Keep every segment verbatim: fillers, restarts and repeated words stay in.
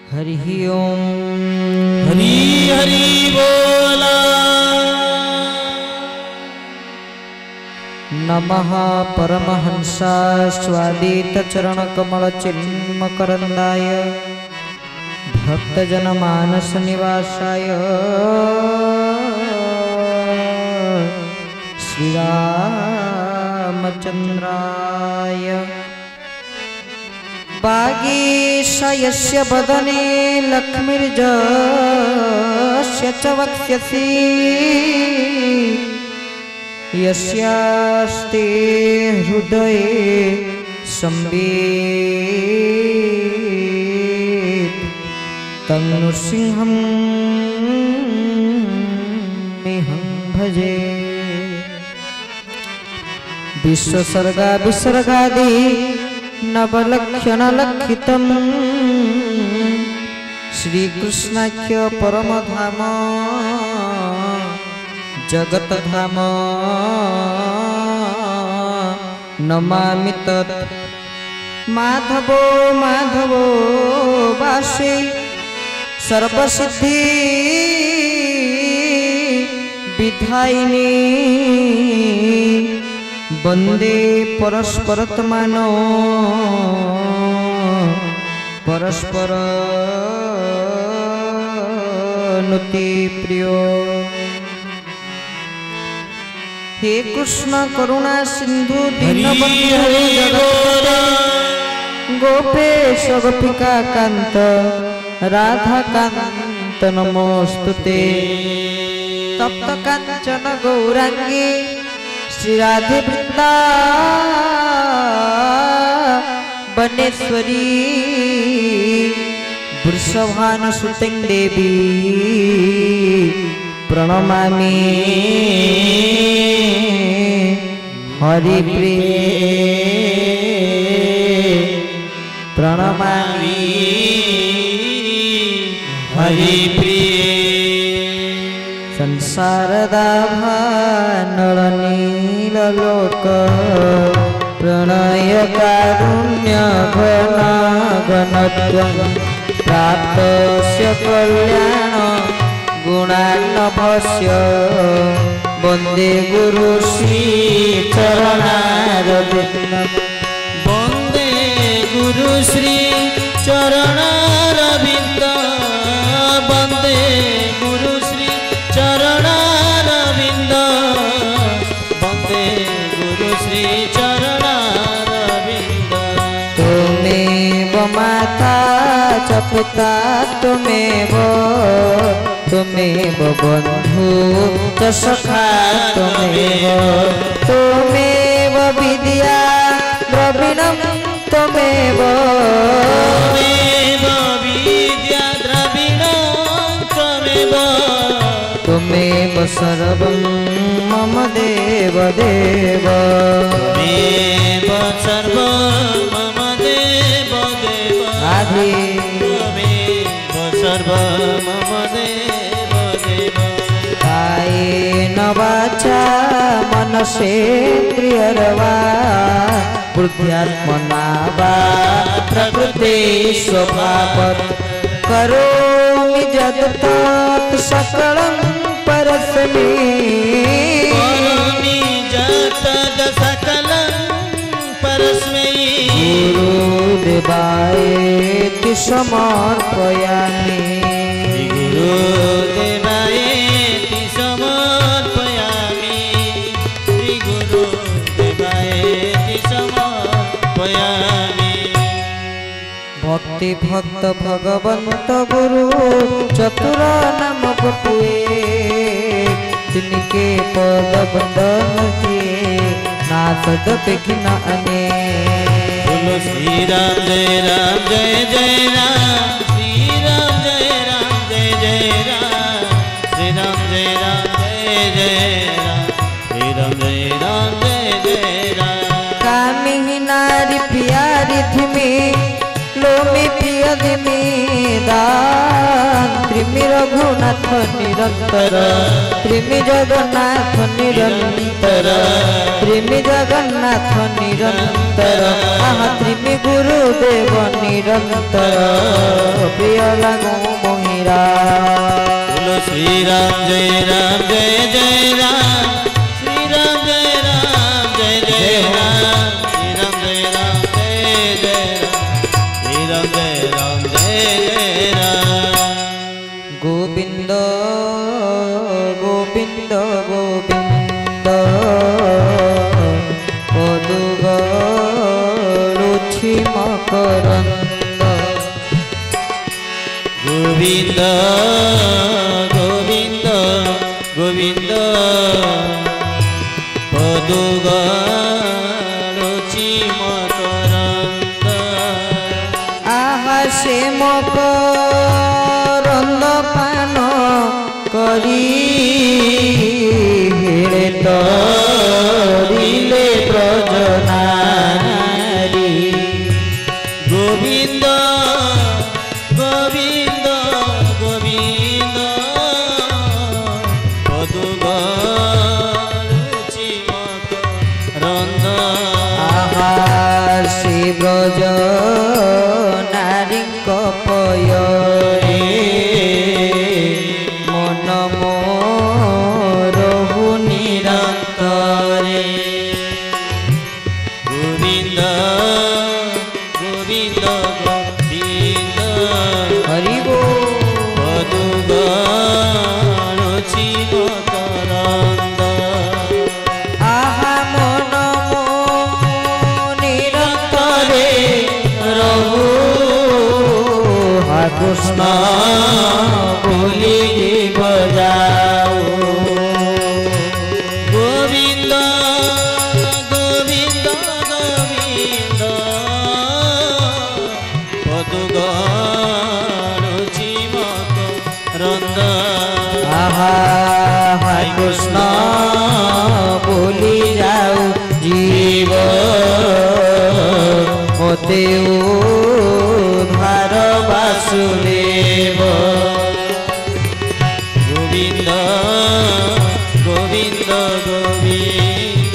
हरि ओम हरि हरि बोला। नमः परमहंसा स्वादित चरण कमल चिन्मकरंदाय भक्तजन मानस निवासाय श्री रामचंद्राय वागीशयस्य वदने लक्ष्मीर्जस्य च वक्ष्यसि यस्यास्ते हृदये संवेद तं नृसिंहं मेहं भजे। विश्वसर्गा विसर्गादि नवलक्षणलक्षितं श्रीकृष्णाख्य परमधाम जगतधाम नमामि तत्। माधवो माधवो वासे सर्वसिद्धि विधायिनी वंदे परस्परत्मानो परस्पर नुति प्रियो। हे कृष्ण करुणा सिंधु दीनबंधु गोपेश गोपिका कांत राधा कांत नमोस्तुते। तप्त कांचन गौरांगी श्री राधे वृंदावनेश्वरी वृषभानुसुते देवी प्रणमामि हरिप्रिये प्रणमामि हरिप्रिये। संसारदाभानलनीलोक प्रणय कारुण्य घनाघनत्वं प्राप्तस्य कल्याण गुणार्णवस्य वंदे गुरु श्री चरणारविन्दम्। वंदे गुरु श्री चरणारविंद। वंदे गुरु श्री चरणारविंद। वंदे गुरु श्री चरणारविंद। त्वमेव माता च पिता त्वमेव त्वमेव बन्धु च सखा त्वमेव त्वमेव विद्या द्रविणं त्वमेव त्वमेव विद्या द्रविणं त्वमेव त्वमेव सर्वं मम देव देव त्वमेव सर्वं मम देव देव आदि त्वमेव सर्वं मम देव देव। कायेन वाचा मनसेन्द्रियर्वा बुद्ध्यात्मना वा प्रकृते स्वभावात् करोमि यत्तत् सकलं परस्मै। करोमि यत्तत् सकलं परस्मै। गुरुदेवायेति समर्पयामि गुरुदेवायेति समर्पयामि श्रीगुरुदेवायेति समर्पयामि। भक्ति भक्त भगवंत गुरु चतुर नाम बपुए तिनके पद बंदन किए नासद बिघ्न अने। बोलो श्री राम जय राम जय जय राम। श्री राम जय राम जय जय राम। श्री राम जय राम जय जय राम। श्री राम जय राम जय जय राम। कामिनी नारी प्यारी धिमी लोमी प्रिय धिमी दान त्रिमिर रघुनाथ निरंतर त्रिमि जगन्नाथ निरंतर त्रिमि जगन्नाथ निरंतर आहा त्रिमि गुरुदेव निरंतर प्रिय लगो मोहिरा बोलो श्री राम जय राम जय जय राम श्री राम जय राम जय जय राम श्री राम जय राम जय जय राम श्री राम जय राम जय जय राम गोविंद गोविंद गोविंद पदुगरुछि मकरंद गोविंद गोविंद गोविंद पदुगरुछि मकरंद आहा से मकरंद पान करी हेले तरिले ब्रजनारी गोविंद गोविंद गोविंद पदुगरुछि मकरंद आहा से ब्रज नारी पय मन मोरहु निरंतरे गोविंद गोविंद गोविंद हरि बोल पदुगरुछि मकरंद आहा मन निरंतरे रहु हा कृष्ण बोली बजाओ गोविंद गोविंद गोविंद पदुगरुछि मकरंद आहा हा कृष्ण बोली जाऊ जीव मोते उद्धार वासुदेव गोविंद गोविंद गोविंद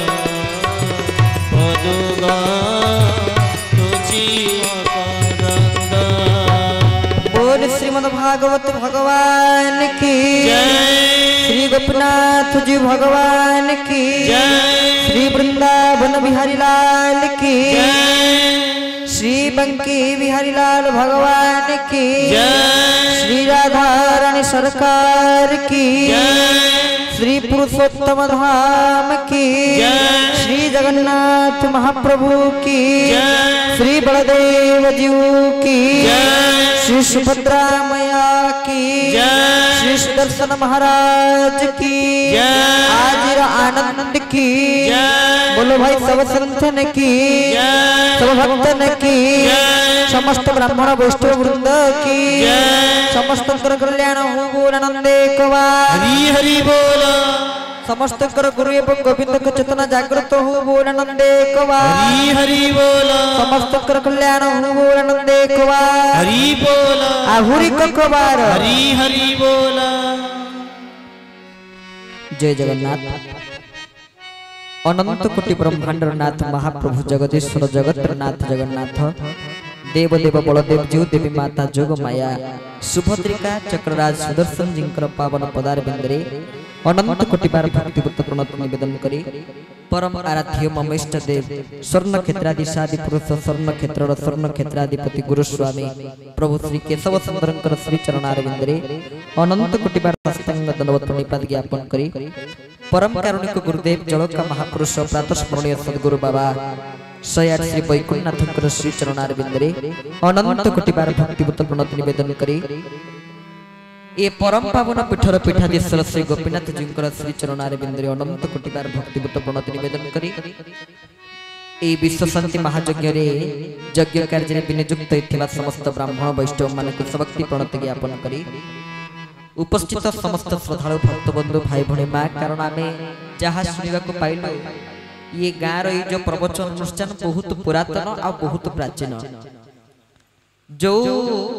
पदुगरुछि मकरंद बोल श्रीमद् भागवत भगवान की श्री गोपीनाथ जी भगवान की श्री वृंदावन बिहारी लाल की श्री बंकी बिहारी लाल भगवान की श्री राधा रानी सरकार की श्री पुरुषोत्तम धाम की श्री जगन्नाथ महाप्रभु की श्री बलदेव जीव की श्री सुभद्रा मैया की श्री सुदर्शन महाराज की हाजिर आनंद की बोलो भाई सब संतन की सब भक्तन की समस्त ब्राह्मण वैष्णव वृंद की समस्त कल्याण हो बोल आनंदे कवार हरि हरि बोल समस्त गुरु एवं गोविंद को चेतना जागृत हो बोल आनंदे कवार हरि हरि बोल समस्त कल्याण हो बोल आनंदे कवार हरि बोल आहुरी कवार हरि हरि बोल जय जगन्नाथ अनंत कोटि ब्रह्मांड नाथ महाप्रभु जगदीश्वर जगतर नाथ जगन्नाथ देव देव बलदेव जीव देवी माता जोग माया सुभद्रिका चक्रराज सुदर्शन जिंकर पावन पदार बिंदरे अनंत कोटि बार भक्तिपूत प्रणत निवेदन करी परम आराध्य मम इष्ट देव स्वर्ण क्षेत्रादिशादि पुरुष स्वर्ण क्षेत्र स्वर्ण क्षेत्राधिपति गुरु स्वामी प्रभु श्री केशव सुंदरंकर श्री चरणारविंदरे अनंत कोटि बार हस्तंग दंडवत प्रणिपात ज्ञापन करी परम कारुणिक गुरुदेव जलोका महापुरुष प्रातस्मरणीय सद्गुरु बाबा शयाट श्री वैकुंठनाथंकर श्री चरणारविंदरे अनंत कोटि बार भक्तिपूत प्रणत निवेदन करी ए परम पावन पीठर पीठाधीश्वर श्री गोपीनाथ जींकर श्री चरणारविंदरे अनंत कोटि बार भक्तिपूत प्रणत निवेदन करी ए विश्व शांति महायज्ञ रे यज्ञ कार्य रे विनियुक्त होइथिबा समस्त ब्राह्मण वैष्णव मानक सबक्ति प्रणत ज्ञापन करी उपस्थित समस्त श्रद्धालु भक्तबंधु भाई भणी माँ कारण आम जहाँ शुणा पाइलु ये गाँव रो जो प्रवचन अनुष्ठान बहुत पुरातन आ बहुत प्राचीन जो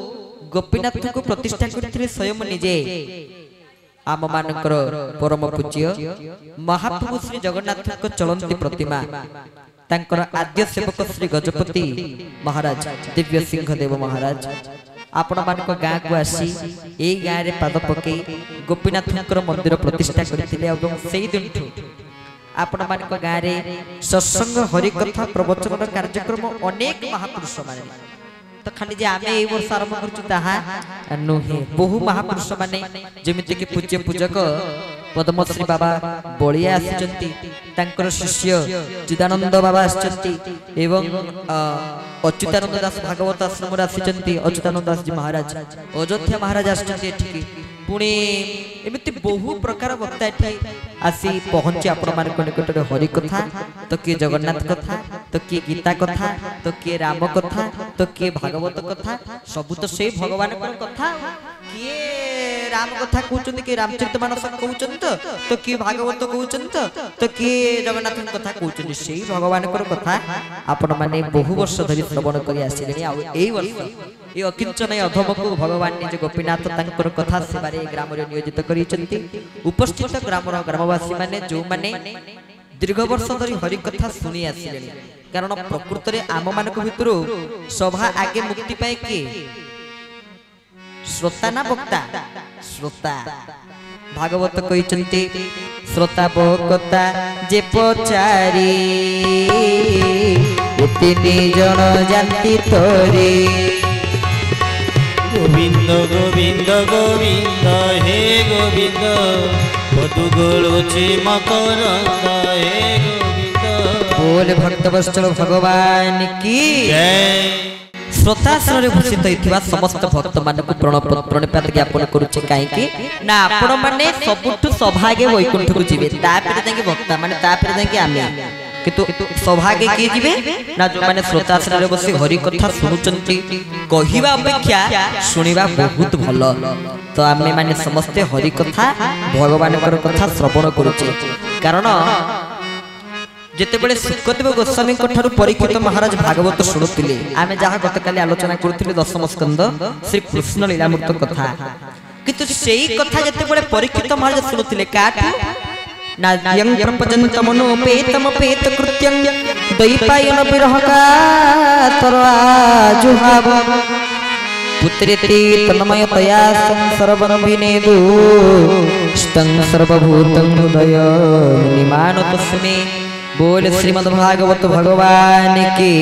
गोपीनाथ को प्रतिष्ठा करथिले स्वयं निजे आम मानकर परम पूज्य महाप्रभु श्री जगन्नाथ को चलंती प्रतिमा तांकर आद्य सेवक श्री गजपति महाराज दिव्य सिंह देव महाराज आपण मान गाँ को आसी ए गाँ रे पाद पकई गोपीनाथ मंदिर प्रतिष्ठा करथिले एवं सेही दिन आपण मान गाँ रे सत्संग हरिकथा प्रवचन कार्यक्रम अनेक महापुरुष माने तो खाली जे आमे ए वर्ष आरंभ करछु ताहा नुहे बहु महापुरुष माने जेमिति कि पूज्य पूजक पद्मश्री बाबा बलिया आसिचंती तांकर शिष्य चिदानंद बाबा आसिचंती एवं अच्युतानंद दास भागवत आश्रम रे आसिचंती अच्युतानंद दास जी महाराज अयोध्या महाराज आसिचंती एठी पुणी एमिति बहु प्रकार वक्ता एठी आसी पहुंची आपण मान निकट रे हरि कथा तो के जगन्नाथ कथा तो के गीता कथा तो के राम कथा तो के भागवत कथा सब तो से भगवान को कथा किए राम कथा कहउचंती के रामचरितमानस कहउचंती तो तो के भागवत कहउचंती तो के जगन्नाथ कथा कहउचंती सेही भगवान को कथा आपण माने बहु वर्ष धरि श्रवण करि आसिलेनी आ एई वर्ष ए अकिंचन अधम को भगवान निज गोपीनाथ तांकर कथा सेवारे ग्राम रे नियोजित करिचंती उपस्थित ग्राम ग्रामवासी माने जो माने दीर्घ वर्ष धरि हरि कथा सुनी आसिलेनी कारण प्रकृत रे आम मानक भितरु सभा आगे मुक्ति पाए के श्रोता ना वक्ता श्रोता भागवत कहिचंती श्रोता भक्ता जे पचारी तीन जन जानती तोरे गोविंद गोविंद गोविंद हे गोविंद मधु गोलुचे मकरंद हे गोविंद बोल भक्त वत्सल भगवान की जय श्रोताश्रय भूषित होइथिबा समस्त भक्त मानक प्रणपात ज्ञापन करूचे काहे कि ना आपण माने सबुठु सौभाग्य वैकुंठ को जिवे तापरे जाके भक्त माने तापरे जाके आमे किंतु सौभाग्य के जिवे ना जो माने श्रोताश्रय बसी हरि कथा सुनुचंती कहिबा अपेक्षा सुनिबा बहुत भलो तो आमे माने समस्त हरि कथा भगवान कथा श्रवण करूचे कारण जेते बेले सुखदेव गोस्वामी कठारु परीक्षित महाराज भागवत शुणुतिले आमे जहा गतकाली आलोचना करथिले दशम स्कंद श्री कृष्ण लीलामृत कथा किंतु सेही कथा जेते बेले परीक्षित महाराज शुणुतिले काठु ना यं प्रपंच मनोपेतम पेत कृत्यं दैपायन विरहका तरवा जुहाव पुत्रेति तन्मयतया सर्वं विनेदु स्तं सर्वभूतं हृदय निमानो तस्मै बोल श्रीमद् भागवत भगवान की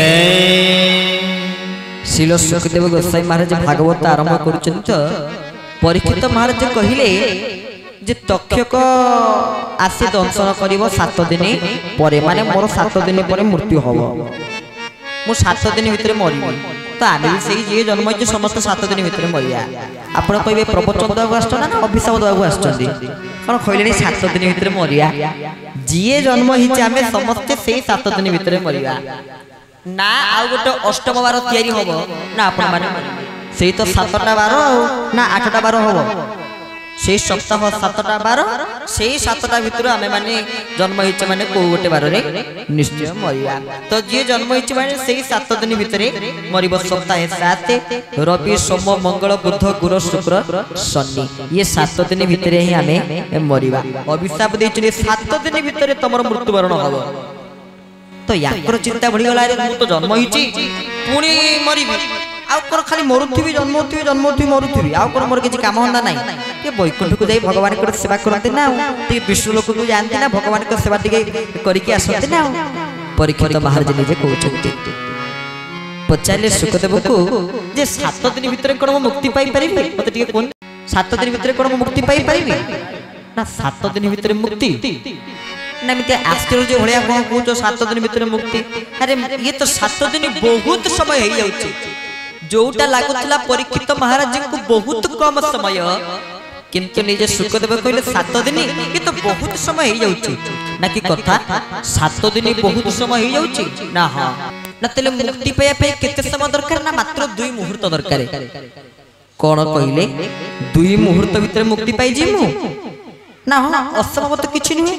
शिल सुखदेव गोसाई महाराज भागवत आरंभ करुचंत परीक्षित महाराज कहिले जे तक्षक आसी दंशन करिवो सात दिन परे माने मोर सात दिन परे मृत्यु हबो मु सात दिन भितरे मरिबी तो आमे सेही जे जन्म जे समस्त सात दिन भितरे मरिया आपण कहबे प्रवचन दवा आछन ना अभिशाप दवा आछन कोन खइलेनी सात दिन भितरे मरिया जिए जन्म हिचे आमे समस्त सेही सात दिन भितरे मरिया ना आ गोटे अष्टम बार तयारी हबो ना आपण माने सेही तो सातटा बार ना आठटा बार हबो से सप्ताह सातटा बार से सातटा भितर आमे माने जन्म हिचे माने को गोटे बार रे निश्चय मरिया तो जे जन्म हिचे माने से सात दिन भितरे मरिबो सप्ताह सात रवि सोम मंगल बुध गुरु शुक्र शनि ये सात दिन भितरे ही आमे मरिबा अभिशाप देछि सात दिन भितरे तमर मृत्युवरण हबो तो याकर चिंता बढ़ी गला रे मु तो जन्म हिची पुणी मरिबी आउ कर खाली मरुथि जन्म होथि जन्म होथि मरुथि आउ कर मोर किछि काम होंदा नाही के बैकुंठ को जाई भगवान को सेवा करते ना ते विष्णु लोक को जानते ना भगवान को सेवा टिके करिके आसते ना परीक्षित महाराज निजे कहउछथि पचाले सुखदेव को जे सात दिन भीतर कोन मुक्ति पाई परिबे मते टिके कोन सात दिन भीतर कोन मुक्ति पाई परिबे ना सात दिन भीतर मुक्ति ना मिते आश्चर्य भलिया कोन कहउछो सात दिन भीतर मुक्ति अरे ये तो सात दिन बहुत समय हे जाउछि जोटा लागुतला परीक्षित महाराज को बहुत कम समय किंतु निजे सुखदेव कहले सात दिन ये तो बहुत समय हो जाउछि ना कि कथा सात दिन बहुत समय हो जाउछि ना हां ना तले मुक्ति पाया पे केते समय दरकार ना मात्र दुई मुहूर्त दरकार कोन कहले दुई मुहूर्त भीतर मुक्ति पाई जिमु ना हां असंभव तो किछि नहीं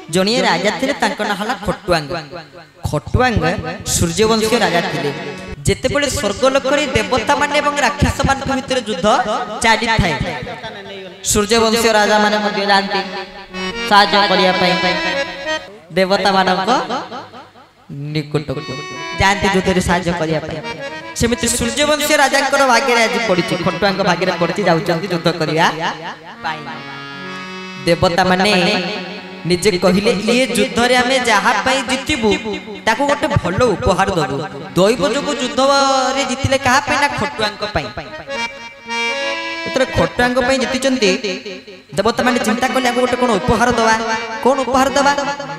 जणिए राजा थिले तांको ना हला खटुआंग खटुआंग सूर्यवंशी राजा थिले जेते बेले स्वर्ग लोकरे देवता माने एवं राक्षस मान भीतर युद्ध चाली थाए सूर्यवंशी राजा माने मध्ये जानती साहाय्य करिया पई देवता मानको निकट को जानती युद्ध रे साहाय्य करिया पई सेमिति सूर्यवंशी राजांकर भाग्य रे आज पड़ी खटुआंग भाग्य रे पड़ी जाउचंती युद्ध करिया पाई देवता माने निजे कहिले ये युद्ध रे हमें जहा पई जितिबु ताको गोटे भलो उपहार दबु दैव जोगु युद्ध रे जितिले कहा पे ना खटुआंग पई एतरे खटुआंग पई जितिचंती देवता माने चिंता करले गोटे कोन उपहार दवा कोन उपहार दवा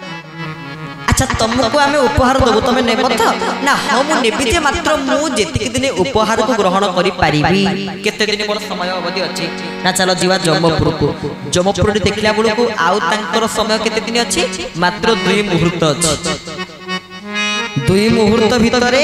अच्छा तुमको आमे उपहार दबु तमे नेब त ना हम नेबी जे मात्र मु जेतिक दिन उपहार को ग्रहण करि पारिबी केते दिन मोर समय अवधि अछि ना चलो जीवा जमपुर को जमपुर रे देखला बळु को आउ तांकर समय केते दिन अछि मात्र दुई मुहूर्त अछि दुई मुहूर्त भितरे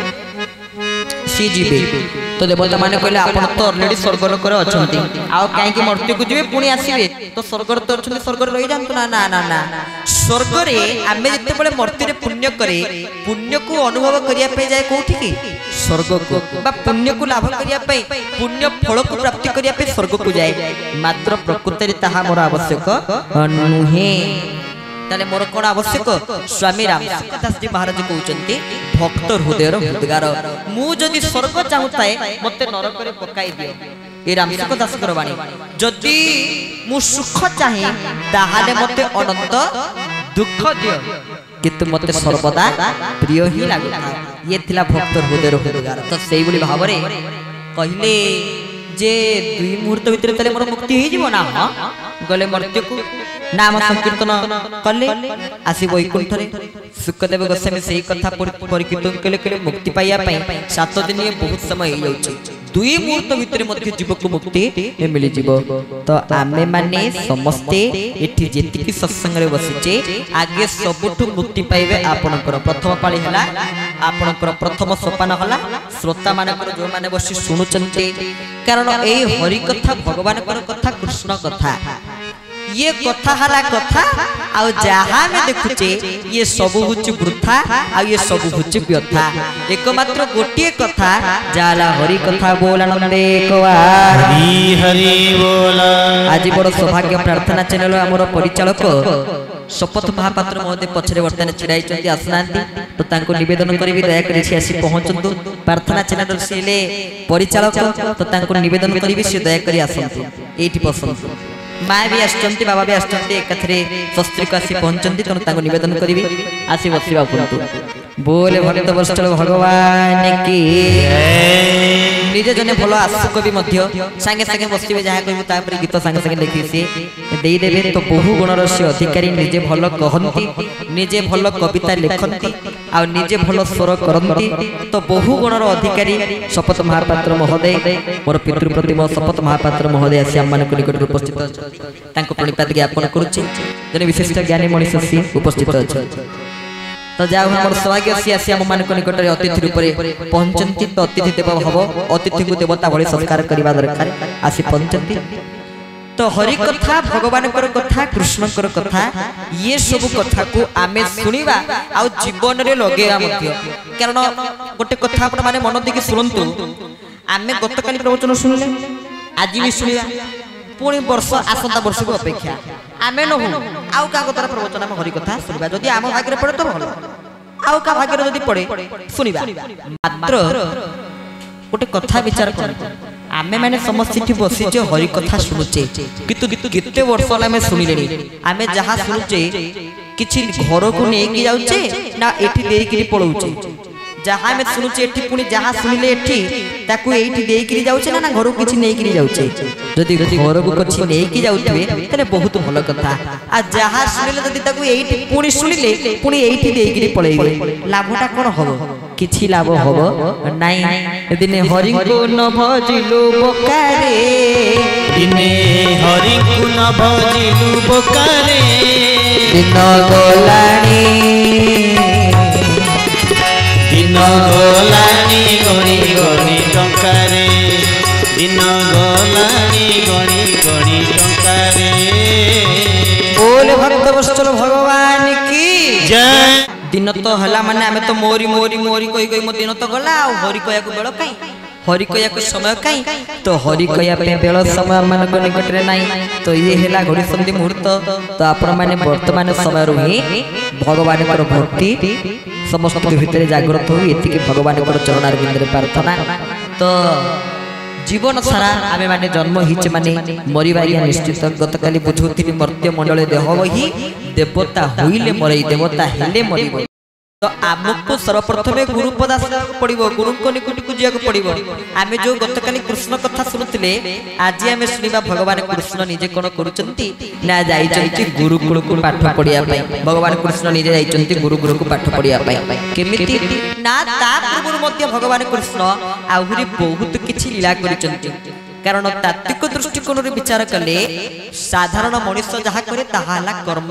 सी जीवे तो देवता माने कहले आपण तो ऑलरेडी स्वर्ग लोक रे अछंती आउ काहे कि मृत्यु को जीवे पुणी आसीबे तो स्वर्ग रे तो अछंती स्वर्ग रे रहि जानतो ना ना ना ना स्वर्ग रे आमे जते बळे मृत्यु रे पुण्य करे पुण्य को अनुभव करिया पे जाय कोठी की स्वर्ग को बा पुण्य को लाभ करिया पे पुण्य फल को प्राप्ति करिया पे स्वर्ग को जाय मात्र प्रकृति रे ताहा मोर आवश्यक नुहे ताले मोर कोन आवश्यक स्वामी राम दास जी महाराज कहउचंती भक्त हृदय रो हृदगार मु जदि स्वर्ग चाहूताए मते नरक रे पकाई दियो ए रामसिक दास करवाणी जदि मु सुख चाहे ताहाले मते अनंत दुख दियो किंतु मते सर्वदा प्रिय ही लागुता ये थिला भक्त हृदय रो हृदगार तो सेई बोली भावरे कहिले जे दुई मुहूर्त भीतर तले मोर मुक्ति हे जीवो ना गले मृत्यु को नाम संकीर्तन कले आसी वैकुंठ रे सुखदेव गोस्वामी सेही कथा परिकीर्तन कले कले मुक्ति पाइया पई सात दिन बहुत समय हे जाउची दुई मुहूर्त भीतर मध्य जीव को मुक्ति मिली जीवो तो आमे माने समस्ते एठी जेतिकी सत्संग रे बसिचे आगे सबुठु मुक्ति पाइबे आपनकर प्रथम पाळी हला आपनकर प्रथम सोपान हला श्रोता मानकर जो माने बसी सुनुचंते कारण ए हरि कथा भगवान कथा कृष्ण कथा ये कथा हला कथा आउ जहा में देखुचे ये सब हुच वृथा आ ये सब हुच व्यथा एकमात्र गोटिए कथा जाला हरि कथा बोलानंदे एकवार हरि हरि बोला आज बड़ सौभाग्य प्रार्थना चैनल हमर परिचालक शपथ महापात्र महोदय पछरे वर्तमान छिड़ाई चंती आसनांती तो तांको निवेदन करिवि दया करि से आसी पहुंचंतु प्रार्थना चैनल सेले परिचालक तो तांको निवेदन करिवि से दया करि आसंतु एठी पसंद माँ भी आसचंती बाबा भी आसचंती एकथरे शस्त्रिक आसी पहुंचंती तनु तांको निवेदन करिवि आसी बसिबा पड़तु बोले भक्त वत्सल भगवान की निजे जने भलो आसुक भी मध्य संगे संगे बसिबे जहा कहबो तापर गीत संगे संगे लिखि से देई देबे तो बहु गुण रस्य अधिकारी निजे भलो कहंती निजे भलो कविता लिखंती आ निजे भलो स्वर करंती तो बहु गुण रो अधिकारी शपथ महापात्र महोदय मोर पितृ प्रतिम शपथ महापात्र महोदय आसी हमन को निकट उपस्थित तांको प्रणिपात ज्ञापन करूची जने विशिष्ट ज्ञानी मनीष सी उपस्थित अछि तो जाओ हमर सौभाग्य सी आसी हम मान को निकट रे अतिथि रूप रे पहुंचंती तो अतिथि देव हबो अतिथि को देवता भଳି संस्कार करबा दरकार आसी पहुंचंती तो हरि कथा भगवान कर कथा कृष्ण कर कथा ये सब कथा को आमे सुनिबा आ जीवन रे लगेया मध्य कारण गोटे कथा आपण माने मन देखि सुनंतु आमे गतकाली प्रवचन सुनले आज भी सुनिया पुणी वर्ष आसंता वर्ष को अपेक्षा आमे न हो आउ का द्वारा प्रवचन हम हरि कथा सुनिबा जदि आम भाग्य पड़े तो भलो आउ का भाग्य जदि पड़े सुनिबा मात्र गोटे कथा विचार कर आमे माने समस्त इठी बसी जे हरि कथा सुनुचे कितु केते वर्ष होला में सुनिलेनी आमे जहा सुनुचे किछि घर को नै कि जाउचे ना एठी देई कि पळौचे जहा में सुनुचे एठी पुनी जहा सुनिले एठी ताकू एठी देई कि जाउचे ना ना घर को किछि नै कि जाउचे जदि घर को किछि नै कि जाउथबे तने बहुत भलो कथा आ जहा सुनिले जदि ताकू एठी पुनी सुनिले पुनी एठी देई कि पळैबे लाभटा कोन हबो किछि लाभ हबो नाइ दिने हरि को न भजिलु बकारे दिने हरि को न भजिलु बकारे दिन गोलाणी दिन गोलाणी गणी गणी टंकारे दिन गोलाणी गणी गणी टंकारे बोले भक्त वत्सल भगवान दिन तो हला माने आमे तो मोरी मोरी मोरी कहि कहि मो दिन तो गला आ हरि कया को बेल काई हरि कया को समय काई तो हरि कया पे बेल समय मन को निकट रे नाही तो ये हेला घड़ी संधि मुहूर्त तो आपण माने वर्तमान समय रही भगवान कर भक्ति समस्त भितर जागृत हो एति के भगवान कर चरण अरविंद रे प्रार्थना तो जीवन सारा आमे माने जन्म हिचे माने मरिबारिया निश्चित गतकाली बुझुथिली मर्त्य मंडल देह वही देवता होइले मरई देवता हेले मरिबो तो आमको सर्वप्रथमे गुरु पदा पड़िबो गुरु को निकट को जिया को पड़िबो आमे जो गतकाली कृष्ण कथा सुनुतिले आज आमे सुनिबा भगवान कृष्ण निजे कोन करूचंती ना जाई चंती गुरुकुल को पाठ पढ़िया पई भगवान कृष्ण निजे जाई चंती गुरुकुल को पाठ पढ़िया पई केमिति ना ता पूर्व मध्य भगवान कृष्ण आहुरी बहुत किछि लीला करूचंती कारण तात्विक दृष्टिकोण रे विचार कले साधारण मनुष्य जहा करे ताहा हला कर्म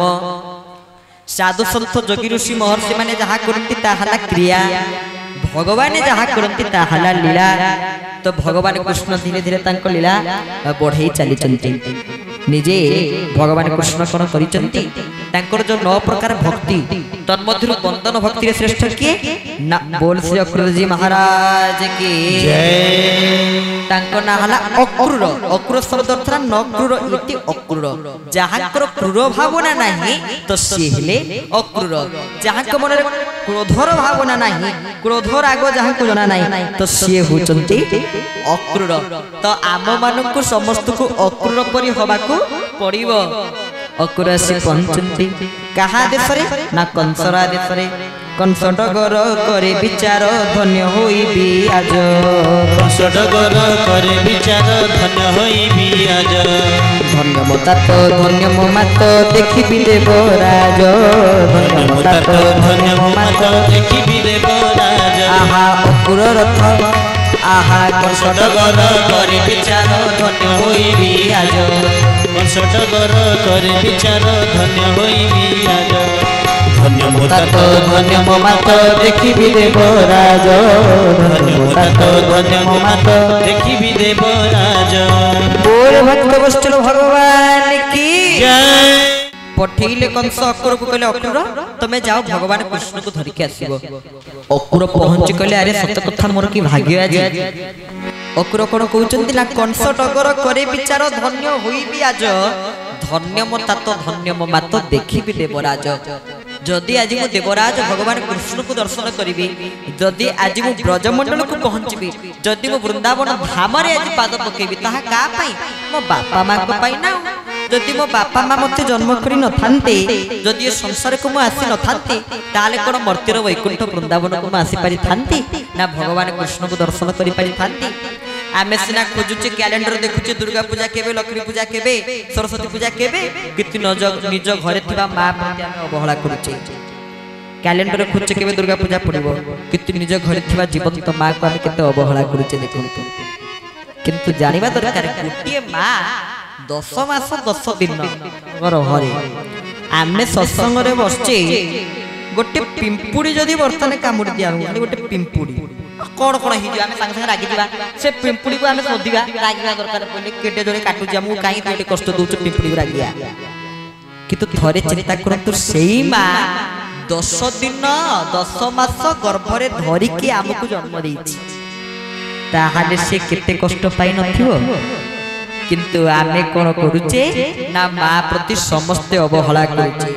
साधु संत जोगी ऋषि महर्षि माने जहा करती ताहाला क्रिया भगवान जहा करती ताहाला लीला तो भगवान कृष्ण धीरे धीरे तांको लीला बढ़ई चली चलती निजे भगवान कृष्ण कोन करिचंती तांकर जो नौ प्रकार भक्ति तन्मध्यरु बंदन भक्ति रे श्रेष्ठ किए ना बोल श्री अक्रूर जी महाराज की जय तांको ना हला अक्रूर अक्रूर शब्द अर्थ न क्रूर इति अक्रूर जहाकर क्रूर भावना नाही तो से हेले अक्रूर जहाक मन रे क्रोधर भावना नाही क्रोध राग जहा को जना नाही तो से होचंती अक्रूर तो आम मानकु समस्त को अक्रूर परि होबा को पड़िबो अक्रूर से पहुंचंती कहा देश रे ना कंसरा देश रे कंसडगर करे विचार धन्य होइबी आज कंसडगर करे विचार धन्य होइबी आज धन्य मोता तो धन्य मो मात देखिबी देवराज धन्य मोता तो धन्य मो मात देखिबी देवराज आहा अक्रूर रथ आहा कंसडगर करे विचार धन्य होइबी आज कंसडगर करे विचार धन्य होइबी आज धन्य मोता तो धन्य मो मात देखिबी देवराज धन्य मोता तो धन्य मो मात देखिबी देवराज बोल भक्त वत्सल भगवान की जय पठेले कंस अक्रूर को कहले अक्रूर तमे जाओ भगवान कृष्ण को धरि के आसीबो अक्रूर पहुंच कहले अरे सत्य कथा मोर की भाग्य आज अक्रूर कोन कहउचंती ना कंस टगर करे विचार धन्य होइबी आज धन्य मो तात धन्य मो मात देखिबी देवराज जदि आज मु देवराज भगवान कृष्ण को दर्शन करी जदि आज मु ब्रजमंडल को पहुंचबी जदि मु वृंदावन धाम रे आज पाद पकेबी ताहा का पई मो बापा मां को पई ना जदि मो बापा मां मते जन्म करी न थांते जदि संसार को मु आसी न थांते ताले कोन मर्त्यर वैकुंठ वृंदावन को मु आसी पारी थांती ना भगवान कृष्ण को दर्शन करी पारी थांती आमे सिना खोजुचे कैलेंडर देखुचे दुर्गा पूजा केबे लक्ष्मी पूजा केबे सरस्वती पूजा केबे किति निज निज घरे थिबा मां प्रति आमे अवहेला करूचे कैलेंडर खोजुचे केबे दुर्गा पूजा पड़िबो किति निज घरे थिबा जीवंत मां को आमे केते अवहेला करूचे देखंतु किंतु जानिबा दरकार गोटिए मां दस मास दस दिन गर हरे आमे सत्संग रे बसचे गोटे पिंपुड़ी जदी वर्तने कामुडी दिया गोटे पिंपुड़ी कौन कौन ही आमे संग संग रागी दिबा से पिंपुड़ी को आमे सोधिबा रागिबा दरकार पहिले केटे जोरे काटु जे हमु काई तोटे कष्ट दोछ पिंपुड़ी को रागिया किंतु थरे चिंता करंतु सेई मां दस दिन दस मास गर्भ रे धरि के हमकु जन्म देछि ताहाले से केते कष्ट पाई नथिबो किंतु आमे कोन करूचे ना मां प्रति समस्त अवहेला करूचे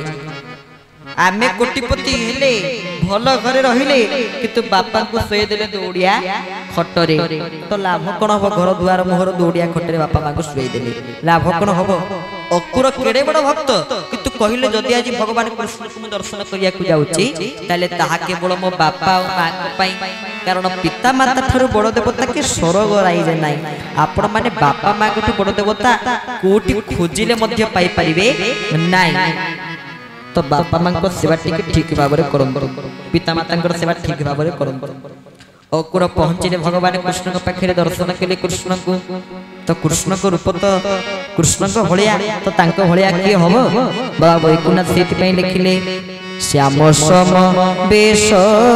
आमे कोटिपति हेले भल घरे रहिले किंतु बापा को सोए देले दौड़िया खटरे तो लाभ कोन हो घर दुआर मोहर दौड़िया खटरे बापा मां को सोए देले लाभ कोन हो अक्रूर केड़े बड़ भक्त किंतु कहिले जदि आज भगवान कृष्ण को दर्शन करिया को जाउची ताले ताहा केवल मो बापा और मां को पई कारण पिता माता थारु बड़ देवता के स्वर्ग राई जे नाही आपण माने बापा मां को बड़ देवता कोटि खोजिले मध्य पाई परिबे नाही तो बापा मां को सेवा ठीक ठीक भाबरे करंतो पिता माता को सेवा ठीक भाबरे करंतो अक्रूर पहुंचिले भगवान कृष्ण के पाखरे दर्शन केले कृष्ण को तो कृष्ण को रूप तो कृष्ण को भलिया तो तांको भलिया के हबो बाबा वैकुंठ सेति पई लिखिले श्याम सम बेश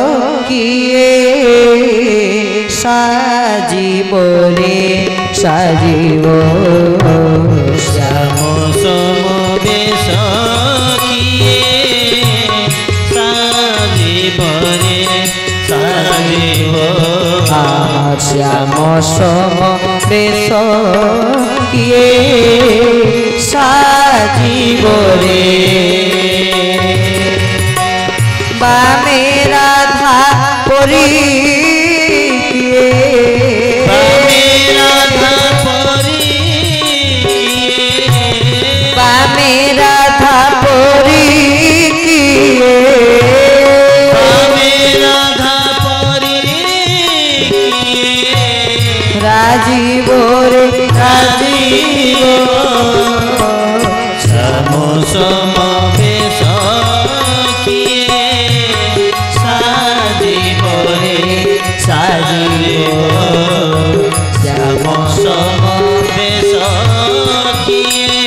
किए साजीव रे साजीव श्याम सम बेश किए साजीव रे साजिब श्याम सम बेश किए साजिब रे बामे राधा परी किए बामे राधा परी बामे राधा परी किए बामे राधा परी राजीव रे राजीव श्याम सम बेश किए साजिब रे साजिब श्याम सम बेश किए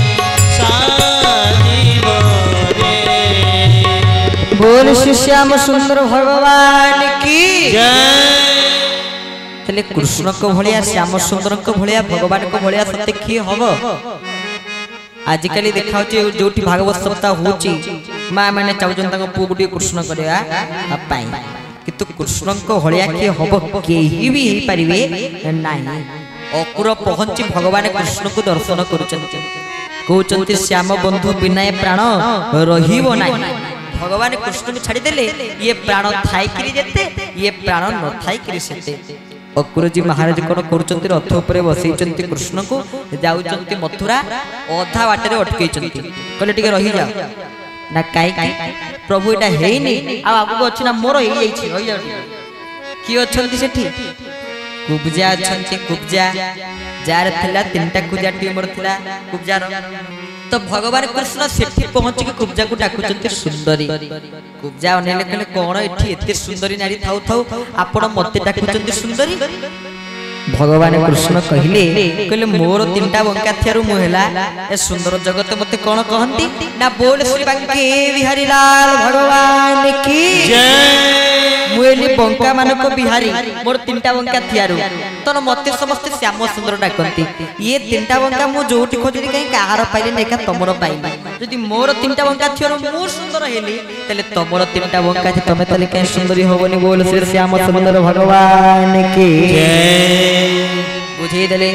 साजिब रे बोल श्री श्याम सुंदर भगवान की जय तले कृष्ण को भलिया श्याम सुंदर को भलिया भगवान को भलिया सत्य किए हब आजिकल देखा जो भागवत सप्ताह होची माँ मैंने चाहून पु गोटे कृष्ण करवा किंतु कृष्ण को भलिया किए हब केही भी पारिबे नाही अकुर पहुंची भगवान कृष्ण को दर्शन करुचंती श्याम बंधु बिना प्राण रहिबो नाही भगवान कृष्ण को छाड़ीदेले ये प्राण थाई जेते ये प्राण न थाई सेते अकुरजी महाराज कौन कर रथ उपर बसई कृष्ण को जाऊँच मथुरा अधा बाटर अटकई कहले टे रही जाओ ना कई प्रभु यहाँ है आगू अच्छी ना मोर हो किए अच्छा कुब्जा अच्छा कुब्जा जार थिला तीन टा कुब्जा टीमर थिला कुब्जार तो भगवान कृष्ण सेठी पहुंच के कुब्जा को डाकुचंती सुंदरी कुब्जा अनेले कहले कोन एठी एते सुंदरी नारी थाउ थाउ आपण मते डाकुचंती सुंदरी भगवान कृष्ण कहिले कहले मोर तीनटा बंका थियारु मु हेला ए सुंदर जगत मते कोन कहंती ना बोल श्री बांके बिहारी लाल भगवान की जय मुएली बंका मानको बिहारी मोर तीनटा बंका थियारु तन मते समस्त श्याम सुंदर डाकंती ये तीनटा बंका मु जोटी खोजरी कहीं कहार पाइले नेका तमरो पाइली जदि मोर तीनटा बंका थियारु मु सुंदर हेली तले तमरो तीनटा बंका थि तमे तले कहीं सुंदरी होबनी बोल श्री श्याम सुंदर भगवान की जय बुझे देले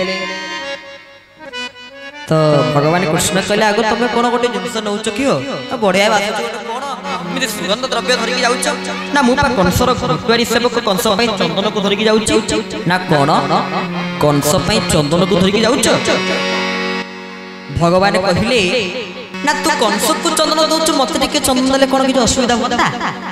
तो भगवान कृष्ण कहले आगो तमे कोन गोटे जिंस नउच कियो तो बढ़िया बात कोन मिते सुगंध द्रव्य धरि के जाउछ ना मु पा कंसर गुरुद्वारी सेवक कंस पई चंदन को धरि के जाउछ ना कोन कंस पई चंदन को धरि के जाउछ भगवान कहिले ना तू कंस को चंदन दउछ मते टिके चंदन देले कोन कि असुविधा होता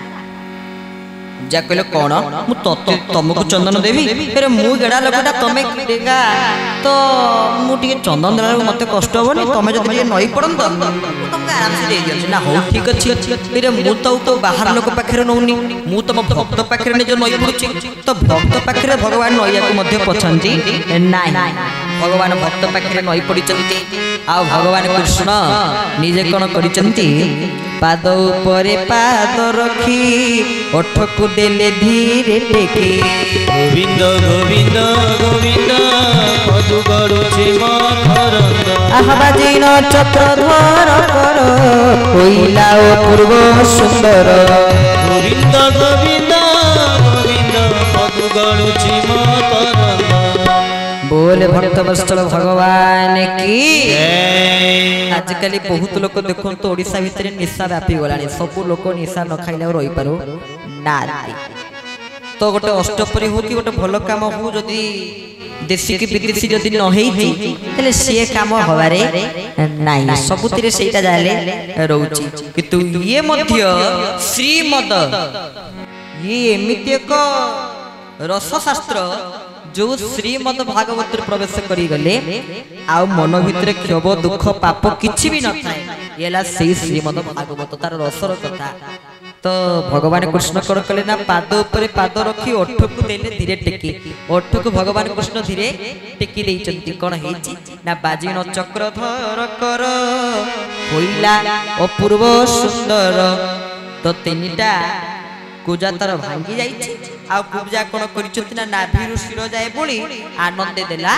जा कहले कोन मु तते तुमको चंदन देवी अरे मु गेडा लोकटा तमे देगा तो मु टिके चंदन देला मते कष्ट होबनी तमे जदी टिके नई पड़न तो तुमके आराम से दे दियो ना हो ठीक अछि अरे मु तो तो बाहर लोक पाखरे नउनी मु तम भक्त पाखरे ने जो नई पड़ुची तो भक्त पाखरे भगवान नईया को मध्य पछंती नाही भगवान भक्त पाखरे नई पड़िचंती आ भगवान कृष्ण निजे कोन करिचंती पाद उपरे पाद रखी ओठ को देले धीरे टेके गोविंद गोविंद गोविंद पदु गरुछि मकरंद आहबाजीन चक्रधर कर कोइला ओ पूर्व सुंदर गोविंद गोविंद गोविंद पदु गरुछि मकरंद बोले भक्त वत्सल भगवान की आजकल बहुत लोक देखो तो ओडिशा भितर निशा व्यापी गलानी सब लोक निशा न खाइले रही पारो ना तो गोटे अष्टपरी हो कि गोटे भल काम हो जदि देशी की विदेशी जदि न हेई तले से काम हवारे नाही सबुतिरे सेटा जाले रहउची किंतु ये मध्य श्रीमद ये एमिति एक रसशास्त्र जो श्रीमद भागवत प्रवेश करी गले आ मन भितर क्षोभ दुख पाप किछि भी न थाए येला सेही श्रीमद भागवत तार रसर कथा तो भगवान कृष्ण कर कले ना पाद ऊपर पाद रखी ओठ को देले धीरे टेकी ओठ को भगवान कृष्ण धीरे टेकी देइचंती कोन हेची ना बाजीन चक्रधर कर होइला अपूर्व सुंदर तो तीनटा कुजा तार भांगी जाइछि आ कुजा कोन करिचंती ना नाभिरु शिरो जाय बोली आनंद देला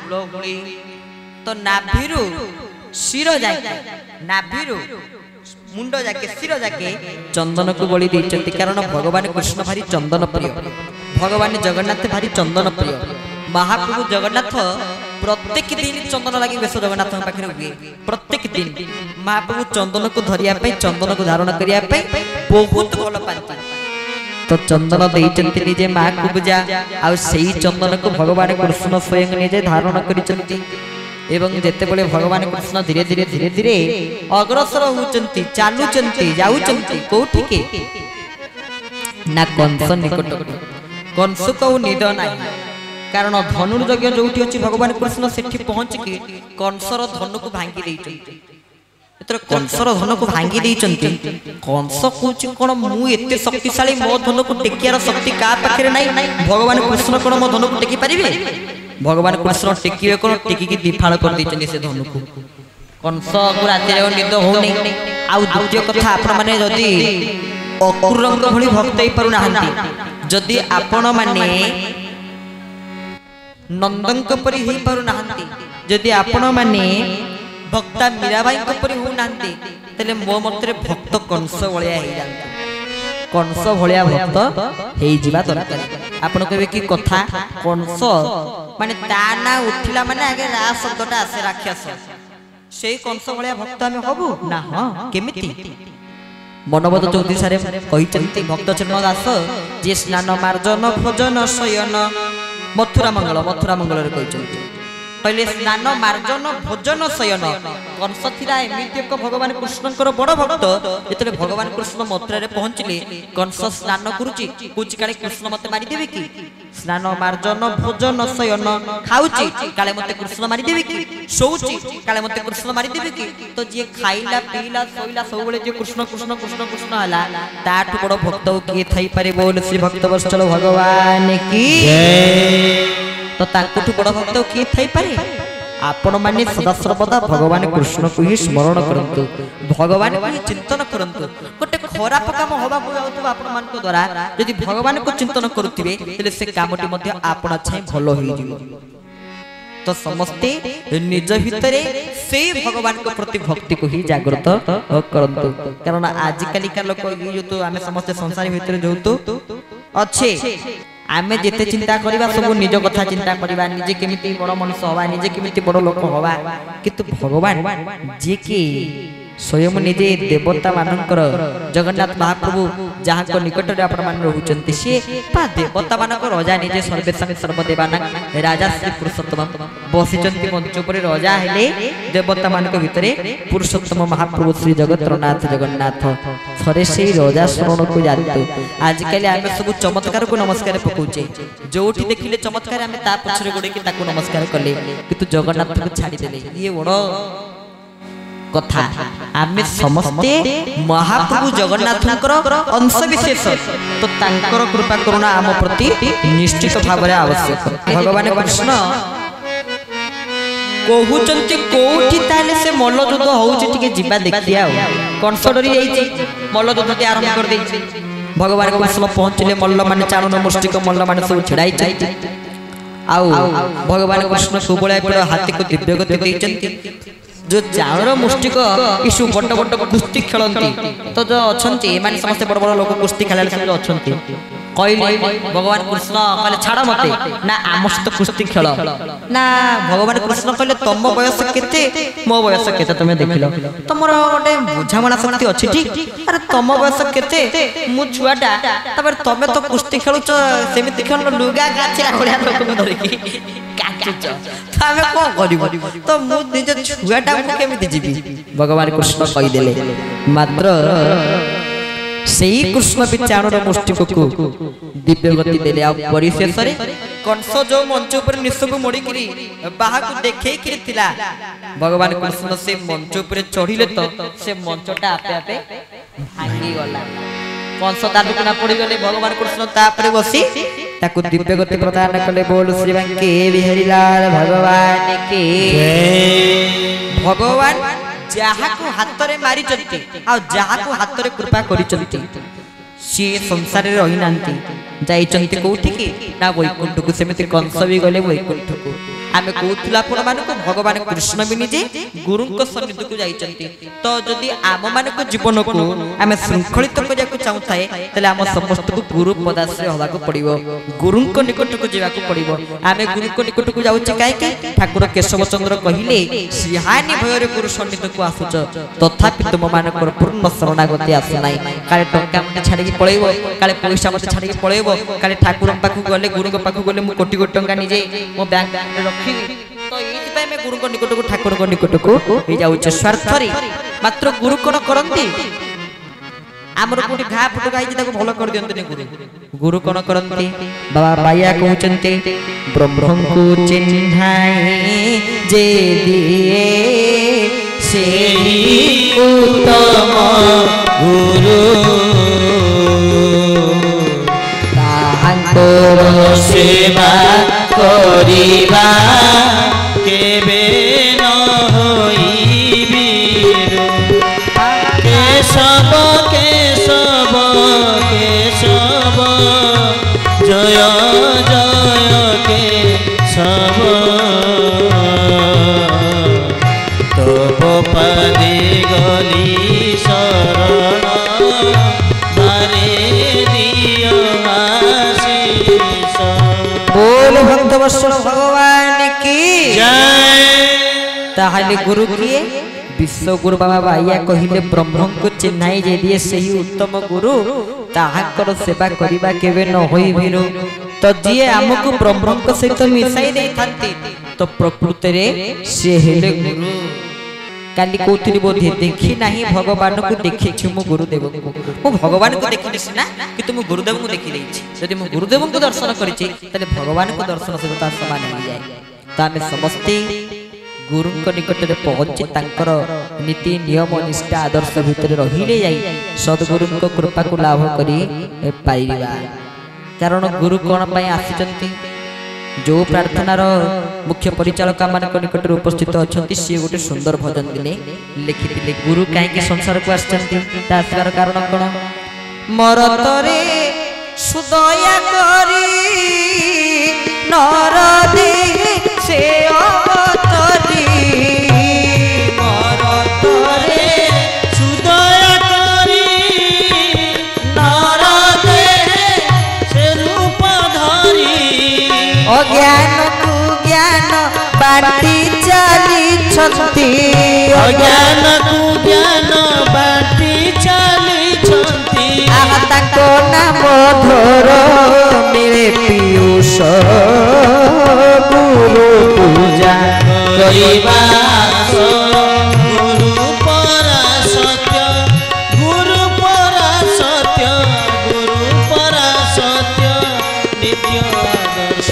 गुळगुळी तो नाभिरु शिरो जाय नाभिरु मुंड जाके शिर जाके चंदन को बलि देइचंती कारण भगवान कृष्ण भारी चंदन प्रिय भगवान जगन्नाथ भारी चंदन प्रिय महाप्रभु जगन्नाथ प्रत्येक दिन चंदन लगी बेस जगन्नाथ पाखे हुए प्रत्येक दिन महाप्रभु चंदन को धरिया चंदन को धारण करिया बहुत भल पाती तो चंदन देइचंती निजे मां को पूजा आ सेही चंदन को भगवान कृष्ण स्वयं निजे धारण करिचंती एवं जेते बेले भगवान कृष्ण धीरे धीरे धीरे धीरे अग्रसर होचंती चालुचंती जाउचंती कोठी के ना कंस निकट कंस को निद नाही कारण धनुर्यज्ञ जोठी अछि भगवान कृष्ण सेठी पहुंच के कंसर धनु को भांगी देइचंती एतर कंसर धनु को भांगी देइचंती कंस कोछि कोन मु एते शक्तिशाली मो धनु को टेकियार शक्ति का पाखरे नाही भगवान कृष्ण कोन मो धनु को टेकी परिबे भगवान कृष्ण टेकिवे कोन टेकी की दिफाळ कर देइचंती से धनु को कंस को राति रे निद होनी आ द्वितीय कथा आपण माने जदी अकुरंग भली भक्त हे परु नाहंती जदी आपण माने नंदन परी ही पारु नाहंती जदि आपण माने भक्ता मीराबाई परी हो नाहंती तले मो मतरे भक्त कंस भलिया हे जांती कंस भलिया भक्त हे जिबा दरकार आपण कहबे की कथा कंस माने ता ना उठिला माने आगे रा शब्दटा आसे राक्षस सेही कंस भलिया भक्त हम हबु ना हां केमिति मनोबद चौधरी सारे कहिचंती भक्त चरण दास जे स्नान मार्जन भोजन शयन मथुरा मंगल मथुरा मंगल रे कहचंती पहले स्नान मार्जन भोजन शयन कंस थिला एमिति एक भगवान कृष्णकर बड़ भक्त जेतले भगवान कृष्ण मथुरा रे पहुंचले कंस स्नान करूची कुछ काले कृष्ण मते मारी देबे की स्नान मार्जन भोजन शयन खाउची काले मते कृष्ण मारी देबे की सोउची काले मते कृष्ण मारी देबे की तो जे खाइला पीला सोइला सब बेले जे कृष्ण कृष्ण कृष्ण कृष्ण हला ताठ बड़ भक्त के थई पारे बोल श्री भक्त वत्सल भगवान की जय तो ताकुठु बड़ भक्त के थई पारे आपण माने सदा सर्वदा भगवान कृष्ण को ही स्मरण करंतु भगवान को चिंतन करंतु गोटे खराब काम होबा को आउतबा आपण मान को द्वारा यदि भगवान को चिंतन करूथिबे तले से कामटी मध्ये आपण छै भलो होई जिवो तो समस्ते निज भितरे से भगवान को प्रति भक्ति को ही जागृत करंतु कारण आज काली का लोक यो तो आमे समस्त संसार भितरे जोतु अच्छे आमे जेते चिंता करिबा सब निज कथा चिंता करिबा निजे केमिति बड़ मनुष्य होबा निजे केमिति बड़ लोक होबा किंतु भगवान जे कि स्वयं निजे देवता मानकर जगन्नाथ महाप्रभु जहाँ को निकट रे आपण मान रहउचंती से पा देवता मानक राजा निजे सर्वेसंग सर्वदेवाना राजा श्री पुरुषोत्तम बसिचंती मंच पर राजा हेले देवता मानक भितरे पुरुषोत्तम महाप्रभु श्री जगतनाथ जगन्नाथ थरे से राजा शरण को जातु आज काले आमे सब चमत्कार को नमस्कार पकोचे जोठी देखिले चमत्कार आमे ता पछरे गोडे कि ताको नमस्कार करले किंतु जगन्नाथ को छाडी देले ये बड़ कथा आमे समस्ते महाप्रभु जगन्नाथंकर अंश विशेष तो तांकर कृपा करुणा आम प्रति निश्चित भाव रे आवश्यक भगवान कृष्ण कहउचंती कोठी ताले से मल्लयुद्ध होउची टिके जिबा देखिया कंस डरी जाईची मल्लयुद्ध ते आरंभ कर देईची भगवान कृष्ण पहुंचले मल्ल माने चाणन मुष्टिक मल्ल माने सब छिड़ाई जाई आउ भगवान कृष्ण सुबळे पड़ हाथी को दिव्य गति देइचंती जो चाणर मुष्टिक इशु बट बट कुस्ती खेलती तो जो अछंती माने समस्त बड़ बड़ लोक कुस्ती खेलाले सब अछंती कहले भगवान कृष्ण कहले छाड़ मते ना आमस तो कुस्ती खेल ना भगवान कृष्ण कहले तम बयस केते मो बयस केते तमे देखिलो तमरो गोटे बुझामणा शक्ति अछि ठीक अरे तम बयस केते मु छुआटा तबर तमे तो कुस्ती खेलुच सेमिति खेल लुगा गाछिया खोलिया लोक को धरिकी काचुच तो हमें को करिबो तो मु निज छुआटा मु केमिति जीबी भगवान कृष्ण कहि देले मात्र सेही कृष्ण विचारर मुष्टिक को दिव्य गति देले आ परिशेष रे कंस जो मंच ऊपर निसको मोड़ी करी बाहा को देखे कि थिला भगवान कृष्ण से मंच ऊपर चढ़िले तो से मंचटा आपे आपे भांगी गला कंस दादू ना पड़ी गले भगवान कृष्ण तापरे बसी ताकू दिव्य गति प्रदान कले बोल श्री बंके बिहारी लाल भगवान के भगवान जहा को हाथ रे मारी चलती आ जहा को हाथ रे कृपा करी चलती सी संसार रे रही नांती जाई चंती कोठी की ना वैकुंठ को सेमिति कंस भी गले वैकुंठ को आमे कहूथला आपण मानको भगवान कृष्ण भी निजे गुरु को सन्निधि को जाइचंती तो जदि आम मानको जीवन को आमे शृंखलित करिया को चाहताए तले आम समस्त को गुरु पदाश्रय होबा को पड़िबो गुरु को निकट को जेबा को पड़िबो आमे गुरु को निकट को जाउचे काहे के ठाकुर केशव चंद्र कहिले सिहानी भୟରେ गुरु सन्निधि को आसुच तथापि तुम मानकर पूर्ण शरणागति आसु नाही काले टंका मते छाडी के पळेबो काले पैसा मते छाडी के पळेबो काले ठाकुर पाखु गले गुरु को पाखु गले मु कोटी कोटी टंका निजे मो बैंक में रखी तो एति पय में गुरु को निकट को ठाकुर को निकट को हे जाउचे स्वार्थरी मात्र गुरु कोन करंती आमर कोठी घा फुट गाई ताको भलो कर दियंतनी गुरु गुरु कोन करंती बाबा बाया कहउचंते ब्रह्म को चिन्हाई जे दिए सेही उत्तम गुरु ताहांकर सेवा करिबा केबे न होइबी केशव केशव केशव जय जय केशव तब पदे गली शरण बारे दियो आशीष बोल भक्त वत्सल भगवान की जय ताहाले गुरु किए विश्व गुरु बाबा बाया कहिले ब्रह्म को चिन्हाई जे दिए सही उत्तम गुरु ताहाकर सेवा करिबा केबे न होई भीरु तो जिए हमको ब्रह्म को सहित मिसाई दे थांती तो प्रकृति रे से हेले गुरु काली कोथरी बोधे देखी नाही भगवान को देखि छु मो गुरुदेव को मो भगवान को देखि सिना कि तुम गुरुदेव को देखि देछि यदि मो गुरुदेव को दर्शन करिछि तले भगवान को दर्शन सहित समान हो जाए तो आमे समस्ते गुरु को निकट रे पहुंची तांकर नीति नियम निष्ठा आदर्श भितर रहिले जाई सद्गुरु को कृपा को लाभ करी पाइबा कारण गुरु कोन पय आसीचंती जो प्रार्थना रो मुख्य परिचालक मान निकट उपस्थित अछंती से गोटे सुंदर भजन दिले लिखिथिले गुरु काहे के संसार को आछंती तासर कारण कोन मरतरे सुदया करी नर दे से अवतरी मरतरे सुदया करी नर दे से रूप धरी अज्ञान को ज्ञान बाटी चली छंती अज्ञान को ज्ञान बाटी चली छंती आहा ताको नाम धर मेरे पीयूष गुरु पूजा करिबा गुरु परा सत्य गुरु परा सत्य गुरु परा सत्य नित्य आदर्श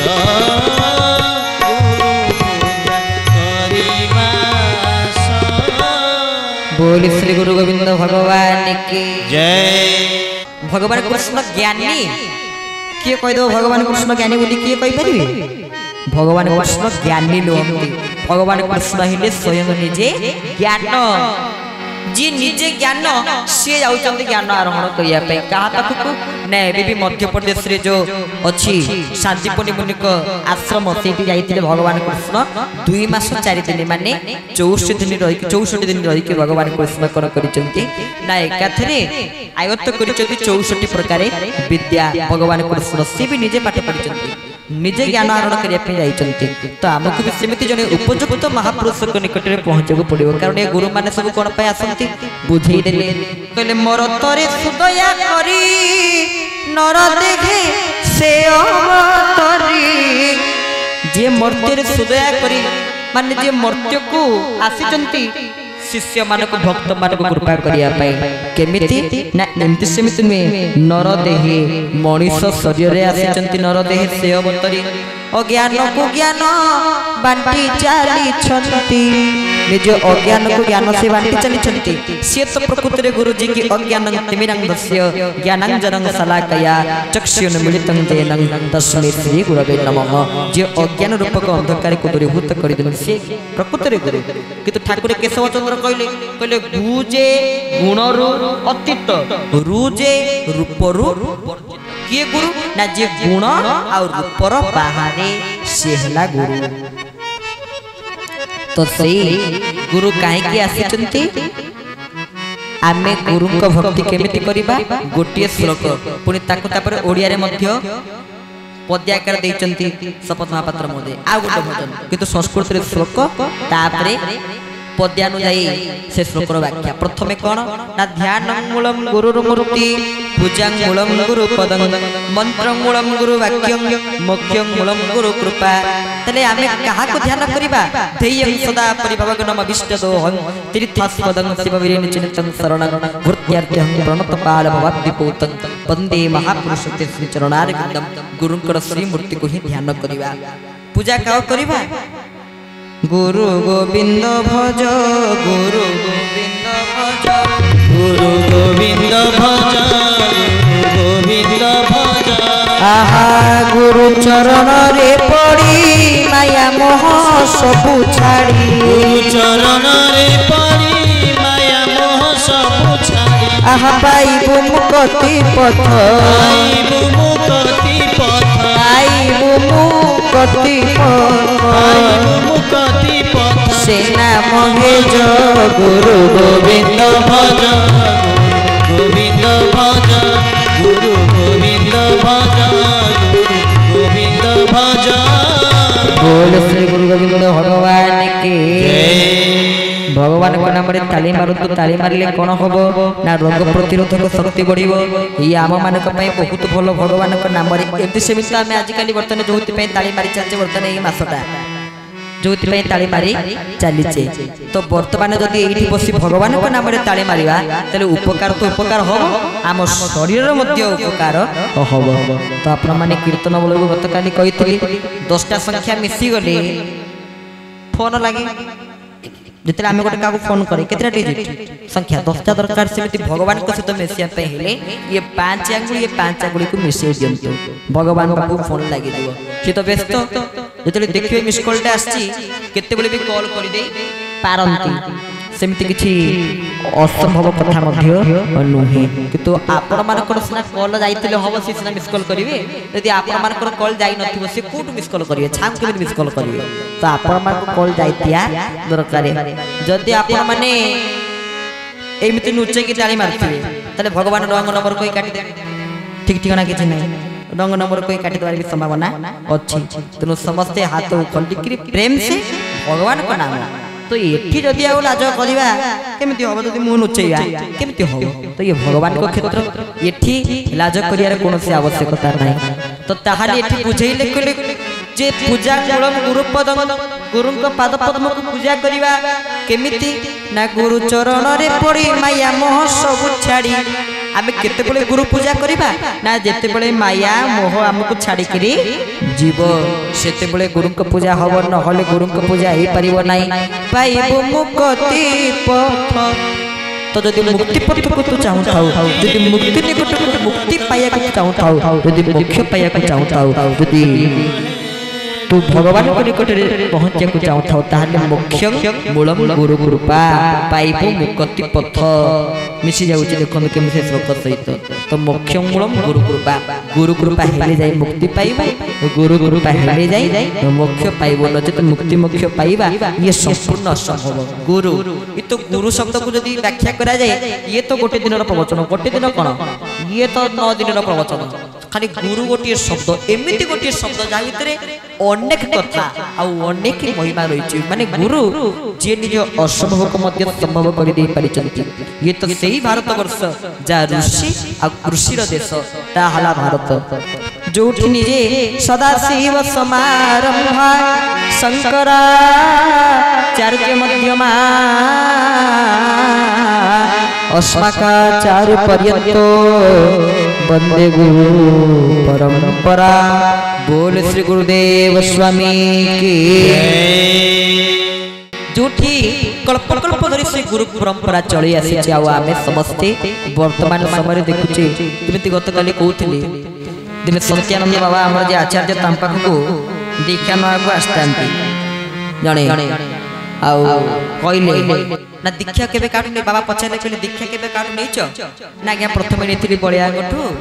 गुरु पूजा करिबा बोल श्री गुरु गोविंद भगवान की जय भगवान कृष्ण ज्ञानी किए कह दो भगवान कृष्ण ज्ञानी बोली किए कह परिबे भगवान कृष्ण ज्ञानी लोक भगवान कृष्ण हिले स्वयं निजे ज्ञान जी निजे ज्ञान से जाउचंती ज्ञान आरोहण करिया पे कहा पाखु ने एबे भी मध्य प्रदेश रे जो अछि शांतिपुनी मुनि को आश्रम सेठी जाइतिले भगवान कृष्ण दुई मास चारि दिन माने चौसठ दिन रही चौसठ दिन रही के भगवान कृष्ण कर करिचंती ना एकाथरे आयत्त करिचंती चौसठ प्रकार विद्या भगवान कृष्ण से भी निजे पाठ पढ़िचंती निजे ज्ञान आरोहण करिया पे जाइचंती तो हमकु भी सेमिति जने उपयुक्त महापुरुष को निकट रे पहुंचबो पड़िबो कारण ए गुरु माने सब कोन पय आसंती बुझेई देले कहले मोर तरे सुदया करी नर देखे से अवतरी जे मर्त्य रे सुदया करी माने जे मर्त्य को आसीचंती शिष्य मानक भक्त मानक कृपा करिया पाए केमिति ना एमति सेमिति में नर देहे मनुष्य शरीर रे आसीचंती नर देहे से अवतरी अज्ञान को ज्ञान बांटी चाली छंती निज अज्ञान को ज्ञान से बांटी चली छंती से तो प्रकृति रे गुरु जी की अज्ञान तिमिरंगस्य ज्ञानांजनं सलाकया चक्षुन मिलितं जेनं तस्मै श्री गुरवे नमः जे अज्ञान रूपक अंधकार को दूरीभूत करि देन से प्रकृति रे गुरु किंतु ठाकुर केशव चंद्र कहले कहले गुजे गुणरु अतीत रुजे रूपरु किए गुरु ना जे गुण और रूपर बाहरे से हला गुरु तो सही गुरु कहीं आसी आमे गुरु भक्ति केमिति करिबा गोटे श्लोक पुणी ताकु तापर ओडिया रे मध्य पद्याकार देइचंती शपथ महापात्र महोदय आ गोटे भजन किंतु संस्कृत रे श्लोक तापरे पद्यानुजायी से श्लोकर व्याख्या प्रथमे कौन ना ध्यान मूलम गुरुर मूर्ति पूजा मूलम गुरु पदं मंत्र मूलम गुरु वाक्यं मोक्षं मूलम गुरु कृपा तले आमे कहा को ध्यान करिबा ध्येयं सदा परिभवगनम अभिष्टदोहं तीर्थास्पदं शिववीरेण चिन्तं शरणं वृत्यार्थं प्रणतपाल भवद्दीपोतं वंदे महापुरुषते श्री चरणारविन्दं गुरुंकर श्री मूर्ति को ही ध्यान करिबा पूजा का करिबा गुरु गोविंद भज गुरु गोविंद भज गुरु गोविंद भज गुरु गोविंद भज आहा गुरु चरण रे पड़ी माया मोह सबु छाड़ी गुरु चरण रे पड़ी माया मोह सबु छाड़ी आहा पाइबु मुक्ति पथ पाइबु मुक्ति पथ पाइबु मुक्ति पथ पाइबु मुक्ति पथ सेना मोहे जो गुरु गोविंद भज गोविंद भज गुरु गोविंद भज गुरु गोविंद भज बोल श्री गुरु गोविंद भगवान के भगवान को नाम रे ताली मारतु ताली मारिले कोन होबो ना रोग प्रतिरोधक शक्ति बढ़िबो ई आम मानक पय बहुत भलो भगवान को नाम रे एते सेमित आमे आज काली वर्तमान जोति पय ताली मारी चाचे वर्तमान ई मासटा जोति पय ताली मारी चलीचे तो वर्तमान जदि एठी बसी भगवान को नाम रे ताली मारिबा तले उपकार तो उपकार हो आम शरीर रे मध्ये उपकार होबो तो आपण माने कीर्तन बोलबो गत काली कहितली दस टा संख्या मिसी गले फोन लागे जितने आम गोटे क्या फोन करे केतरा डिजिट संख्या दसटा दरकार सेमती भगवान को सहित मिसिया पे हेले ये पांच आंगुल ये पांच आंगुल को मिसई दियंतु भगवान को फोन लागि दियो से तो व्यस्त जितने देखिए मिस कॉल टा आछि केते बेले भी कॉल करि दे पारंती सेमती किछि असंभव कथा मध्य नुहे किंतु आपण मानकर सिना कॉल जाइतिले हबो से सिना मिस कॉल करिवे यदि आपण मानकर कॉल जाई नथिबो से कोट मिस कॉल करिवे छाम के मिस कॉल करिवे तो आपण मानकर कॉल जाइतिया दरकार जदि आपण माने एमिति नुचे की ताली मारथिबे तले भगवान रंग नंबर कोई काटि दे ठीक ठिकाना किछि नै रंग नंबर कोई काटि देबार भी संभावना अछि तनु समस्त हाथ खंडिकरी प्रेम से भगवान को नाम तो एठी जदि आ लाज करिबा केमिति होबो जदि मु नुचैया केमिति होबो तो ये भगवान को क्षेत्र एठी लाज करियार कोनोसी आवश्यकता नै तो ताहाली एठी बुझैले कले जे पूजा मूलम गुरु पदम गुरु को पाद पद्म को पूजा करिबा केमिति ना गुरु चरण रे पड़ी माया मोह सब छाड़ी आमे केते बेले गुरु पूजा करिबा ना जेते बेले माया मोह हमको छाड़ी करी जीव सेते बेले गुरु को पूजा हबो न होले गुरु को पूजा ही परिबो नाही पाइबो मुक्ति पथ तो जदि मुक्ति पथ को तू चाहू थाउ जदि मुक्ति निकट को मुक्ति पाया को चाहू थाउ जदि मोक्ष पाया को चाहू थाउ जदि तू भगवान को निकट रे पहुंचे को चाहू थाउ ताहाले मोक्षं मूलम गुरु कृपा पाइबो मुक्ति पथ मिसी जाउची देखन के मिसे श्लोक सहित तो मोक्षं मूलम गुरु कृपा गुरु कृपा हेले जाई मुक्ति पाइबा गुरु कृपा हेले जाई मोक्ष पाइबो नचेत मुक्ति मोक्ष पाइबा ये संपूर्ण असंभव गुरु ये तो गुरु शब्द को यदि व्याख्या करा जाए ये तो गोटे दिन प्रवचन गोटे दिन कोन ये तो नौ दिन प्रवचन खाली गुरु गोटे शब्द एमिति गोटे शब्द जा भितरे अनेक कथा आ अनेक महिमा रही माने गुरु जे निज असंभव को मध्य संभव कर दे परिचंती ये तो सही भारत वर्ष जा ऋषि आ कृषि रो देश ता हला भारत जोठी निजे सदा शिव समारंभ शंकराचार्य मध्यमा अस्माकाचार्य पर्यंत वंदे गुरु परंपरा बोल श्री गुरुदेव स्वामी की जोठी कल्प कल्प धरी से गुरु परंपरा चली आसी आमे समस्ते वर्तमान समय देखुचे जेमिति गतकाली कहूली दिन सत्यानंद बाबा हमर जे आचार्य तांपा को दीक्षा नवाको आस्तांती जणे आउ कहले ना दीक्षा केबे काटू बाबा पछाले कहले दीक्षा केबे काटू नैछ ना आज्ञा प्रथम नेथिली बळिया गठू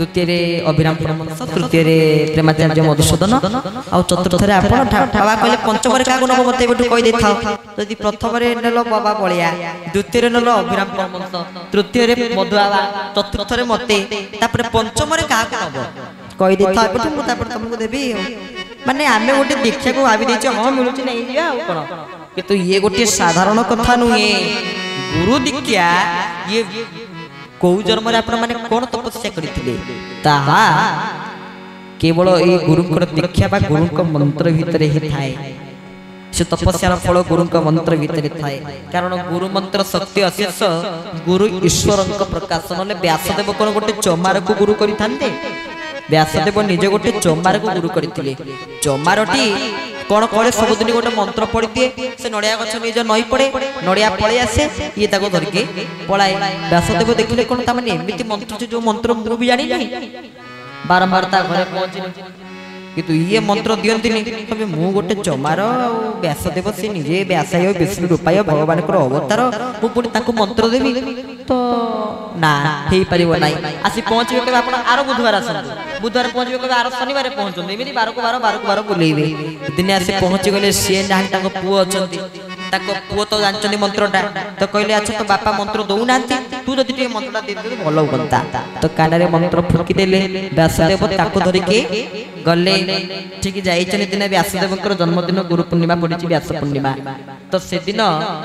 द्वितीय अभिराम परमहंस तृतीय प्रेमाचार्य मधुसूदन आ चतुर्थ आपण बाबा कहले पंचम क्या नब मत कही दे था जदि प्रथम नेल बाबा बलिया द्वितीय नेल अभिराम परमहंस तृतीय मधुआबा चतुर्थ मते पंचम क्या नब कही दे था तुमको देवी माने आमे गोटे दीक्षा को भाभी देछ हां मिलुच नहीं दिया कोन किंतु ये गोटे साधारण कथा नुहे गुरु दीक्षा ये कौ जन्म आपण माने कोन तपस्या करथिले ताहा केवल ए गुरुकर दीक्षा बा गुरुक मंत्र भितरे ही थाए से तपस्यार फल गुरुक मंत्र भितरे थाए कारण गुरु मंत्र शक्ति अशेष गुरु ईश्वरक प्रकाशन ले व्यासदेव कोन गोटे चमार को गुरु करि थांते व्यासदेव निजे गोटे चमार को गुरु करथिले चमारटी कौन करे सबुदिन गोटे मंत्र पढ़ी दिए से नड़िया गछ निज नई पड़े नड़िया पड़े आसे ये ताको धरके पलाए व्यासदेव देखले कोन ता माने एमिति मंत्र जो मंत्र मु भी जानि नहीं बारंबार ता घरे पहुंची किंतु ये मंत्र दियंतिनी तबे मु गोटे चमार व्यासदेव से निजे व्यासाय विष्णु रूपाय भगवान को अवतार मु पुनी ताको मंत्र देबी तो ना हे परिबो नाही आसी पहुंचबे के आपण आरो बुधवार आसन बुधवार पहुंचबे के आरो शनिवार पहुंचो एमिति बार को बार बार को बार बुलेइबे दिने आसी पहुंची गले से नाही ताको पुओ अछंती ताको पुओ तो जानचनी मंत्रटा तो कहले अच्छा तो बापा मंत्र दउ नांती तू जदि टे मंत्रटा दे दे भलो बनता तो कानारे मंत्र फुकी देले व्यासदेव ताको धरि के गले ठीक जाइचनी दिन व्यासदेवकर जन्मदिन गुरु पूर्णिमा पड़ी व्यास पूर्णिमा तो से दिन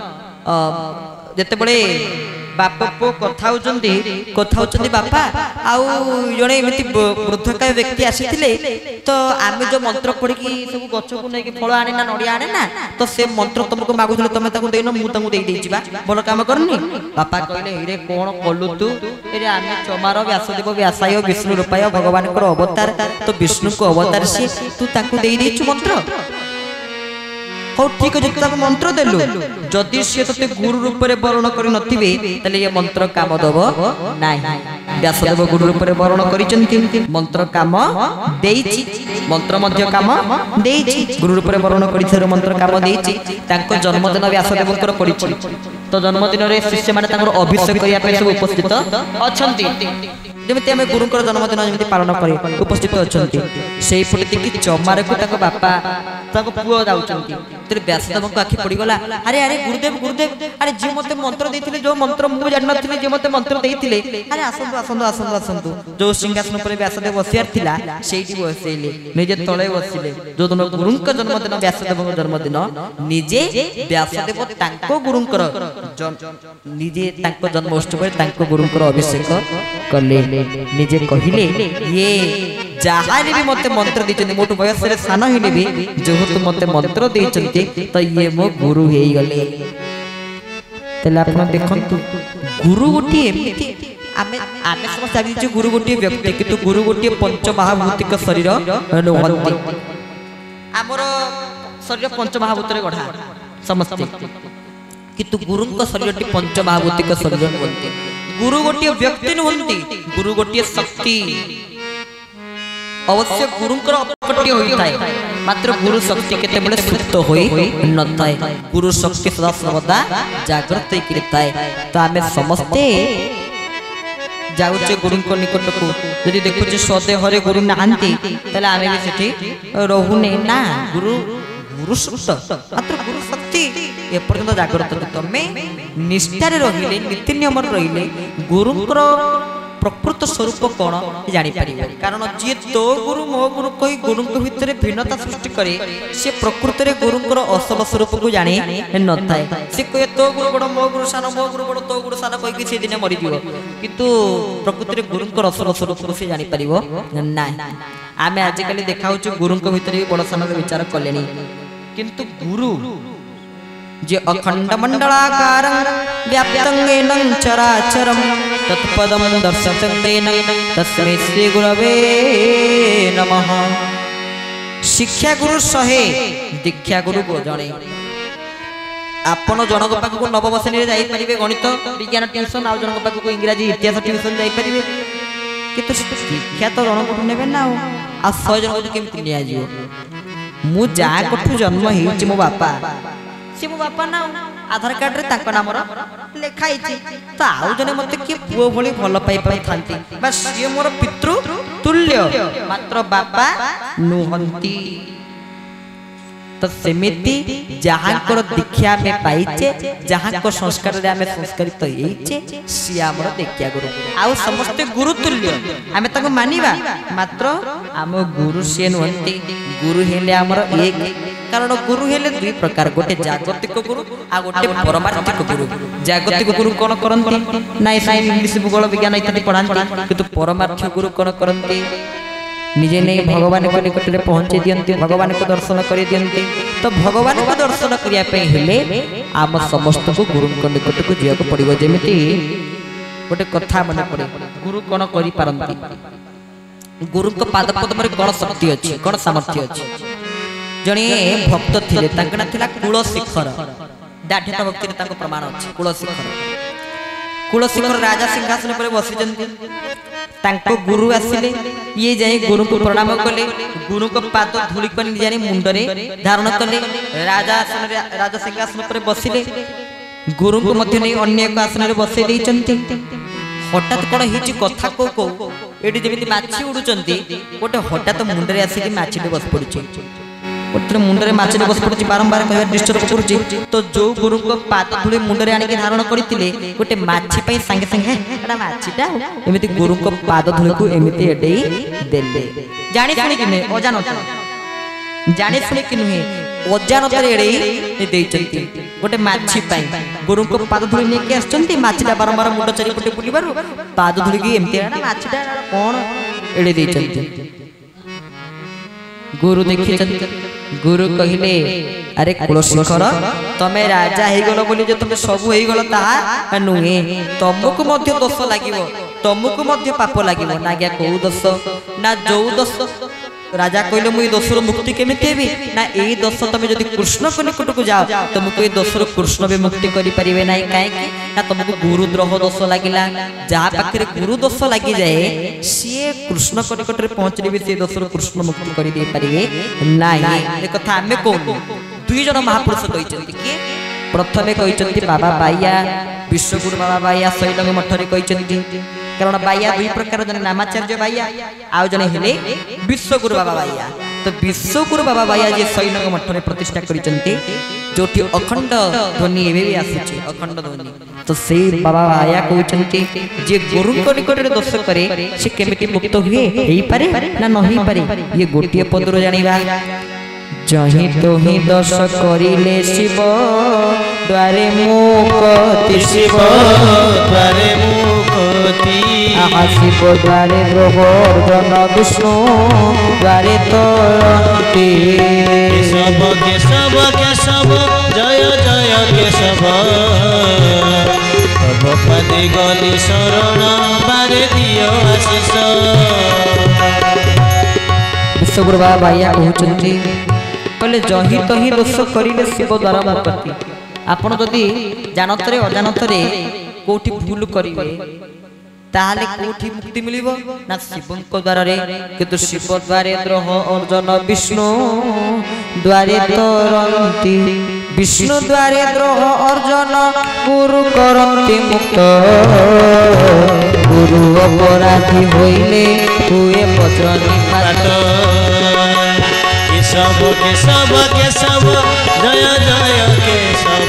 जते बड़े बापा पो कथा होचंती कथा होचंती बापा आउ जणे एमिति वृद्धकाय व्यक्ति आसीथिले तो आमे जो मंत्र पढ़ी की सब गछ को नै के फळ आने ना नडिया आने ना तो से मंत्र तुमको मागुथले तमे ताको देनो मु ताको देई देइचिबा बोल काम करनी बापा कहले रे कोन कलु तू रे आमे चमार व्यासदेव व्यासाय विष्णु रूपाय भगवान को अवतार तो विष्णु को अवतार से तू ताको देई देइछु मंत्र हो ठीक है जब मंत्र देलु जदि से तते गुरु रूप रे वर्ण करि नथिबे तले ये मंत्र काम दबो नाही व्यासदेव गुरु रूप रे वर्ण करिचंती मंत्र काम देइची मंत्र मध्य काम देइची गुरु रूप रे वर्ण करिथर मंत्र काम देइची तांको जन्मदिन व्यासदेवकर पडिची तो जन्मदिन रे शिष्य माने तांकर अभिषेक करिया पे सब उपस्थित अछंती जेमिति हमें गुरुकर जन्मदिन जेमिति पालन करे उपस्थित अछंती सेही पटे देखि चमार को ताको बापा ताको पुओ जाउचंती तेरे व्यासदेव को आखि पड़ी गला अरे अरे गुरुदेव गुरुदेव अरे जे मते मंत्र देथिले जो मंत्र मु जान नथिले जे मते मंत्र देथिले अरे आसंतु आसंतु आसंतु आसंतु जो सिंहासन पर व्यासदेव बसियार थिला सेठी बसैले निजे तळे बसिले जो दिन गुरुक जन्मदिन व्यासदेव जन्मदिन निजे व्यासदेव ताको गुरुकर निजे ताको जन्मोत्सव रे ताको गुरुकर अभिषेक करले निजे कहिले ये जहारे भी मते मंत्र देचंती मोटू बयस रे सान हिने भी जेहेतु मते मंत्र देचंती तो ये मो गुरु हेई गले तले आपण देखंतु गुरु गोटी एमिति आमे आमे समस्त आबि जे गुरु गोटी व्यक्ति किंतु गुरु गोटी पंच महाभूतिक शरीर नहंती हमर शरीर पंच महाभूत रे गढा समस्त किंतु गुरुक शरीरटी पंच महाभूतिक शरीर नहंती गुरु गोटी व्यक्ति नहंती गुरु गोटी शक्ति अवश्य गुरुकर अपकट्य होइताय मात्र गुरु शक्ति केते बळे सुप्त होई नथाय गुरु शक्ति सदा सर्वदा जागृत होइकिरताय तो आमे समस्ते जाउचे गुरुक निकट को यदि देखुचे सदे हरे गुरु नांती तले आमे भी सेठी रहूने ना गुरु गुरु सुप्त मात्र गुरु शक्ति ए पर्यंत जागृत तमे निष्ठारे रहिले नीति नियम रहिले गुरुकर प्रकृत स्वरूप कौन जानी पारिबे कारण जे तो गुरु मो गुरु कहि गुरु के भितरे भिन्नता सृष्टि करे से प्रकृत रे गुरुकर असल स्वरूप को जाने न थाए से कहे तो गुरु बड़ मो गुरु सान मो गुरु बड़ तो गुरु सान कहि कि से दिन मरि दियो किंतु प्रकृत रे गुरुकर असल स्वरूप को से जानी पारिबो ना आमे आज काली देखाउ छु गुरु के भितरे बड़ सान विचार कलेनी किंतु गुरु जे अखंड मंडलाकार व्याप्तं येन चराचरं तत्पदं दर्शतं तेन तस्मै श्री गुरवे नमः शिक्षा गुरु सहे दीक्षा गुरु जणे आपण जनक पाखु नवम श्रेणी रे जाई परिबे गणित विज्ञान ट्यूशन आ जनक पाखु इंग्रजी इतिहास ट्यूशन जाई परिबे किंतु शिक्षा तो जनक नेबे ना आ सय जनक केमिति निया जियो मु जा कठु जन्म हिच मो बापा से मो बापा ना आधार कार्ड रे ताको नामर लेखाई तो आउ जने मते कि पुओ भली भल पाई पाई थांती बस ये मोर पितृ तुल्य मात्र बापा नुहंती तो सेमिति जहाँ को दीक्षा में पाइचे जहाँ को संस्कार रे आमे संस्कारित होइचे सी हमर देखिया गुरु आउ समस्त गुरु तुल्य आमे ताको मानिबा मात्र आम गुरु से नुहंती गुरु हेले हमर एक कारण गुरु हेले दुई प्रकार गोटे जागतिक गुरु आ गोटे परमार्थिक गुरु जागतिक गुरु कोन करंती नाइ साइ इंग्लिश भूगोल विज्ञान इत्यादि पढ़ांती किंतु परमार्थिक गुरु कोन करंती निजे नहीं भगवान को निकट में पहुंचे दियंती भगवान को दर्शन कर दियंती तो भगवान को दर्शन करिया पे हेले आम समस्त को गुरु को निकट को जिया को पड़िबो जेमिति गोटे कथा मन पड़े गुरु कोन करि पारंती गुरु को पाद पद्म रे कोन शक्ति अछि कोन सामर्थ्य अछि जणे भक्त थिले तांकना थिला कुलशिखर दाढ्यता भक्ति रे ताको प्रमाण अछि कुलशिखर कुलशिखर राजा सिंहासन पर बसिजंती तांको गुरु आसिले ये जाई गुरु को प्रणाम कले गुरु को पाद धूली को निजानी मुंडरे धारण कले राजा आसन रे राजा सिंहासन पर बसिले गुरु को मध्य नहीं अन्य एक आसन रे बसै दैचंती हठात कोन हिची कथा को को एडी जेमिति माछी उडुचंती गोटे हठात मुंडरे आसी माछीटे बस पड़ुची गोटे मुंडरे माछीटे बस पड़ुची बारंबार कहबा डिस्टर्ब करूची तो जो गुरु को पाद धूली मुंडरे आनी के धारण करथिले गोटे माछी पई संगे संगे एडा माछीटा एमिति गुरु को पाद धूली को एमिति एडेई देले जानि सुनि कि नै अजानत जानि सुनि कि नै अजानत रे एडेई देइचंती गोटे माछी पई गुरु को पाद धूली ने के आछंती माछीटा बारंबार मुंड चरी पटे बुलिबारु पाद धूली की एमिति एडा माछीटा कोन एडे देइचंती गुरु देखि गुरु कहिले अरे कुलशिखर तमे राजा हे गलो बोली जे तमे सब हे गलो ता नुहे तमको मध्य दोष लागिवो तमको मध्य पाप लागिवो ना क्या को दोष ना जो दोष राजा कहले मुई दोषर मुक्ति केमिति हेबी ना एई दोष तमे जदी कृष्ण को निकट को जाओ तमको ए दोषर कृष्ण भी मुक्ति करि परिबे नाही काहे कि ना तमको गुरु द्रोह दोष लागिला जहा पाखरे गुरु दोष लागि जाए सिए कृष्ण को निकट रे पहुंचली भी से दोषर कृष्ण मुक्ति करि दे परिबे नाही ए कथा हमें को दुई जन महापुरुष कहिचंती कि प्रथमे कहिचंती बाबा बाया विश्वगुरु बाबा बाया शैलंग मठ रे कहिचंती कारण बाया दुई प्रकार जने नामाचार्य बाया आउ जने हेले विश्वगुरु बाबा बाया तो विश्वगुरु बाबा बाया जे शैलंग मठ रे प्रतिष्ठा करिचंती जोटी अखंड ध्वनि एबे भी आसीचे अखंड ध्वनि तो से बाबा बाया कहिचंती जे गुरु को निकट रे दोष करे से केमिति मुक्त हुए हेई पारे ना नहीं पारे ये गोटिए पदरो जानिबा जही तो ही दश करिले शिव द्वारे मुक्ति शिव द्वारे मुक्ति आहा शिव द्वारे गोवर्धन विष्णु द्वारे तोरती केशव केशव केशव जय जय केशव तब पदे गली शरण बारे दियो आशीष विश्वगुरु बाबा बाया कहउचंती कहले जही तो ही दोष करिले शिव द्वारा मुक्ति आपण जदि जानतरे अजानतरे कोठी भूल करिवे ताले कोठी मुक्ति मिलिबो ना शिवं को द्वारा रे किंतु शिव द्वारे द्रोह अर्जुन विष्णु द्वारे तरंती विष्णु द्वारे द्रोह अर्जुन गुरु करंती मुक्त गुरु अपराधी होइले हुए पचनी पात केशव केशव केशव जय जय केशव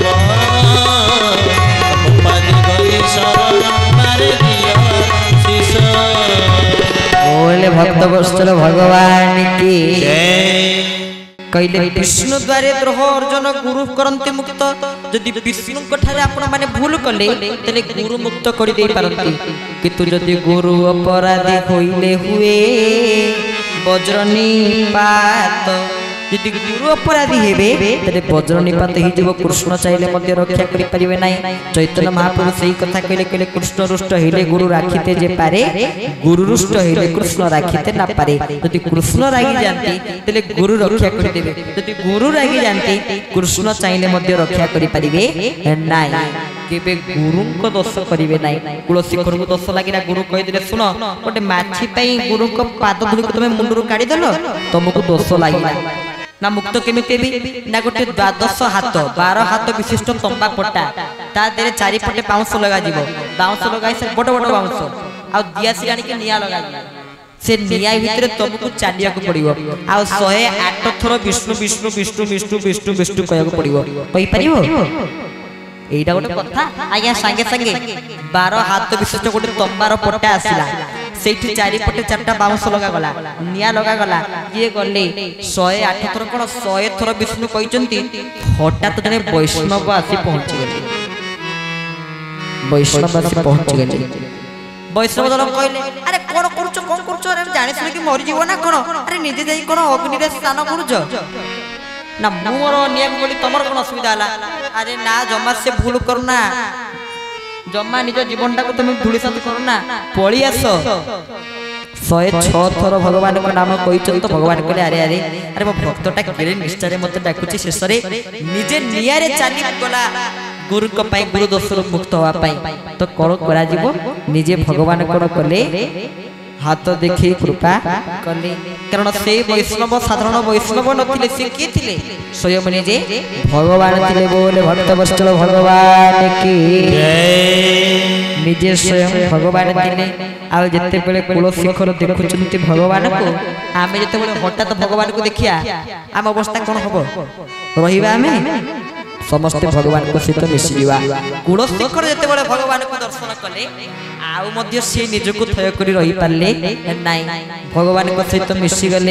पद गली शरण मारे दियो आशीष बोले भक्त वत्सल भगवान की जय कहले विष्णु द्वारे द्रोह अर्जुन गुरु करंती मुक्त जदि विष्णु कठारे आपण माने भूल कले तले गुरु मुक्त करि दे पारंती किंतु जदि गुरु अपराधी होइले हुए वज्रनी पात यदि गुरु अपराधी हेबे तले वज्रनी पात हि जीव कृष्ण चाहिले मध्य रक्षा करि परिबे नाही चैतन्य महाप्रभु सही कथा कहले कहले कृष्ण रुष्ट हेले गुरु राखिते जे पारे गुरु रुष्ट हेले कृष्ण राखिते ना पारे यदि कृष्ण रागी जानती तले गुरु रक्षा करि देबे यदि गुरु रागी जानती कृष्ण चाहिले मध्य रक्षा करि परिबे नाही केबे गुरु को दोष करिवे नाही कुलशिखर को दोष लागिना गुरु कहि दिले सुन गोटे माछी पई गुरु को पाद धुली को तमे मुंडरू काढी देलो तुमको दोष लागिला ना मुक्त केमिति भी ना गोटे द्वादश हाथ बारह हाथ विशिष्ट तंबा पट्टा ता देरे चारि पटे पाउंस लगा जीवो बाउंस लगाई से बड़ बड़ बाउंस आ दिया से आनी के निया लगा से निया भितर तुमको चालिया को पड़िबो आ एक सौ आठ थरो विष्णु विष्णु विष्णु विष्णु विष्णु विष्णु कहया को पड़िबो कहि परिबो एटा गोटे कथा आज्ञा संगे संगे बारह हाथ विशिष्ट गोटे तंबार पट्टा आसिला सेठी चारि पटे चारटा बाउंस लगा गला निया लगा गला ये गले एक सौ आठ थरो कोन सौ थरो विष्णु कहिचंती हठात जने वैष्णव आसी पहुंची गले वैष्णव आसी पहुंची गले वैष्णव दल कहले अरे कोन करछ कोन करछ अरे जानि सुनि कि मरि जीव ना कोन अरे निजे जाई कोन अग्नि रे स्नान करछ ना मोर निया बोली तमर कोन असुविधा हला अरे ना जम्मा से भूल करना जम्मा निज जीवनटा को तुम धूली साथ करना पळी आस सौ छह थर भगवान को नाम कहिचन तो भगवान कहले अरे अरे अरे मो भक्तटा केरे निष्ठा रे मते डाकुची शेष रे निजे निया रे चाली गला गुरु को पाई गुरु दोषर मुक्त होवा पाई तो कोन करा जीवो निजे भगवान कोन कले हाथ देखी कृपा कले कारण से वैष्णव साधारण वैष्णव नथिले से के थिले स्वयं निजे भगवान थिले बोले भक्त वत्सल भगवान की जय निजे स्वयं भगवान थिले आ जते बेले कुल शिखर देखुचंती भगवान को आमे जते बेले हठात भगवान को देखिया आम अवस्था कोन हबो रहिबा आमे समस्त भगवान को सहित मिसी जीवा कुल शिखर जते बेले भगवान को दर्शन कले आउ मध्य से निजको थय करी रही पाले नाही भगवान को सहित मिसी गले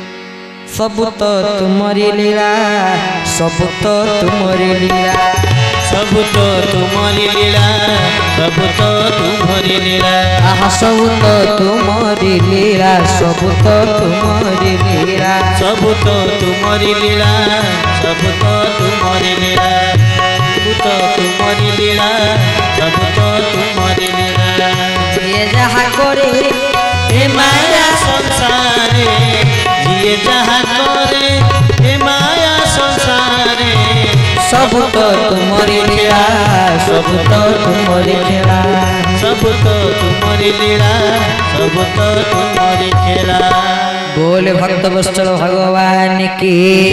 सब तो तुमरी लीला सब तो तुमरी लीला सब तो तुम्हारी लीला सब तो तुम्हारी लीला आहा सब तो तुमरी लीला सब तो तुमरी लीला सब तो तुम्हारी लीला सब तो तुम्हारी लीला सब तो तुम्हारी लीला सब तो तुम्हारी लीला ये जहाँ करे हे माया संसारे जिए जहाँ करे हे माया संसारे सब तो तुमरी लीला सब तो तुमरी खेला सब तो तुम्हारी लीला सब तो तुम्हारी खेला बोले भक्त वत्सल भगवान की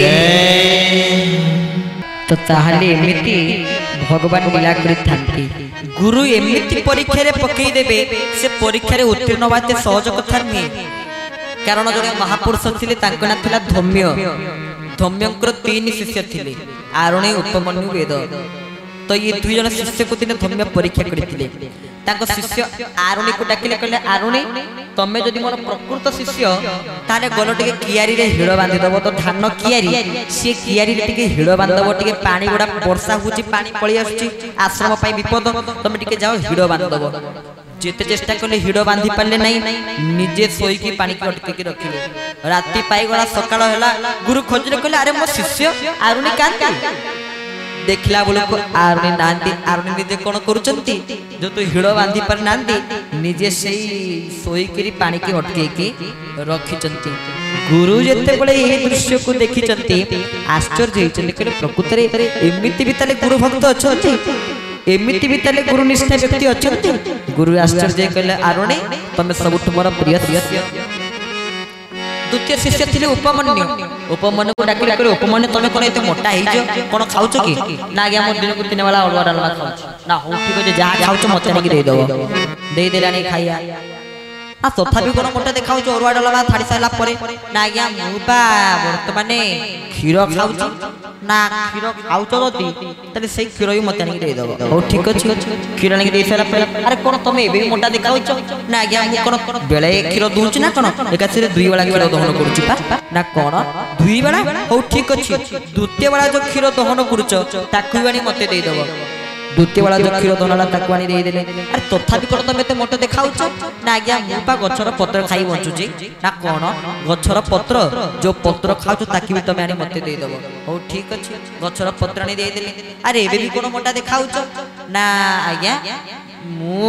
जय तो ताहले एमिति भगवान लीला करि थांती गुरु एमिति परीक्षा रे पकई देबे से परीक्षा रे उत्तीर्ण होबाते सहज कथा नहीं कारण जने महापुरुष थिले तांको ना थिला धम्य धम्यंकर तीन शिष्य थिले आरुणी उपमन्यु वेद तो ये दुई जन शिष्य को दिन धम्य परीक्षा करथिले तांको शिष्य आरुणी को डाकिले कहले आरुणी तमे जदि मोर प्रकृत शिष्य ताले गलो टिके कियारी रे हिड़ बांधी दबो तो धान कियारी से कियारी रे टिके हिड़ बांध दबो टिके पानी गुडा वर्षा हुची पानी पळी आछी आश्रम पाई विपद तमे टिके जाओ हिड़ बांध दबो जेते चेष्टा करले हिड़ बांधी पाले नाही निजे सोई की पानी के अटके के रखिले राती पाई गला सकाळ होला गुरु खोजले कहले अरे मो शिष्य आरुणी कांती देखला बोले को आरुणी नांदी आरुणी निजे कोन करूचंती जो तो हिड़ बांधी पर नांदी निजे सेई सोई करी पानी के अटके के रखिचंती गुरु जते बळे ए दृश्य को देखिचंती आश्चर्य होइचले कहले प्रकृति रे एमिति बिताले गुरु भक्त अछंती एमिति बिताले गुरु निष्ठा व्यक्ति अछंती गुरु आश्चर्य कहले आरुणी तमे सबुठ मोर प्रिय शिष्य द्वितीय शिष्य थिले उपमन्यु उपमन्यु को डाकिला करे उपमन्यु तमे कोन एते मोटा हिजो कोन खाउछ की ना गे हम दिन को तीन वाला अडवा डालमा खाउछ ना हो ठीक जे जा खाउछ मते नहीं दे दबो दे देलानी खाइया आ तथापि कोन मोटा देखाउछ अडवा डालमा थाडी साला परे ना गे मुबा वर्तमाने खीर खाउछ ना खीर खाउछ जति तले सेई खीर ही मते नहीं दे दबो हो ठीक अछि खीर नहीं दे साला परे अरे कोन तमे एबे मोटा देखाउछ ना गे हम कोन बेले खीर दूछ ना कोन एका से दुई वाला खीर दहन करूची पा ना कोन दुई वाला हो ठीक अछि द्वितीय वाला जो खीर दहन करूछ ताकु बानी मते दे दबो द्वितीय वाला जो खीर दहनला ताकु बानी दे देले अरे तथापि कोन तमे ते मोटा देखाउछ ना गे मुपा गछर पत्र खाई बंचुची ना कोन गछर पत्र जो पत्र खाउछ ताकि भी तमे आनी मते दे दबो हो ठीक अछि गछर पत्र आनी दे देले अरे एबे भी कोन मोटा देखाउछ ना आज्ञा मु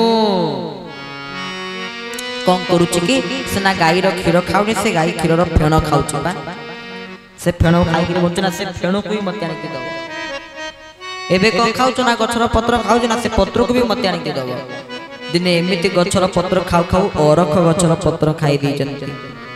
कौन करूची कि सेना गाई रो खीर खाउनी से गाई खीर रो फेण खाउछ बा से फेण खाई कि बंचना से फेण को भी मते आनी के दबो एबे कौन खाउछ ना गछर पत्र खाउछ ना से पत्र को भी मते आनी के दबो दिने एमिति गछर पत्र खाउ खाउ औरख गछर पत्र खाई दी जंती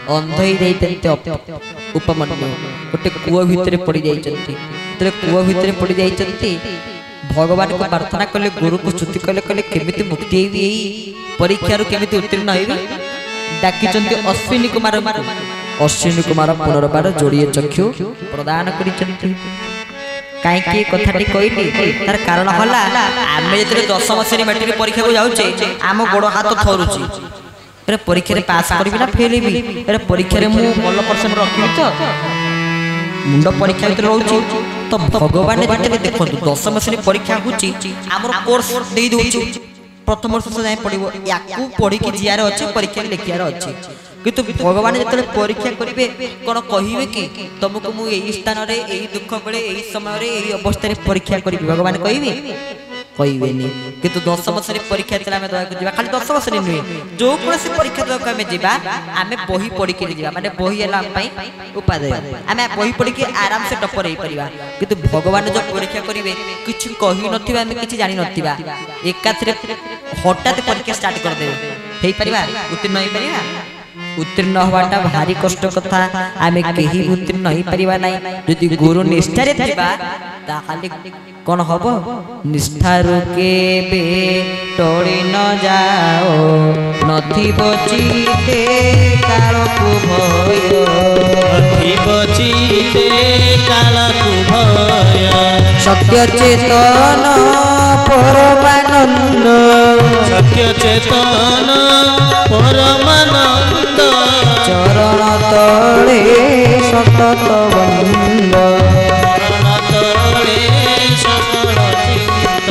अंध ही जाइतंती उपमन्यु गोटे कूଅ भितर पड़ी जाइतंती तेरे कूଅ भितर पड़ी जाइतंती भगवान को प्रार्थना कले गुरु को स्तुति कले कले केमिति मुक्ति हेबी परीक्षा रो केमिति उत्तीर्ण हेबी डाकिचंती अश्विनी कुमार अश्विनी कुमार पुनर्बार जोड़िए चक्षु प्रदान करिचंती काई की कथाटी कहली तार कारण हला आमे जेतरे दशम श्रेणी मैट्रिक परीक्षा को जाउचे आम गोड़ हाथ थरुची अरे परीक्षा रे पास करबी ना फेल हेबी अरे परीक्षा रे मु ଭଲ परसेंट रखिबी तो मुंड परीक्षा भीतर रहउची तो भगवान जेतरे देखंतु दशम श्रेणी परीक्षा होची हमर कोर्स देई दोची प्रथम वर्ष जाय पड़िबो याकू पढ़ी कि जियार अछि परीक्षा लिखियार अछि किंतु भगवान जेतले परीक्षा करिवे कोन कहिवे कि तुमको मु एई स्थान रे एई दुख बेले एई समय रे एई अवस्था रे परीक्षा करिवे भगवान कहिवे कहिवेनी किंतु दशम श्रेणी परीक्षा तला में दवा जिबा खाली दशम श्रेणी नुहे जो कोन से परीक्षा दवा हमें जिबा हमें बही पढ़ी के जिबा माने बही एला हम पई उपादेय हमें बही पढ़ी के आराम से टपर हे परिबा किंतु भगवान जो परीक्षा करिवे किछ कहि नथिबा हमें किछ जानि नथिबा एकाथरे हठात परीक्षा स्टार्ट कर देबे हेई परिबा उत्तीर्ण होई परिबा उत्तीर्ण हवाटा भारी कष्ट कथा आमे केही उत्तीर्ण होई परिबा नै यदि गुरु निष्ठा रे थिबा ताहाले कोन हबो निष्ठा रुके बे टोड़ी न जाओ नथी बचीते काल को भय नथी बचीते काल को भय सत्य चेतन परमानंद सत्य चेतन परमानंद चरण तले सतत बंद चरण तले सकल चित्त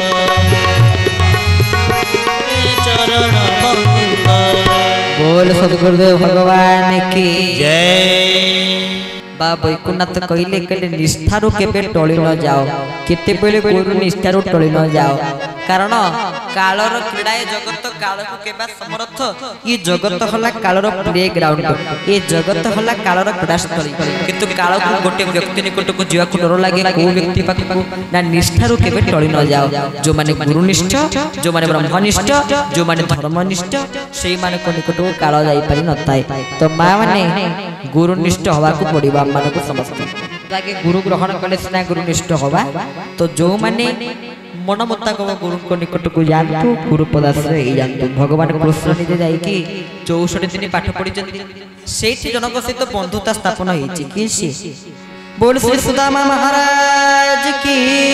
चरण बंद बोल सद्गुरुदेव भगवान की जय बा वैकुनाथ कहले कहले निष्ठारू केबे टळी न जाओ केते बेले गुरु निष्ठारू टळी न जाओ कारण कालर क्रीड़ा जगत काल को केबा समर्थ ये जगत हला कालर प्ले ग्राउंड ये जगत हला कालर क्रीड़ा स्थली किंतु काल को गोटे व्यक्ति निकट को जीवा को डर लागे को व्यक्ति पाख को ना निष्ठारू केबे टळी न जाओ जो माने गुरुनिष्ठ जो माने ब्रह्मनिष्ठ जो माने धर्मनिष्ठ सेई माने को निकट को काल जाई पारि नथाय तो मा माने गुरुनिष्ठ हवा को पड़िबा मान को समस्त ताके गुरु ग्रहण कले सिना गुरुनिष्ठ हवा तो जो माने मन मुताबिक गुरु को निकट को जानतु गुरु पदाश्रय जानतु भगवान कृष्ण निजे जाई कि चौसठ दिन पाठ पढ़ी सेठी जनक सहित बंधुता स्थापन होईची कि से बोल श्री सुदामा महाराज की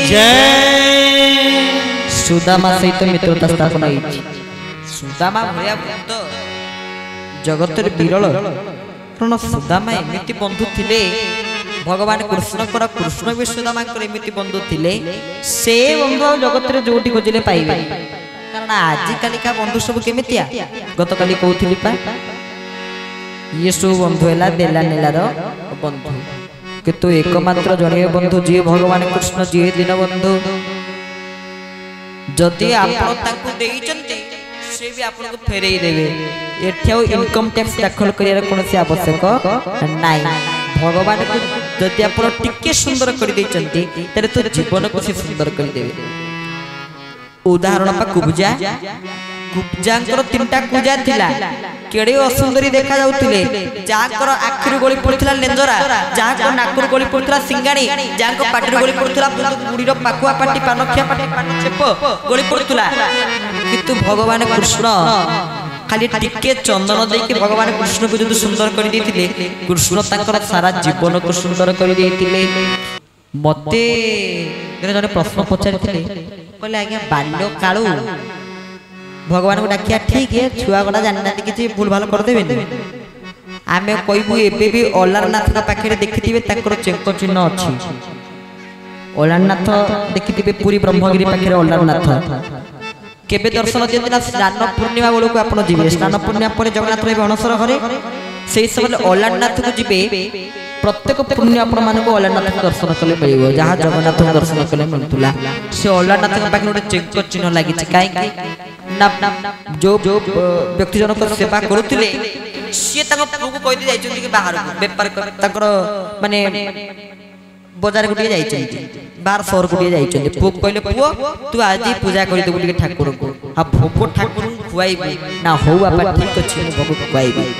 जय सुदामा सहित मित्रता स्थापन होईची सुदामा भया बंधु जगत रे विरल कारण सुदामा एमिति बंधु थिले भगवान कृष्ण कर कृष्ण भी सुदामा एमिति बंधु थिले से बंधु जगत रे जोटी खोजिले पाइबे कारण आज काली का बंधु सब केमितिया गत काली कहउथिली पा ये सब बंधु हैला देला नेलार बंधु किंतु एकमात्र जणिय बंधु जे भगवान कृष्ण जे दिन बंधु जदि आपण ताकू देइचंती से भी आपन को फेरई देबे एठियाउ इनकम टैक्स दाखल करियार कोनसी आवश्यक नाइ भगवान को जदि आपण टिके सुंदर कर दैचंती तरे तो जीवन को से सुंदर कर देबे उदाहरण पा कुबजा कुबजांकर तीनटा कुजा थिला केडे असुंदरी देखा जाउतिले जाकर आखिर गोली पड़थिला लेंजरा जाकर नाकुर गोली पड़थिला सिंगाणी जाकर पाटिर गोली पड़थिला बुडीर पाकुआ पाटी पानखिया पाटी पान छेप गोली पड़थिला किंतु भगवान कृष्ण खाली टिके चंदन देके भगवान कृष्ण को जो सुंदर कर देथिले कृष्ण ताकर सारा जीवन को सुंदर कर देथिले मते जने प्रश्न पचारिथिले कहले आज्ञा बाल्य कालू भगवान को डाकिया ठीक है छुआ गडा जानना किछि भूल भाल कर देबे आमे कहबू एबे भी अलारनाथ का पाखे देखिथिबे ताकर चेंक चिन्ह अछि अलारनाथ देखिथिबे पूरी ब्रह्मगिरी पाखे अलारनाथ केबे दर्शन दिना स्नान पूर्णिमा बेलू को आपण जिबे स्नान पूर्णिमा पर जगन्नाथ रे अनसर घरे सेही समय अलारनाथ को जिबे प्रत्येक पूर्णिमा आपण मान को अलारनाथ को दर्शन कले मिलिबो जहां जगन्नाथ को दर्शन कले मिलतुला से अलारनाथ के पाखे गोटे चेक चिन्ह लागि छै काई ना जो जो व्यक्ति जनक सेवा करुतिले से तक प्रभु को कहि जाय कि बाहर व्यापार तकर माने बाजार गुटिए जाय छै बाहर शहर गुटिए जाय छै पु कहले पुओ तू आज पूजा करि दे बोली ठाकुर को आ भोग ठाकुर खुआइबे ना हो आपा ठीक अछि भोग खुआइबे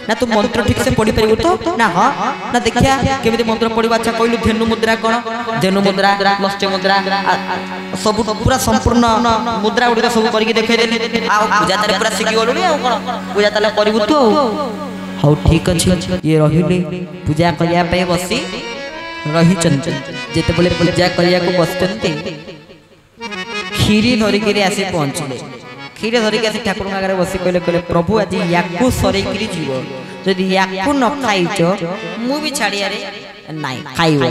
ना तू मंत्र ठीक से पढ़ी पारिबु तो ना हां ना देखिया केमिति मंत्र पढ़िबा अच्छा कहलु धेनु मुद्रा कोन धेनु मुद्रा मत्स्य मुद्रा सब पूरा संपूर्ण मुद्रा उडी सब करके देखै देले आ पूजा ताले पूरा सिखि गलुनी आ कोन पूजा ताले करिबु तो हौ ठीक अछि ये रहिले पूजा करिया पे बसी रही चंचल जेते बोले पूजा करिया को बसतंती खीरी धरि के आसी पहुंचले खीरी धरि के आसी ठाकुर आगे बसी कहले कहले प्रभु आज याकू सरे किरी जीव जदि याकू न खाइचो मु भी छाड़िया रे नाही खाइबो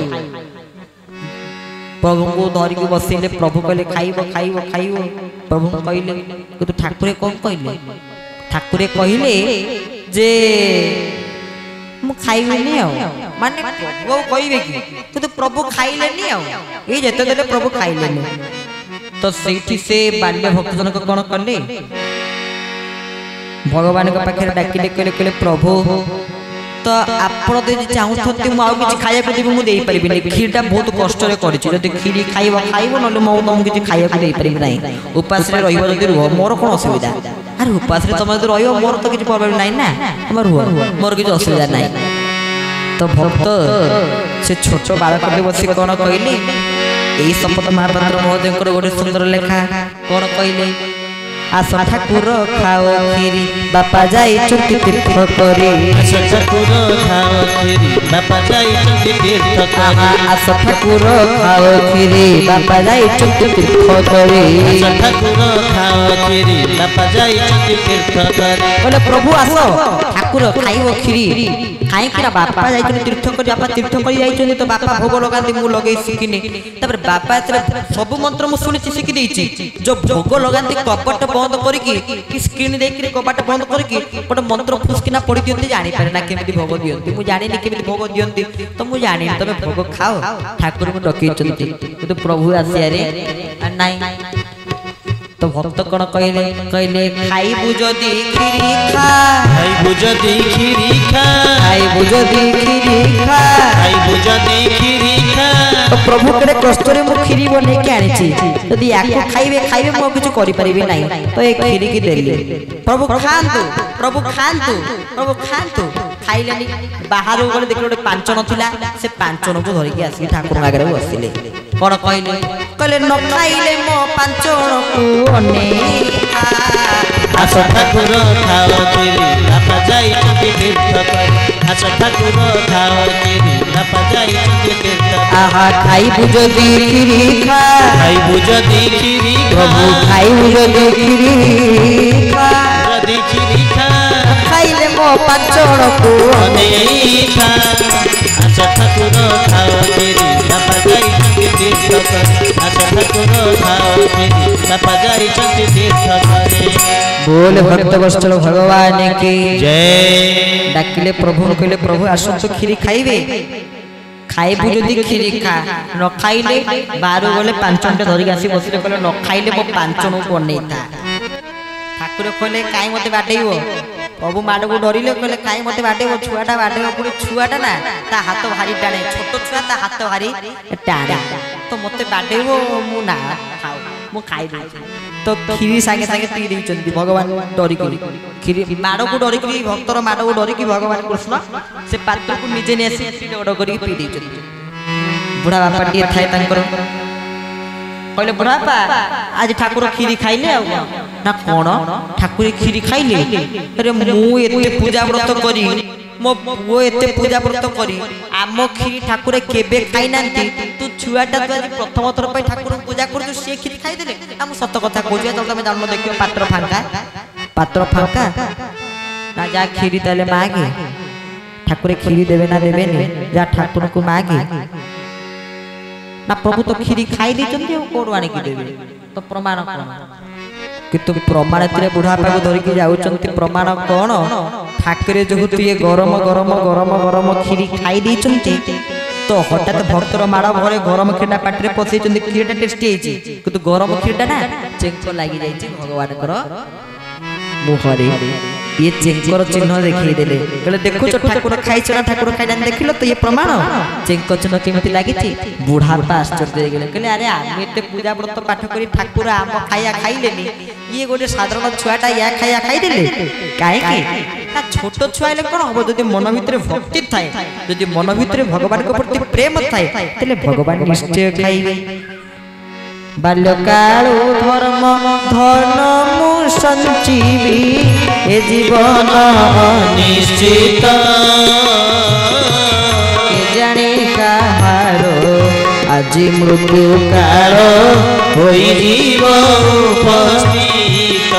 प्रभु को धरि के बसिले प्रभु कहले खाइबो खाइबो खाइबो प्रभु कहले तू ठाकुरे कोन कहले ठाकुरे कहले जे मु खाइबेनी आ माने प्रभु कहबे कि तू प्रभु खाइलेनी आ ए जेते देले प्रभु खाइलेनी तो सेठी से बाल्य भक्त जनक कोन करले भगवान के पाखे डाकिले कहले कहले प्रभु तो आपण दे चाहूथते मु आ किछि खाया को देबे मु देई परिबिनी खीरटा बहुत कष्ट रे करिछि जदि खीरी खाइबो खाइबो नले मु तुम किछि खाया को देई परिबि नाही उपास रे रहिबो जदि रुह मोर कोन असुविधा अरे उपास रे तुम जदि रहिबो मोर तो किछि प्रॉब्लम नाही ना हमर रुह मोर किछि असुविधा नाही तो भक्त से छोट बालक के बसी कोन कहली एई संपत महापात्र महोदय गोटे सुंदर लेखा कोन कहले आस ठाकुर खाओ खीरी बापा जाई चुटी तीर्थ करी आस ठाकुर खाओ खीरी बापा जाई चुटी तीर्थ करी आस ठाकुर खाओ खीरी बापा जाई चुटी तीर्थ करी आस ठाकुर खाओ खीरी बापा जाई चुटी तीर्थ करी बोले प्रभु आसो ठाकुर खाइबो खीरी खाई किरा बापा जाई तीर्थ करी बापा तीर्थ करी जाई तो बापा भोग लगांती मु लगे सिकिनी तबर बापा सब मंत्र मु सुनि सिखि देछि जो भोग लगांती कपट बंद करके कि स्क्रीन देख कबाट बंद करके गोटे मंत्र फुसकिना पड़ी दियंती जानी पारे ना केमिति भोग दियंती मु जानि नि केमिति भोग दियंती तो मु जानि तबे भोग खाओ ठाकुर को डकई चंती तो प्रभु आसिया रे नाही तो भक्त कोन कहले कहले खाई बुजदी खीरी खा खाई बुजदी खीरी खा खाई बुजदी खीरी खा खाई बुजदी खीरी खा तो प्रभु करे कष्ट रे मु खीरी बने के आनी छी यदि याको खाइबे खाइबे मो किछ करि परिबे नाही तो एक खीरी की देली प्रभु खांतु प्रभु खांतु प्रभु खांतु खाइलेनी बाहर गले देखले गोटे पांचन थिला से पांचन को धरि के आसी ठाकुर आगे बसिले कोन कहले कहले न खाइले मो पांचन को अने आस ठाकुर खाओ खीरी बापा जाई चुटी तीर्थ करी आस ठाकुर खाओ खीरी बापा जाई चुटी तीर्थ करी आहा खाई बुजदी खीरी खा खाई बुजदी खीरी प्रभु खाई बुजदी खीरी खा बुजदी खीरी खा खाइले मो पांचन को अने खा आस ठाकुर खाओ खीरी बापा जाई चुटी तीर्थ करी आस ठाकुर खाओ खीरी बापा जाई चुटी तीर्थ करी बोल भक्त वत्सल भगवान की जय डाकिले प्रभु कहले प्रभु आसो तो खीरी खाइबे खाइबु जदि खीरी खा न खाइले बारो गले पांचनटे धरि आसी बसिले कहले न खाइले मो पांचन को बनेता ठाकुर कहले काई मते बाटेइबो प्रभु माडो को डरिले कहले काई मते बाटेइबो छुआटा बाटेइबो पुनी छुआटा ना ता हाथ भारी टाणे छोटो छुआ ता हाथ भारी टाणे तो मते बाटेइबो मु ना खाऊ मु खाइ दे तो खीरी संगे संगे पी दै चंदी भगवान डरी करी खीरी माडो को डरी करी भक्तर माडो को डरी की भगवान कृष्ण से पात्र को निजे ने आसी डोडो करी पी दै चंदी बुढ़ा बापा टी थाए तंकर कहले बुढ़ा बापा आज ठाकुर खीरी खाइले आ ना कोन ठाकुर खीरी खाइले अरे मु एते पूजा व्रत करी मो वो एते पूजा व्रत करी आमो खीरी ठाकुर केबे खाइ नांती तू छुआटा तू आज प्रथम थर पे ठाकुर पूजा कर तू से खीरी खाइ देले हम सत्य कथा कहू तो तमे जानो देखियो पात्र फांका पात्र फांका ना जा खीरी तले मागे ठाकुर खीरी देबे ना देबे ने जा ठाकुर को मागे ना प्रभु तो खीरी खाइ दै चंदी कोड वाणी की देबे तो प्रमाण कोन किंतु प्रमाण तिरे बुढ़ापा को धरिकी जाउचंती प्रमाण कोन ठाकुरे जेहेतु ये गरम गरम गरम गरम खीरी खाई दै चंती तो हठात भक्तर माड़ भरे गरम खीरटा पाटरे पसई चंदी खीरटा टेस्टी हेची किंतु गरम खीरटा ना चेंको लागि जाईची भगवान कर मुहरे ये चेंकर चिन्ह देखिए देले कहले देखो तो ठाकुर खाई छना ठाकुर खाई ना देखिलो तो ये प्रमाण चेंकर चिन्ह केमिति लागिछि बुढ़ा पा आश्चर्य दे गेले कहले अरे आमे एते पूजा व्रत पाठ करी ठाकुर आम खाया खाइलेनी ये गोटे साधारण छुआटा या खाया खाई देले काहे की ता छोट छुआ ले कोन हो जदि मन भितरे भक्ति थाए जदि मन भितरे भगवान के प्रति प्रेम थाए तले भगवान निश्चय खाइबे बाल्यकाल धर्म धन मु संजीवी ए जीवन निश्चित के जाने कहारो आज मृत्यु काल होई जीव उपस्थित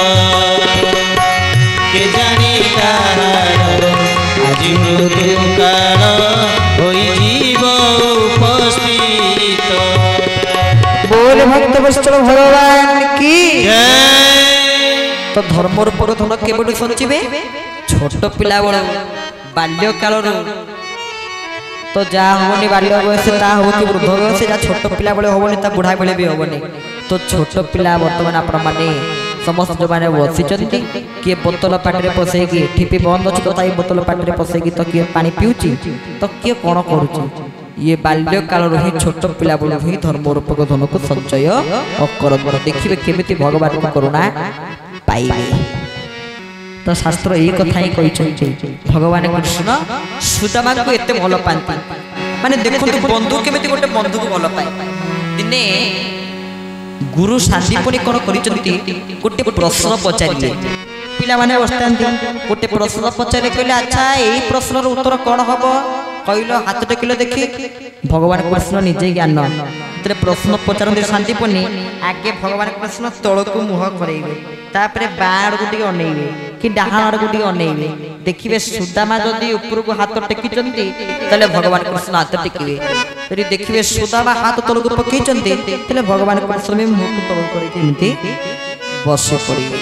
के जाने कहारो आज मृत्यु काल होई जीव उपस्थित। बोल भक्त वत्सल भगवान की जय। तो धर्मर पर धन केबडी संचिबे छोट पिला बळ बाल्य काल तो जा होनी बाल्य बयस ता हो कि वृद्ध बयस जा छोट पिला बळे होबनी ता बुढा बेले भी होबनी तो छोट पिला वर्तमान आपण माने समस्त जो माने बसी चंती के बोतल पाटरे पसै की ठिपी बंद अछि तो ताई बोतल पाटरे पसै की तो के पानी पिउची तो के कोन करूची ये बाल्य काल रही छोट पिला बळ ही धर्म रूपक धन को संचय अकर देखिबे केमिति भगवान को करुणा पाइबे तो शास्त्र यही कथा ही कहि भगवान कृष्ण सुदामा को एते भल पांती माने देखंतु बंधु केमिति गोटे बंधु को भल पाए दिने गुरु शांतिपुनी कोन करिसंती गोटे प्रश्न पचारिले पिला माने बस्तांती गोटे प्रश्न पचारे कहले अच्छा एही प्रश्नर उत्तर कोन हबो कहलो हाथ टेकिलो देखि भगवान कृष्ण निजे ज्ञान तरे प्रश्न पचारंती शांतिपुनी आगे भगवान कृष्ण तळकु मुह करैबे तापरे बाड़ को टिके अनेइबे कि डाहाण को टिके अनेइबे देखिबे सुदामा जदी ऊपर को हाथ टेकिचंती तले भगवान कृष्ण हाथ टेकिबे तरी देखिबे सुदामा हाथ तळकु पकेचंती तले भगवान कृष्ण में मुह को तळ करै केमती बसे पड़िबे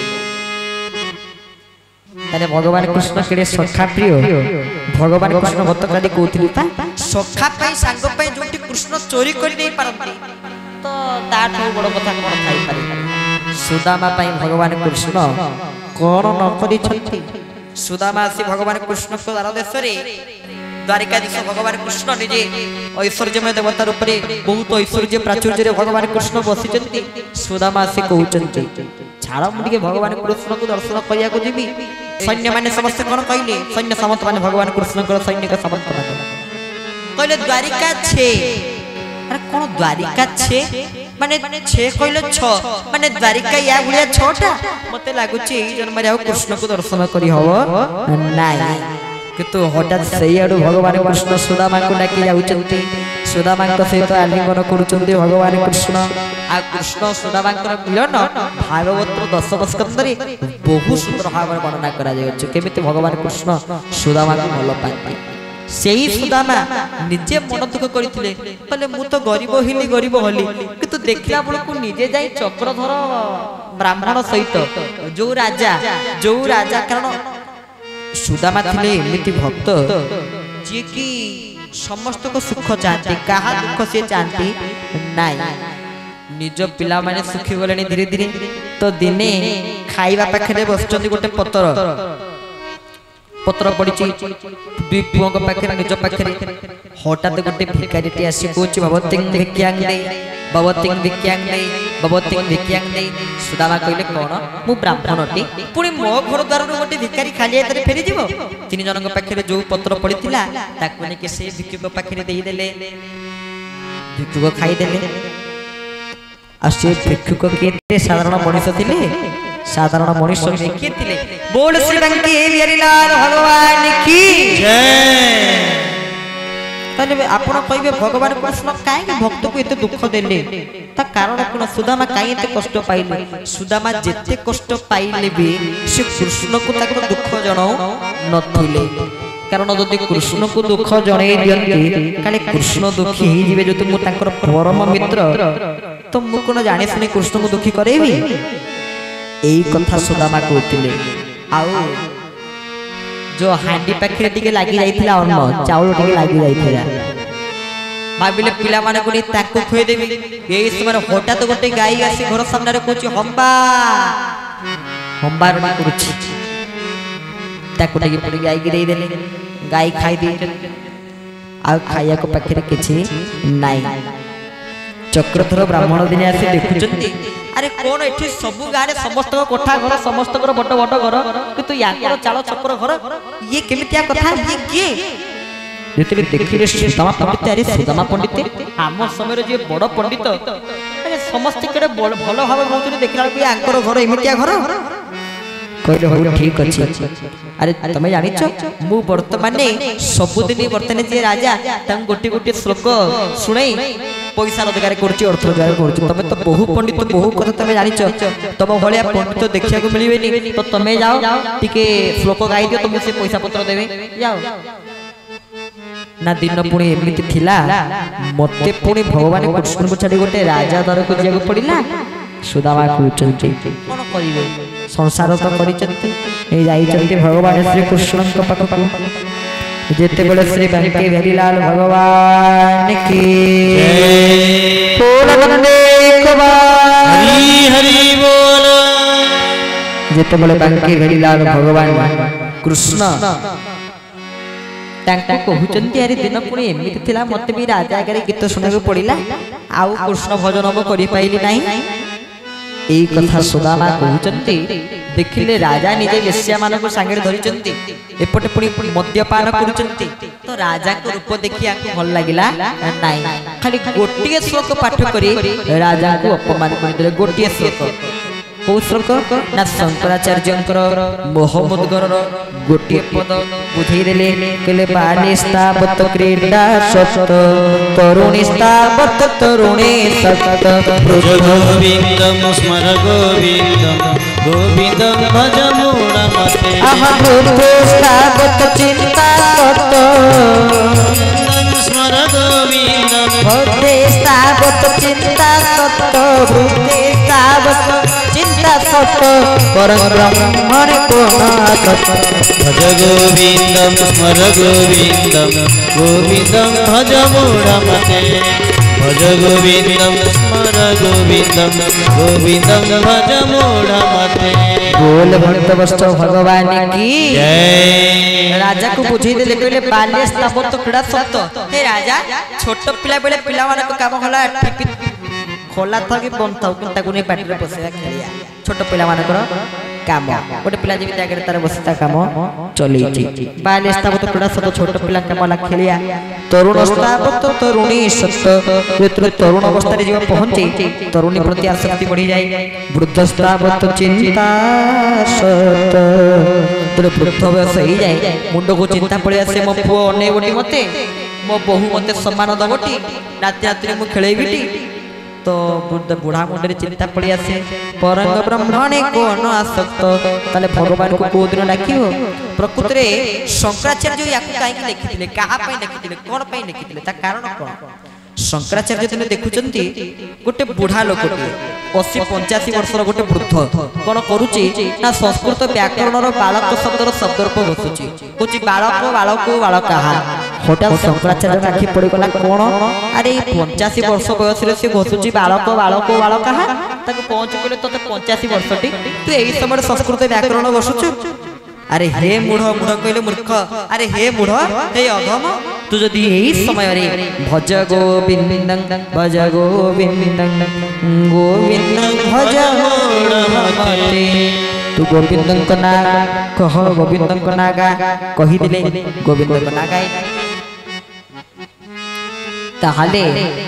ताले भगवान कृष्ण केडे सखा प्रिय भगवान कृष्ण गतकाली कहउथिलि ता सखा पई सांग पई जोटी कृष्ण चोरी करि नै पारंती तो ताठो बड़ कथा कोन थाई पारे सुदामा पई भगवान कृष्ण कोन न करि छथि सुदामा से भगवान कृष्ण को दार देश रे द्वारिकाधीश भगवान कृष्ण निजे ऐश्वर्यमय देवता रूप रे बहुत ऐश्वर्य प्राचुर्य रे भगवान कृष्ण बसि छथि सुदामा से कहउचंती छाड़ मुटिके भगवान कृष्ण को दर्शन करिया को जिबी सैन्य माने समस्त कोन कहले सैन्य समस्त माने भगवान कृष्ण को सैन्य का समस्त माने कहले द्वारिका छे अरे कोन द्वारिका छे माने छे कहले छ माने द्वारिका या गुलिया छटा मते लागुची एई जन्म रे कृष्ण को दर्शन करी हबो नाइ किंतु हठात सेई आडू भगवान कृष्ण सुदामा को डाकी जाउचंती सुदामा को सहित आलिंगन करूचंती भगवान कृष्ण आ कृष्ण सुदामा को मिलन भागवत दशम स्कंद रे बहुत सुंदर भाव वर्णना करा जाय केमिति भगवान कृष्ण सुदामा को भल पाती सेई सुदामा निजे मन दुख करथिले तले मु तो गरीब हिली गरीब हली किंतु देखला बळ को निजे जाई चक्रधर ब्राह्मण सहित जो राजा जो राजा कारण सुदामा थिले एमिति भक्त जे कि समस्त को सुख चाहती कहा दुख से चाहती नाइ निज पिला माने सुखी गलेनी धीरे धीरे तो दिने खाइबा पाखरे बसचंदी गोटे पत्र पत्र पड़िची दुई पुओं पाखरे निज पाखरे हठात गोटे भिखारीटी आसी कहूची भगवती भिक्षांग दे भगवती भिक्षांग दे भगवती भिक्षांग दे सुदामा कहले कोन मु ब्राह्मणटी पुणी मो घर द्वार गोटे भिखारी खाली हाथ फेरी जीव तीन जनक पाखरे जो पत्र पड़िथिला ताकु ने के से भिक्षुक पाखरे देई देले भिक्षुक खाई देले आ से भिक्षुक केते साधारण मनुष्य थिले साधारण मनुष्य के थिले बोल श्री रंगी हरिलाल भगवान की जय। तने आपण कहबे भगवान कृष्ण काहे के भक्त को एते दुख देले ता कारण कोन सुदामा काहे एते कष्ट पाइले सुदामा जेते कष्ट पाइले भी से कृष्ण को ताको दुख जणाउ नथिले कारण जदि कृष्ण को दुख जणे दियंती काले कृष्ण दुखी ही जिवे जति मु ताकर परम मित्र तो मु कोन जाने सुने कृष्ण को दुखी करेबी एई कथा सुदामा कहतिले आउ जो हांडी पाखरे टिके लागि जाइथिला अन्न चाउल टिके लागि जाइथिला भाबिले पिला माने कोनी ताको खोय देबी एई समय हठात गोटे गाई आसी घर सामने रे कोची हम्बा हम्बा रमा करूची ताको टेकी पड़ी गाय की दे देले गाय खाई दे आ खाया को पाखरे किछि नाई चक्रधर ब्राह्मण दिन आसी देखुचंती अरे कोन एठी सब गारे समस्त कोठा घर समस्त घर बड़ बड़ घर किंतु याकर चाल चक्र घर ये केमितिया कथा ये किए जेतले देखिले सुदामा पंडित अरे सुदामा पंडित आम समय जे बड़ पंडित अरे समस्त केडे भलो भाव होतनी देखला कि आंकर घर एमितिया घर कहले हो ठीक अछि अरे तमे जानि छ मु वर्तमान सबुदिन वर्तमान जे राजा तम गोटी गोटी श्लोक सुनै पैसा रोजगार करछि अर्थ रोजगार करछि तमे तो बहु पंडित बहु कथा तमे जानि छ तम भलिया पंडित देखिया को मिलिबेनी तो तमे जाओ टिके श्लोक गाई दियो तुम से पैसा पत्र देबे जाओ ना दिन पुणी एमिति थिला मते पुणी भगवान कृष्ण को छाडी गोटे राजा दर को जिया को पड़िला सुदामा कहउचंती कोन करिवे संसार तो करिचंती ए जाइचंती भगवान श्री कृष्ण को पाखकु जेते बड़े श्री बांके भेलीलाल भगवान की जय बोल वंदे एक बार हरि हरि बोल जेते बड़े बांके भेलीलाल भगवान कृष्ण तांको कहउचंती अरे दिन पुणी एमिति थिला मते भी राजा आगे गीत सुनबे पड़िला आउ कृष्ण भजन हम करि पाइली नाही एई कथा सुदामा कहउचंती देखिले राजा निजे वेश्या मान को सांगे धरिचंती एपटे पुणी मद्यपान करूचंती तो राजा को रूप देखि आको भल लागिला नाही खाली गोटिए श्लोक पाठ करी राजा को अपमान कर देले गोटिए श्लोक को श्लोक ना शंकराचार्यंकर मोहमुद्गर गोटिए पद बुझाई देले कहले बालिस्तावत क्रीडा सत तरुणिस्तावत तरुणे सत भज गोविंदम स्मर गोविंदम गोविंदम भज मूढ़मते अहभूतावत चिंता सत स्मर गोविंदम भूतेस्तावत चिंता सत भूतेस्तावत चिंता सत परम ब्रह्मण को सत भज गोविंदम स्मर गोविंदम गोविंदम भज मूढ़मते भज गोविंदम स्मर गोविंदम गोविंदम भज मूढ़मते बोल भक्त वस्तु भगवान की जय राजा को बुझी देले कहले बाल्य स्थापत क्रीड़ा सत हे राजा छोट पिला बेले पिला मान को काम होला खोला था कि बंद था कि ताकू नहीं पार्टी रे बसिया खेलिया छोट पिला मान कर काम गोटे पिला जेबि जागे तार बसिता काम चली छि बाल्य स्थापत क्रीड़ा सत छोट पिला काम ला खेलिया तरुण स्थापत तरुणी सत जेतरे तरुण अवस्था रे जीव पहुंचे तरुणी प्रति आसक्ति बढ़ी जाए वृद्ध स्थापत चिंता सत तेरे वृद्ध वयस हो जाए मुंड को चिंता पड़े आसे मो पुओ अने गोटी मते मो बहु मते सम्मान दबटी रात रात मु खेलेबिटी तो बुद्ध बुढ़ा मुंडे चिंता पड़ी आसे परंग ब्रह्मणे कोन आसक्त ताले भगवान को को दिन डाकियो प्रकृति रे शंकराचार्य याकु काई के लिखिथिले कहा पई लिखिथिले कोन पई लिखिथिले ता कारण कोन शंकराचार्य दिन देखुचंती गोटे बुढ़ा लोकटी अस्सी पंचाशी वर्षर गोटे वृद्ध कोन करूची ना संस्कृत व्याकरण रो बालक शब्दर शब्दरूप बसुची कोची बालक बालक बालक कहा होटल शंकराचार्य आखि पड़ी गला कोन अरे पंचाशी वर्ष बयस रे से घसुची बालक बालक बालक कहा ताको पहुंच गेले तते पंचाशी वर्षटी तू एई समय संस्कृत व्याकरण बसुचु अरे हे मूढ़ मूढ़ कहले मूर्ख अरे हे मूढ़ हे अधम तू जदि एई समय रे भज गोविंदं भज गोविंदं गोविंदं भज मूढ़मते तू गोविंदं को ना कह गोविंदं को ना गा कहि दिले गोविंदं को ना गाय ताहाले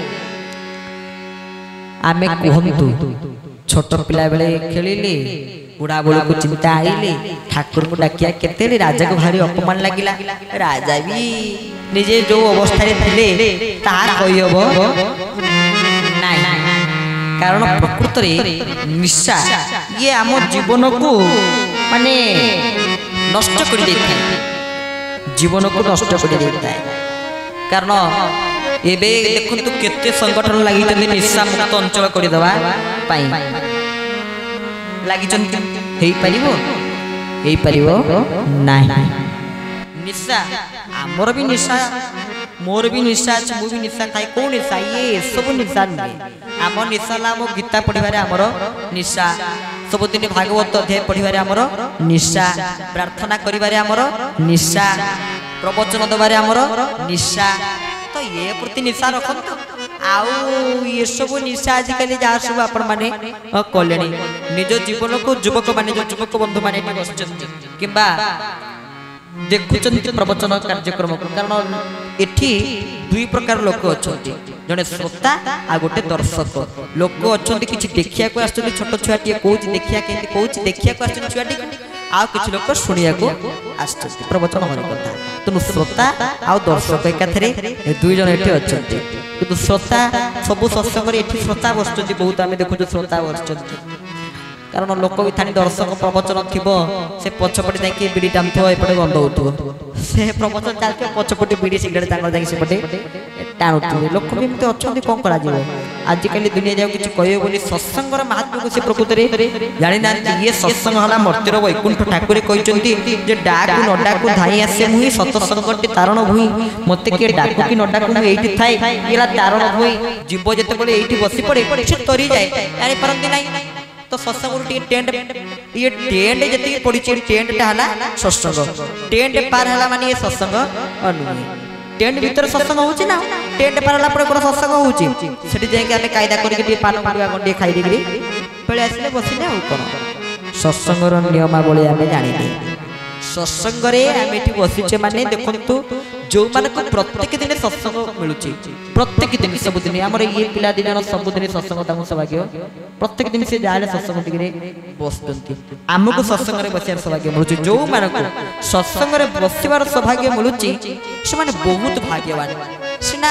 आमे कहंतु छोट पिला बेले खेलिले बुढ़ा बुढ़ा को चिंता आईले ठाकुर को डाकिया केते राजा को भारी अपमान लागिला राजा भी निजे जो अवस्था रे थिले ता कहि हबो नाही कारण प्रकृति रे निशा ये आम जीवन को माने नष्ट कर देता जीवन को नष्ट कर देता कारण एबे देखंतु केते संगठन लागि तने निशा मुक्त अंचल करि दवा पाई लागि चंत हेई परिबो हेई परिबो नाही निशा हमर भी निशा मोर भी निशा अछि मु भी निशा खाई को निशा ये सब निशा नै हमर निशा ला मो गीता पढिबारे हमर निशा सबुदिन भागवत अध्याय पढ़िबारे आमर निशा, प्रार्थना करिबारे आमर निशा, प्रवचन दबारे आमर निशा। तो ये प्रति निशा रखंतु। आउ ये सब निशा आजिकल जहाँ सब आपण माने कले निज जीवन को युवक माने जो युवक बंधु माने किंबा देखुचंती प्रवचन कार्यक्रम को, कारण एठी दुई प्रकार लोक अछंती, जने श्रोता आ गोटे दर्शक। लोक अछंती किछि देखिया को आछंती, छोट छुआटी कोउछि देखिया केंति कोउछि देखिया को आछंती छुआटी, आ किछि लोक सुनिया को आछंती प्रवचन होने कथा। तनु श्रोता आ दर्शक एकाथरे दुई जन एठी अछंती, किंतु श्रोता सब सत्संग रे एठी श्रोता बसचंती बहुत, आमे देखु श्रोता बसचंती। कारण लोक भी थानी दर्शक प्रवचन थी से पछपटे जाकि बीड़ी टाणुव एपटे बंद होथो, से प्रवचन चलते पछपटे बीड़ी सिगरेट सेपटे टाणुवे। लोक भी एमती अच्छा कौन कर आजिकल दुनिया जाऊ कि कह बोली सत्संगर महात्मा को से प्रकृत जानी ना। ये सत्संग है मर्तिर वैकुंठ ठाकुर कहते जे डाकू न डाकू धाई आसे मुई सत्संगटी तारण भूई, मत किए डाकू कि न डाकू मुई एठी थाए ये तारण भूई। जीव जिते ये बसी पड़े से तरी जाए जापारती ना। तो सत्संग टेंट ये टेंट जी पड़ी टेंट है सत्संग, टेंट पार है मानी ये सत्संग अनुए। टेंट भीतर सत्संग होची ना, टेंट पार हला पर कोन सत्संग होची, सेठी जाय के हमें कायदा करके टे पान पाडवा गंडे खाई देकरी पळे आसले बसिले आ कोन। सत्संगर नियमावली हमें जानि नै। सत्संग रे हमें एठी बसिचे माने देखंतु जो माने को प्रत्येक दिन सत्संग मिलुची, प्रत्येक दिन सब दिन हमर ये पिला दिन सब दिन सत्संग तामु सौभाग्य, प्रत्येक दिन से जाले सत्संग टिकरे बसतंती। हमको सत्संग रे बसियार सौभाग्य मिलुची, जो माने को सत्संग रे बसिबार सौभाग्य मिलुची से माने बहुत भाग्यवान। सिना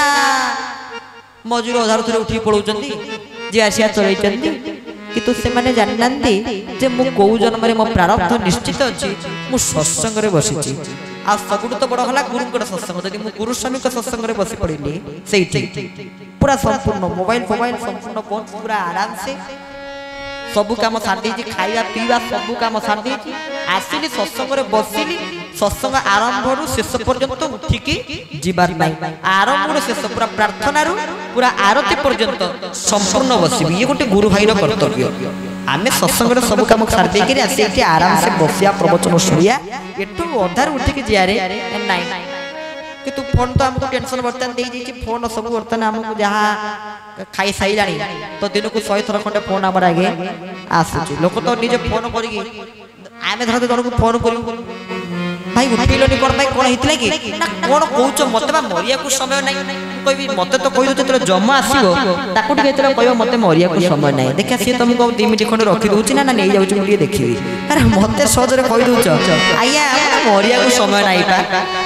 मजूर आधार थरे उठी पड़ौचंती जे आसिया चलैचंती, किंतु से माने जाननांती जे मु को जन्म रे मो प्रारब्ध निश्चित अछि, मु सत्संग रे बसिची। आ सबुठ तो बड़ हला गुरुंकर सत्संग, जदि मु गुरु स्वामी का सत्संग रे बसी पड़िली सेठी पूरा संपूर्ण मोबाइल मोबाइल संपूर्ण बंद, पूरा आराम से सब काम सार देछि, खाइबा पीबा सब काम सार देछि, आसिली सत्संग रे बसिली। सत्संग आरंभ रु शेष पर्यंत उठिकी जीवार नै, आरंभ रु शेष पूरा प्रार्थना रु पूरा आरती पर्यंत संपूर्ण बसिबी। ये गोटे गुरु भाईर कर्तव्य। आमे सत्संग रे सब काम सार दे के आसे एठी आराम से बसिया प्रवचन सुनिया, एठू अधार उठिकी जियारे नै। किंतु फोन तो हमको टेंशन बर्तन दे दी, फोन सब बर्तन हमको जहाँ खाई साइलानी तो दिन को शहे थर खंडे फोन आमर आगे आसुची। लोक तो निजे फोन करिकी आमे धरते जन को फोन करू भाई उठिलनी कोन भाई कोन हितले कि ना कोन कहउछ, मते बा मरिया को समय नै कहबी, मते तो कहि दो तले जम्मा आसीबो ताकू टिके तले कहबो मते मरिया को समय नै। देखा से तुमको दो मिनिट खंड रखि दोछि ना ना नै जाउछ मुली देखिबी। अरे मते सहजरे कहि दोछ आया मरिया को समय नै पा।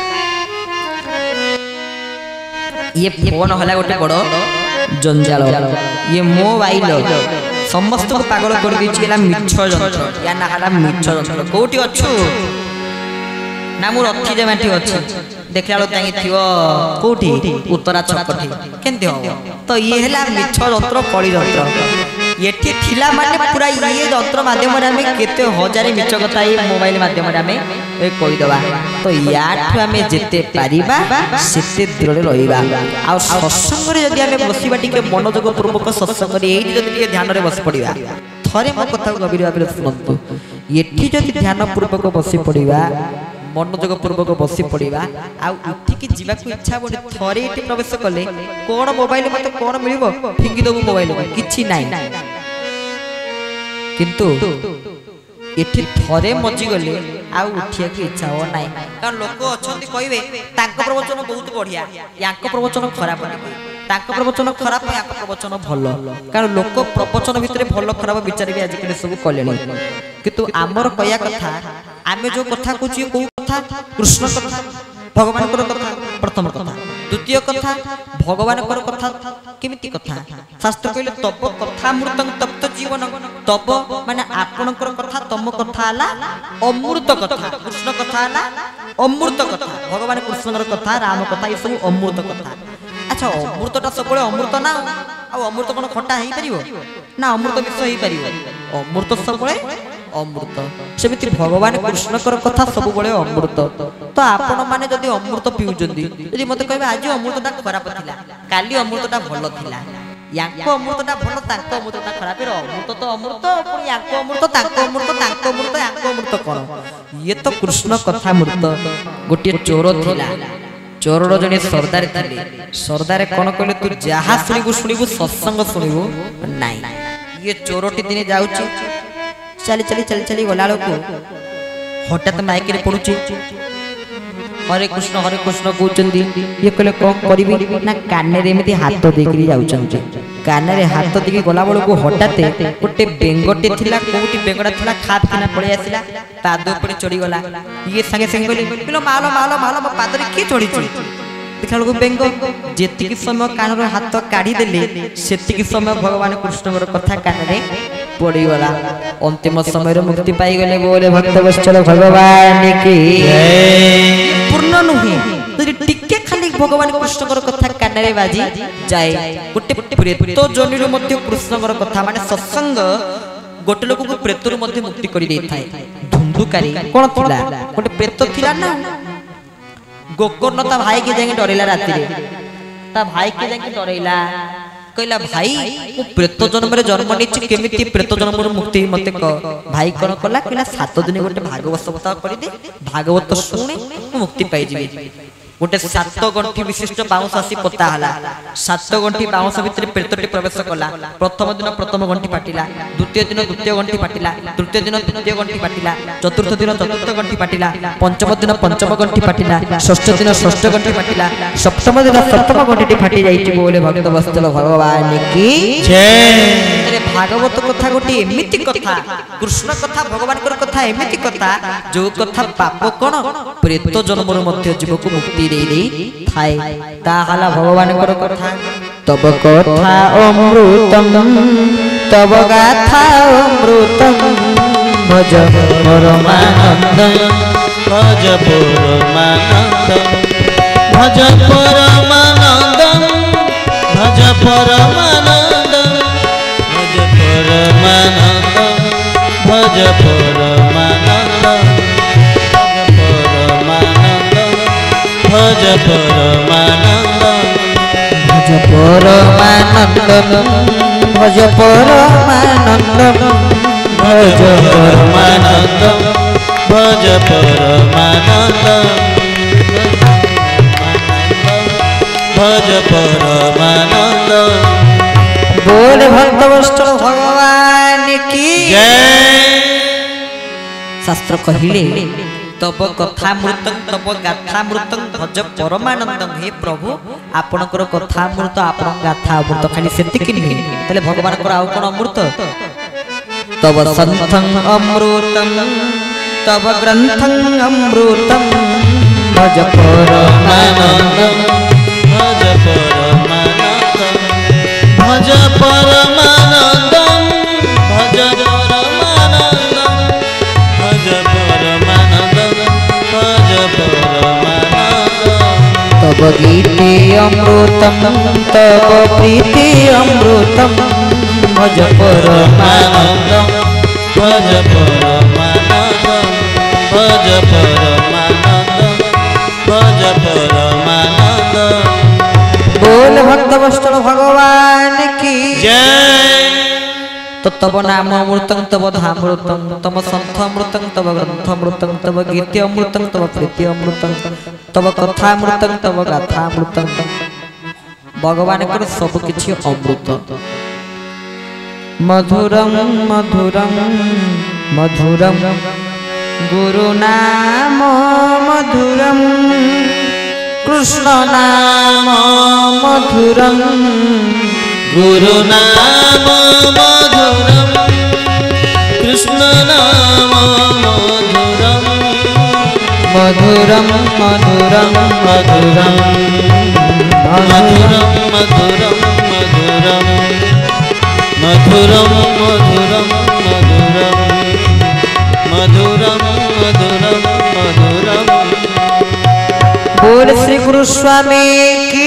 ये फोन हला गोटे बड़ जंजाल, ये मोबाइल समस्त को पागल कर दी है मिछ जंत्र, या ना हला मिछ जंत्र। कोठी अछु ना मु रखी जे माटी अछि देखला लो ताई थियो कोठी उत्तरा छकठी केनते हो। तो ये हला मिछ जंत्र कଳି जंत्र, एठी थिला माने पूरा ये जंत्र माध्यम रे हमें केते हजार मिछ कथा ये मोबाइल माध्यम रे हमें ए कहि दबा। तो याठु हमें जेते पारिबा सेते दूर रे रहिबा। आ सत्संग रे जदी हमें बसिबा टिके मनोयोग पूर्वक सत्संग रे एठी जदी टिके ध्यान रे बस पड़िबा, थरे मो कथा गभीर भाबे सुनंतु। एठी जदी ध्यान पूर्वक बसी पड़िबा, मनोयोग पूर्वक बसी पड़िबा, आ उठिकी जीवा को इच्छा बने थरे एठी प्रवेश कले कोन मोबाइल मते कोन मिलिबो फिंगी दबु मोबाइल किछि नाही। किंतु एठी थरे मजी गले आ उठिया की इच्छा हो नाही। कारण लोक अछंती कहबे तांको प्रवचन बहुत बढ़िया, याको प्रवचन खराब नहीं, तांको प्रवचन खराब याको प्रवचन भलो। कारण लोक प्रवचन भितरे भलो खराब विचार भी आज के सब कलेनी। किंतु आमर कया कथा आमे जो कथा कुछि को कथा कृष्ण कथा भगवान को कथा प्रथम कथा, द्वितीय कथा भगवान को कथा केमिति कथा। शास्त्र कहले तब कथा अमृतं तप्त जीवन, तब माने आपन को कथा तम कथा हला अमृत कथा, कृष्ण कथा हला अमृत कथा, भगवान कृष्ण कथा राम कथा ये सब अमृत कथा। अच्छा अमृतटा सब अमृत ना, आ अमृत कोन खटा हेई परिबो ना, अमृत विष हेई परिबो, अमृत सब अमृत। सेमिति भगवान कृष्ण कथा सब बळे अमृत। तो आपण माने जदी अमृत पिउजंदी, जदी मते कहबे आज अमृतटा खराब थिला काली अमृतटा भलो थिला, ୟାଙ୍କ ଅମୃତଟା ଭଲ ତାଙ୍କ ଅମୃତଟା ଖରାପ ଅମୃତ ତ ଅମୃତ ପୁଣି ୟାଙ୍କ ଅମୃତ ତାଙ୍କ ଅମୃତ ତାଙ୍କ ଅମୃତ ୟାଙ୍କ ଅମୃତ କଣ ଇଏ ତ କୃଷ୍ଣ କଥା ମୃତ ଗୋଟିଏ ଚୋର ଥିଲା ଚୋରର ଜଣେ ସର୍ଦାର ଥିଲେ ସର୍ଦାର କଣ କହିଲେ ତୁ ଯାହା ଶୁଣିବୁ ଶୁଣିବୁ ସତ୍ସଙ୍ଗ ଶୁଣିବୁ ନାଇଁ ଇଏ ଚୋରଟି ଦିନେ ଯାଉଛି ଚାଲି ଚାଲି ଚାଲି ଚାଲି ଗଲା ବେଳକୁ ହଠାତ୍ ମାଇକରେ ପଡୁଛି हरे कृष्ण हरे कृष्ण कहते ये कहले कौन करी ना कान एमती हाथ देकरी जाउछन्ते कान रे हाथ देकी गला बेल को हठात गोटे बेंगटे थिला कोठी बेंगड़ा थिला खाप किना पळि आसिला पाद ऊपर चढ़ी गला ये संगे संगे कहले किलो मालो मालो मालो मो पाद रे की चढ़ी छि देखा को बेंग जेतिकी समय कान रो हाथ काढी देले सेतिकी समय भगवान कृष्ण रो कथा कान रे पड़ी गला अंतिम समय रे मुक्ति पाई गले बोले भक्त वत्सल भगवान की पूर्ण नुहे यदि टिके खाली भगवान कृष्ण रो कथा कान रे बाजी जाए गोटे प्रेत जोनि रो मध्य कृष्ण रो कथा माने सत्संग गोटे लोक को प्रेत रो मध्य मुक्ति करि देई थाए धुंधुकारी कोन थिला गोटे प्रेत थिला ना गोकर्ण ता भाई के जाके डरेला राती रे ता भाई के जाके डरेला कहला भाई मु प्रेत जन्म रे जन्म निछि केमिति प्रेत जन्म रो मुक्ति मते क भाई कोन कला कहला सात दिन गोटे भागवत सप्ताह करि दे भागवत सुने मुक्ति पाई जिवे गोटे सात गंठी विशिष्ट बाउंस आसी पोता हला सात गंठी बाउंस भितर प्रेतटी प्रवेश कला प्रथम दिन प्रथम गंठी फाटिला द्वितीय दिन द्वितीय गंठी फाटिला तृतीय दिन तृतीय गंठी फाटिला चतुर्थ दिन चतुर्थ गंठी फाटिला पंचम दिन पंचम गंठी फाटिला षष्ठ दिन षष्ठ गंठी फाटिला सप्तम दिन सप्तम गंठी फाटी जाईची बोले भक्त वत्सल भगवान की जय अरे भागवत कथा गोटी एमिति कथा कृष्ण कथा भगवान कर कथा एमिति कथा जो कथा पाप कोन प्रेत जन्म रो मध्य जीव को मुक्ति दे दे थाए ताहाला भगवान कर कथा तब कथा अमृतम तब गाथा अमृतम भज परमानंद भज परमानंद भज परमानंद भज परमानंद भज परमानंद भज परमानंद भज परमानंद भज परमानंद भज परमानंद भज परमानंद भज परमानंद भज परमानंद बोल भक्त वत्सल भगवान की जय शास्त्र कहिले तब कथामृतं तब गाथामृतं भज परमानंदं हे प्रभु आपणकर कथामृत आपण गाथा अमृत खाली सेतिकी नहीं तले भगवान कर आउ कोन अमृत तब संथं अमृतं तब ग्रंथं अमृतं भज परमानंदं भज परमानंदं भज परमानंदं भज परमानंदं भज परमानंदं भज परमानंदं तब गीते अमृतं तब प्रीति अमृतं भज परमानंदं भज परमानंदं भज परमानंदं भज परमानंदं बोल भक्त वत्सल भगवान की जय तो तब नाम अमृतं तब धामृतं तब संथ अमृतं तब ग्रंथ अमृतं तब गीते अमृतं तब प्रीति अमृतं तब कथामृतं तब गाथामृतं भगवान कर सब किछि अमृत मधुरम मधुरम मधुरम गुरु नाम मधुरम कृष्ण नाम मधुरम गुरु नाम मधुरम कृष्ण नाम मधुरम मधुरम मधुरम मधुरम मधुरम मधुरम मधुरम मधुरम मधुरम मधुरम मधुरम मधुरम बोल श्री गुरु स्वामी की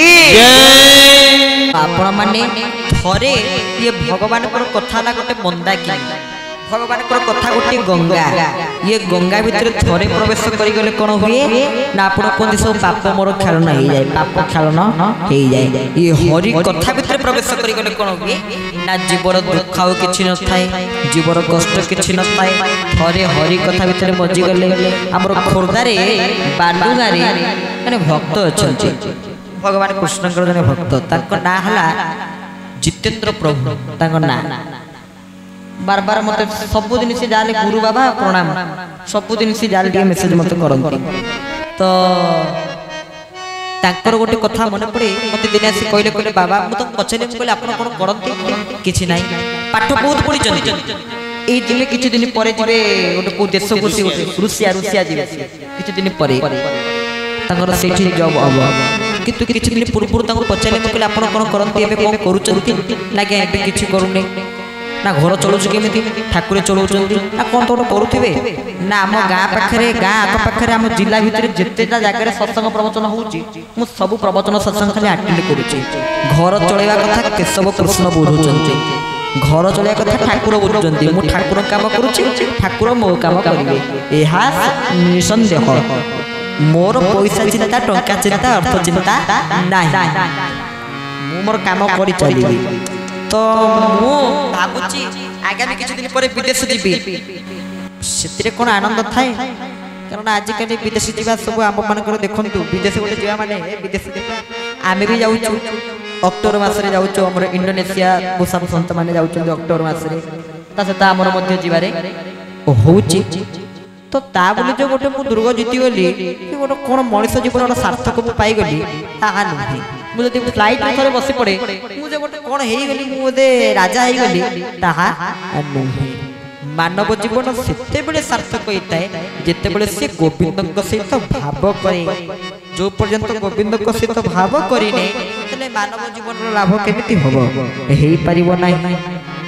जय आपण माने थरे ये भगवान को कथा ला गोटे मंदा की भगवान कथा गोटे गंगा ये गंगा भितर थरे प्रवेश कर गले कौन हुए ना आपण कहते सब पाप मोर खेलन हो जाए पाप खेलन हो जाए ये हरि कथा भितर प्रवेश कर गले कौन हुए ना जीवर दुख आउ कि न थाए जीवर कष्ट कि न थाए थरे हरि कथा भितर मजी गले आमर खोर्धारे बालुगारे माने भक्त अच्छा भगवान कृष्णकर जने भक्त ताको ना हला जितेंद्र प्रभु ताको ना बार बार मत सबुदिन से जाले गुरु बाबा प्रणाम सबुदिन से जाले टे मेसेज मत करंती तो ताकर गोटे कथा मन पड़े मते दिन आसी कहले कहले बाबा मु तो पछले कहले आपण कोन करंती किछि नाही पाठ बहुत पढि चंदी ए दिले किछि दिन परे जिवे गोटे को देश को से रूसिया रूसिया जिवे किछि दिन परे ताकर सेठी जॉब अब किंतु किछि दिन पूर्व ताको पछले कहले आपण कोन करंती एबे कोन करूचंती लागे एबे किछि करूने ना घर चलुच केमिति ठाकुर चलाउछंती ना कोन तो करूथिबे ना हम गाँ पाखरे गाँ आख पाखरे हम जिला भितर जेतेटा जगह सत्संग प्रवचन होउची मु सब प्रवचन सत्संग खाली अटेंड करूची घर चलेवा कथा केशव कृष्ण बुझुचंती घर चलेवा कथा ठाकुर बुझुचंती मु ठाकुर काम करूची ठाकुर मो काम करिवे एहा निसंदेह मोर पैसा चिंता टंका चिंता अर्थ चिंता नाही मु मोर काम करि चलिबी तो मु भाबुची आगामी किछि दिन परे विदेश जीबी सेतिरे कोन आनंद थाए कारण आज काली विदेश जीवा सब आम मानकर देखंतु विदेश गोटे जीवा माने विदेश आमे भी जाउछु अक्टोबर मास रे जाउछु हमर इंडोनेशिया साधु संत माने जाउछु अक्टोबर मास रे ता सेता हमर मध्य जीवारे होउची तो ता बोली जो गोटे मु दुर्ग जीति गली कि गोटे कोन मनुष्य जीवन सार्थक मु पाई गली ता नाही मु जदि फ्लाइट रे बसी पड़े मु जे गोटे कोन हेई गली मु ओदे राजा हेई गली ताहा नाही मानव जीवन सेते बेले सार्थक होइताए जेते बेले से गोविंद सहित भाव करे जो पर्यंत गोविंद सहित भाव करिने तले मानव जीवन लाभ केमिति होबो हेई परिबो नाही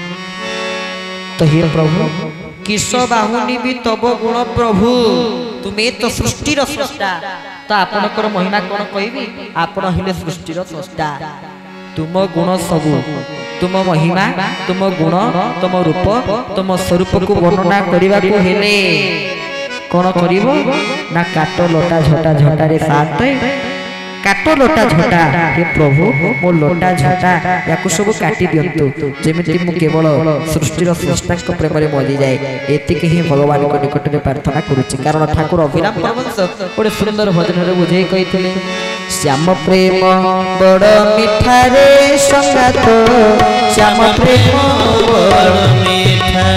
तो हे प्रभु किस बाहुनी भी तब गुण प्रभु तुम्हें तो सृष्टिर स्रष्टा तो आपणकर महिमा कौन कहबी आपण हेले सृष्टिर स्रष्टा तुम गुण सबु तुम महिमा तुम गुण तुम रूप तुम स्वरूप को वर्णना करबा को हेले कौन करिवो ना काट लोटा झटा झटा रे साथ काट लोटा झटा हे प्रभु मो लोटा झटा याकु सब काटी दियंतु जेमिति मु केवल सृष्टिर स्रष्टा को प्रेम रे मजी जाए एतिक ही भगवान को निकट रे प्रार्थना करूची कारण ठाकुर अभिराम परमहंस ओडे सुंदर भजन रे बुझे कहिथिले श्याम प्रेम बड़ मिठा रे संगात श्याम प्रेम बड़ मीठा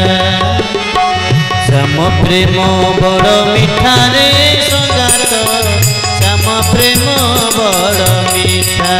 श्याम प्रेम बड़ मिठा रे संगात श्याम प्रेम बड़ मीठा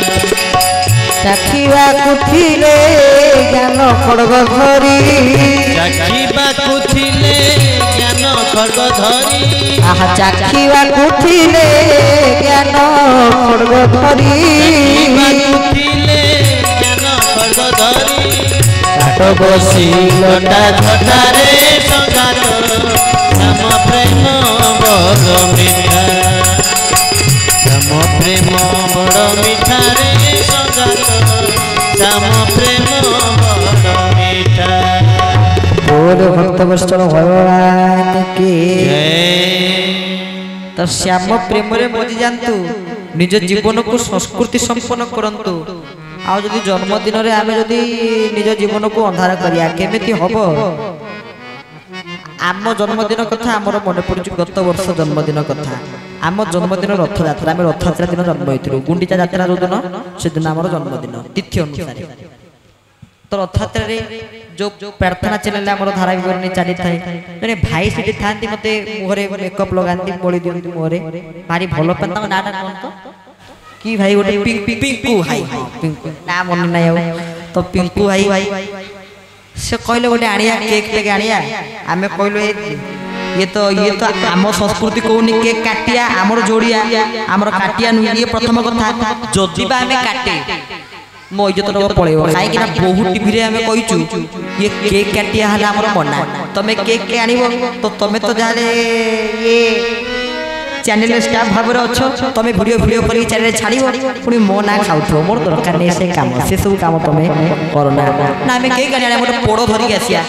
चाखिवा कुथिले ज्ञान खड़ग धरी चाखिवा कुथिले ज्ञान खड़ग धरी आहा चाखिवा कुथिले ज्ञान खड़ग धरी कुथिले ज्ञान खड़ग धरी काट बसी लोटा झटा रे संगात श्याम प्रेम बड़ मीठा श्याम प्रेम बड़ मीठा रे संगात श्याम प्रेम बड़ मीठा बोल भक्त वत्सल भगवान के जय तो श्याम प्रेम रे मजी जानतु निज जीवन को संस्कृति संपन्न करंतु आ जदि जन्मदिन रे आमे जदि निज जीवन को अंधार करिया केमिति हबो आम जन्मदिन कथा आमर मन पड़ुछि गत वर्ष जन्मदिन कथा आम जन्मदिन रथ यात्रा आम रथ यात्रा दिन जन्म होइथिलु गुंडीचा यात्रा जो दिन से दिन आमर जन्मदिन तिथि अनुसार तो रथ यात्रा रे जो प्रार्थना चैनल आमर धारा विवरणी चली थाए जने भाई सेठी थांती मते मुहरे मेकअप लगांती बोली दियंती मुहरे भारी भलो पन्ता नाटा कोन तो की भाई गोटे पिंकू भाई पिंकू ना मन नै तो पिंकू भाई से कहले गोटे आनिया केक टे आनिया आमे कहलो ये तो ये तो आम संस्कृति कहूनी केक काटिया आमर जोड़िया आमर काटिया नु ये प्रथम कथा जदि बा आमे काटे मो इज्जत रो पळेबो काई कि ना बहुत टीवी रे आमे कहिचु ये केक काटिया हला आमर मना तमे केक के आनिबो तो तमे तो जाले ये चैनल स्टाफ भाबरे अच्छो तमे वीडियो वीडियो करी चैनल छाड़िबो पुनी मो ना खाउथो मोर दरकार नै से काम से सब काम तमे करना ना आमे केक आनिया मोटे पोड़ो धरि आसिया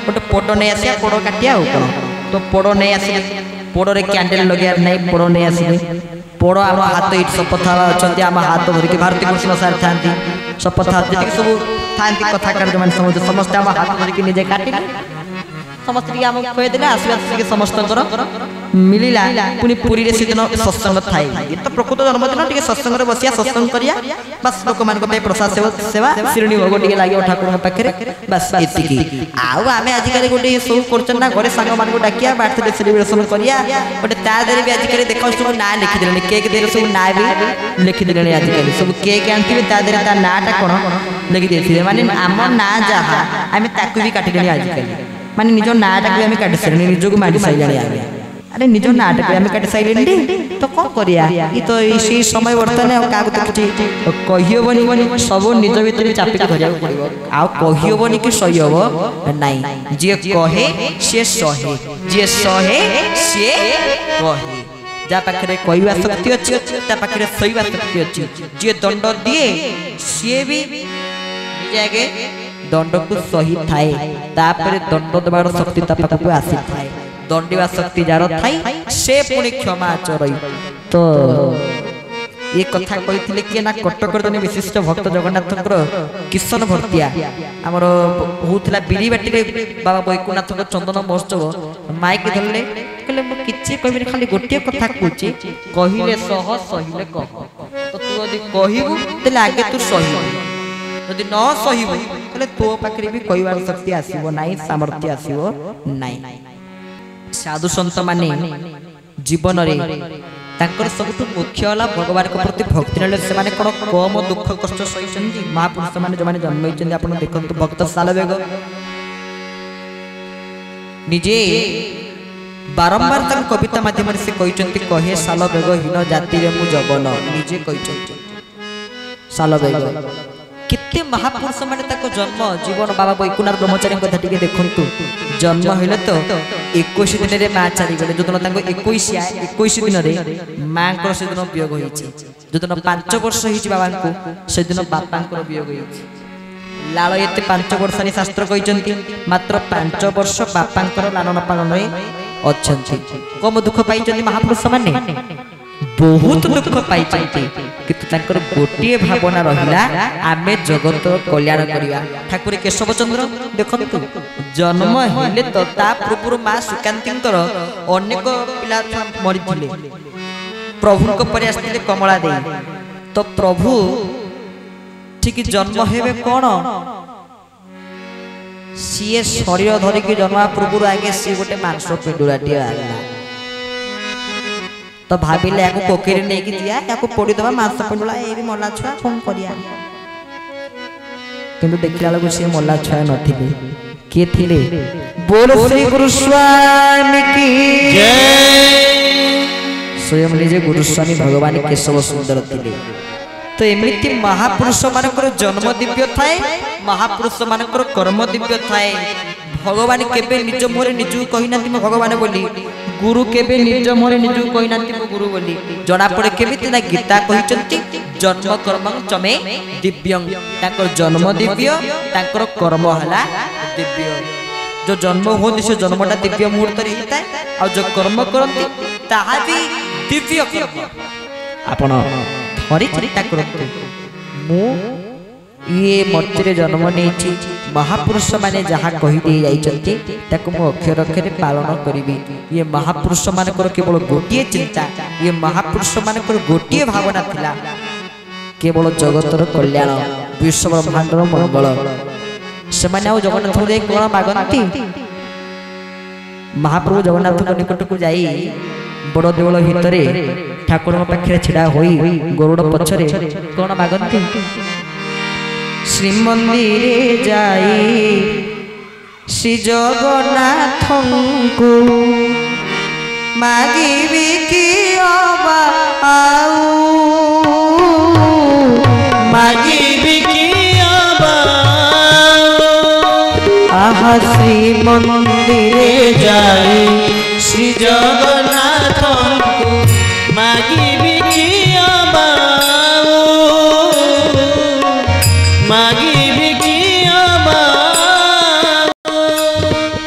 गोटे पोड़ नहीं आसिया पोड़ काटिया कौन तो पोड़ नहीं आस पोड़े कैंडल लगे नहीं पोड़ नहीं आसबे पोड़ आम हाथ ये शपथ अच्छा आम हाथ धरिक भारती कृष्ण सार था शपथ जी सब था कथाकार जो समझ समस्ते आम हाथ धरिक निजे काटिले समस्त आम खुदेले आशीर्वाद समस्त मिलला पुणी पुरी से दिन सत्संग थाए ये तो प्रकृत जन्मदिन टे सत्संग बसिया सत्संग करिया बस लोक मान प्रसाद सेवा शिरोणी भोग टे लगे ठाकुर पाखे बस ये आउ आम आजिकल गोटे सब करना घरे सांग मान डाकिया बर्थडे सेलिब्रेशन करिया गोटे तादे भी आजिकल देख सब ना लिखिदे केक दे सब ना भी लिखिदे आजिकल सब केक आनी तादे ता नाटा कौन लिखिदे माने आम ना जहाँ आम ताकू भी काटिले आजिकल माने निज नाटा भी आम काटि सारे निजक मारि सारे अरे निज नाटक आम काटि सारे तो कौन करिया ये तो इसी समय बर्तमान क्या कहीबनी सब निज भर चापिक धरिया पड़ो आ कहीबनी कि सही हम ना जी कहे सी सहे जी सहे सी कहे जा पाखे कहवा शक्ति अच्छी पाखे सहीवा शक्ति अच्छी जी दंड दिए सी भी निजे आगे दंड को सही थाए तापर दंड देवार शक्ति पाखक आसी थाए दंडिवा शक्ति जार थाई से पुणी क्षमा चरई तो ये कथा कही किए ना कटक जन विशिष्ट भक्त जगन्नाथ किशन भर्तिया आमर होता बिरी बाटी बाबा वैकुनाथ चंदन महोत्सव माइक धरले कहले मु किछि कहबि खाली गोटे कथा कहूची कहिले सह सहिले कह तो तू यदि कहबू तले आगे तू सही यदि न सहीबू तले तो पाखरे भी कहवार शक्ति आसीबो नाही सामर्थ्य आसीबो नाही साधु सन्त माने जीवन रे तांकर सबटु मुख्य होला भगवान के प्रति भक्ति रहले से माने कोन कम दुख कष्ट सहिचंदी महापुरुष माने जो माने जन्म होइचंदी आपण देखंतु भक्त सालवेग निजे बारंबार तक कविता माध्यम से कहिचंती कहे सालवेग हीन जाति रे मु जगन निजे कहिचंती सालवेग कितने महापुरुष माने ताको जन्म जीवन बाबा वैकुनाथ ब्रह्मचारी कथा टिके देखंतु जन्म हेले तो इक्कीस दिन रे मां चारी गले जो दिन ताको इक्कीस इक्कीस दिन रे मां को से दिन वियोग होईची जो दिन पाँच वर्ष होईची बाबा को से दिन बापा को वियोग होईची लाल एते पाँच वर्ष रे शास्त्र कहिचंती मात्र पाँच वर्ष बापा को लालन पालन रे अछंती कम दुख पाइचंती महापुरुष माने बहुत दुख पाइचंती किंतु तांकर गोटिए भावना रहिला आमे जगत कल्याण करिया ठाकुर केशव चंद्र देखंतु जन्म हेले तो ता पूर्व मां सुकांतींकर अनेक पिला मरिथिले प्रभु को परि आस्थिले कमला दे तो प्रभु ठीक जन्म हेबे कोन सीए शरीर धरिक जन्म पूर्व आगे सी गोटे मांस पिंडुराटी आला तो भाविले याको कोकेरी नहीं कि दिया याको पोड़ी दबा मांस पिंडुला ए भी मल्ला छुआ कोन करिया किंतु देखला लगो से मल्ला छुआ नथिले के थिले बोल श्री गुरु स्वामी की जय स्वयं निजे गुरु स्वामी भगवान केशव सुंदर थिले तो एमिति महापुरुष मानकर जन्म दिव्य थाए महापुरुष मानकर कर्म दिव्य थाए भगवान केबे निज मोरे निजु कहि नाति म भगवान बोली गुरु केबे निज मोरे निजु कहि नाति म गुरु बोली जणा पड़े केमिति ना गीता कहिचंती जन्म कर्म चमे दिव्यं ताकर जन्म दिव्य ताकर कर्म हला दिव्य जो जन्म होती से जन्मटा दिव्य मुहूर्त रे हिता आ जो कर्म करंती ताहा भी दिव्य कर्म आपण थरी चिंता करते मु ये मर्त्य जन्म नहीं महापुरुष माने जहाँ कही दे जाइछंती ताको मु अक्षर अक्षर पालन करिबी ये महापुरुष मानकर केवल गोटिए चिंता ये महापुरुष मानकर गोटिए भावना थिला केवल जगतर कल्याण विश्व ब्रह्मांडर मंगल से माने आ जगन्नाथ दे कोन मागंती महाप्रभु जगन्नाथ निकट को जाई बड़ देवल भितर ठाकुर पाखे छिड़ा होई गरुड़ पछरे कोन मागंती श्रीमंदिरे जाई श्री जगन्नाथ को मागिबी कि अबा आऊ मागिबी कि अबा आहा श्रीमंदिरे जाई श्री जगन्नाथ को मागिबी कि अबा मागिबी कि अबा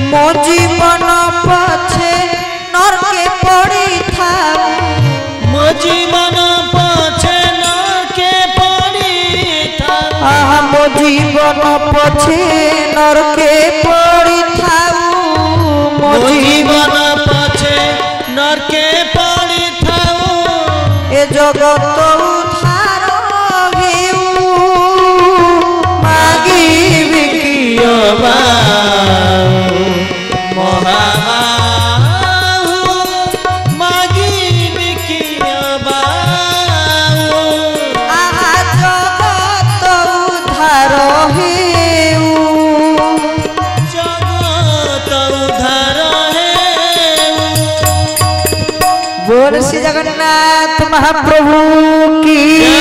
ମୋ ଜୀବନ ପଛେ ନରକେ ପଡ଼ିଥାଉ ମୋ ଜୀବନ ପଛେ ନରକେ ପଡ଼ିଥାଉ ଆହା ମୋ ଜୀବନ ପଛେ ନରକେ ପଡ଼ିଥାଉ ମୋ ଜୀବନ ପଛେ ନରକେ ପଡ଼ିଥାଉ ଏ ଜଗତ ଉଦ୍ଧାର ହେଉ ମାଗିବି କିଏ ମହାବାହୁ ମାଗିବି କିଏ ଆହା ଜଗତ ଉଦ୍ଧାର ହେଉ ଜଗତ ଉଦ୍ଧାର ହେଉ बोल श्री जगन्नाथ महाप्रभु की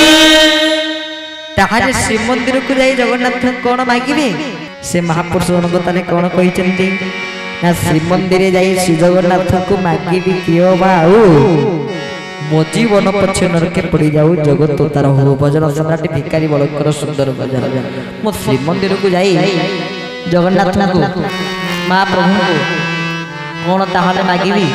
ताहारे श्री मंदिर को जाई जगन्नाथ कौन मागिबे से महापुरुष जनक ताले कौन कहिचंती ना श्री मंदिर जाई श्री जगन्नाथ को मागिबी कियो बाऊ मो जीवन पछे नरके पड़ी जाऊ जगत उतार हो भजन सम्राट भिखारी बलकर सुंदर भजन मो श्री मंदिर को जाई जगन्नाथ को महाप्रभु को कौन ताहाले मागिबी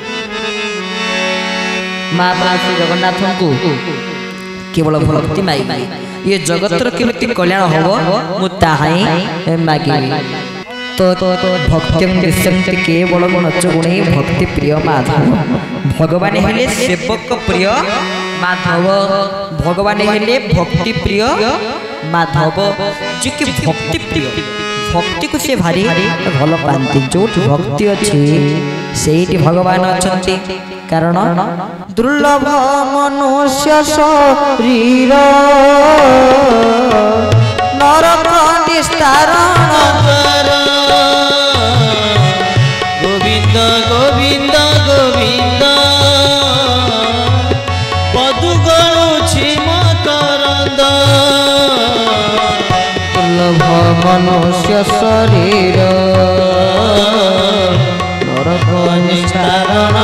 महाप्रभु जगन्नाथ को केवल भक्ति मागी ये जगतर केमती कल्याण होबो मु ताहाई मागी तो भक्ति दृश्यंति केवल नच गुणे भक्ति प्रिय माधव भगवान हेले सेवक प्रिय माधव भगवान हेले भक्ति प्रिय माधव जे कि भक्ति प्रिय भक्ति को से भारी भल पाती जो भक्ति अच्छी से भगवान अच्छा कारण दुर्लभ मनुष्य शरीर नरक निस्तारण गोविंद गोविंद गोविंद पदु गणुछि मकरंद दुर्लभ मनुष्य शरीर नरक निस्तारण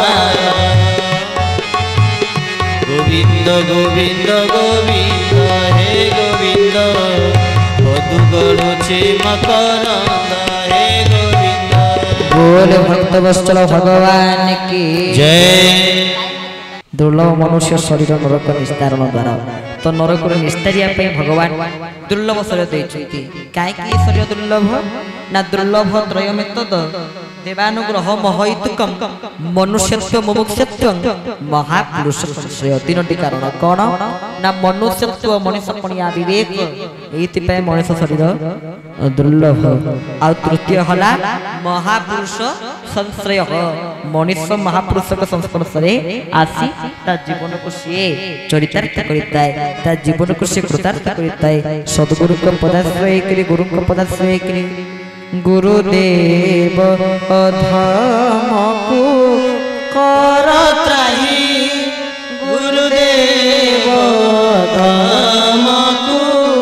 गोविंद गोविंद गोविंद हे गोविंद पदु गणुछि मकरंद हे गोविंद बोल भक्त वत्सल भगवान की जय दुर्लभ मनुष्य शरीर नरक निस्तारण द्वारा तो नरक निस्तारिया पे भगवान दुर्लभ शरीर देइछथि काहे कि शरीर दुर्लभ ना दुर्लभ त्रयमे तद देवानुग्रह महैतुकम मनुष्यत्व मुमुक्षत्व महापुरुष संश्रय तीनोटी कारण कौन ना मनुष्यत्व मनुष्यपणिया विवेक एति पे मनुष्य शरीर दुर्लभ आ तृतीय हला महापुरुष संश्रय मनुष्य महापुरुष के संस्पर्श रे आसी ता जीवन को से चरितार्थ करिताय ता जीवन को से कृतार्थ करिताय सद्गुरु को पदाश्रय करी गुरु को पदाश्रय करी गुरुदेव अधमकु करत्राहि गुरुदेव अधमकु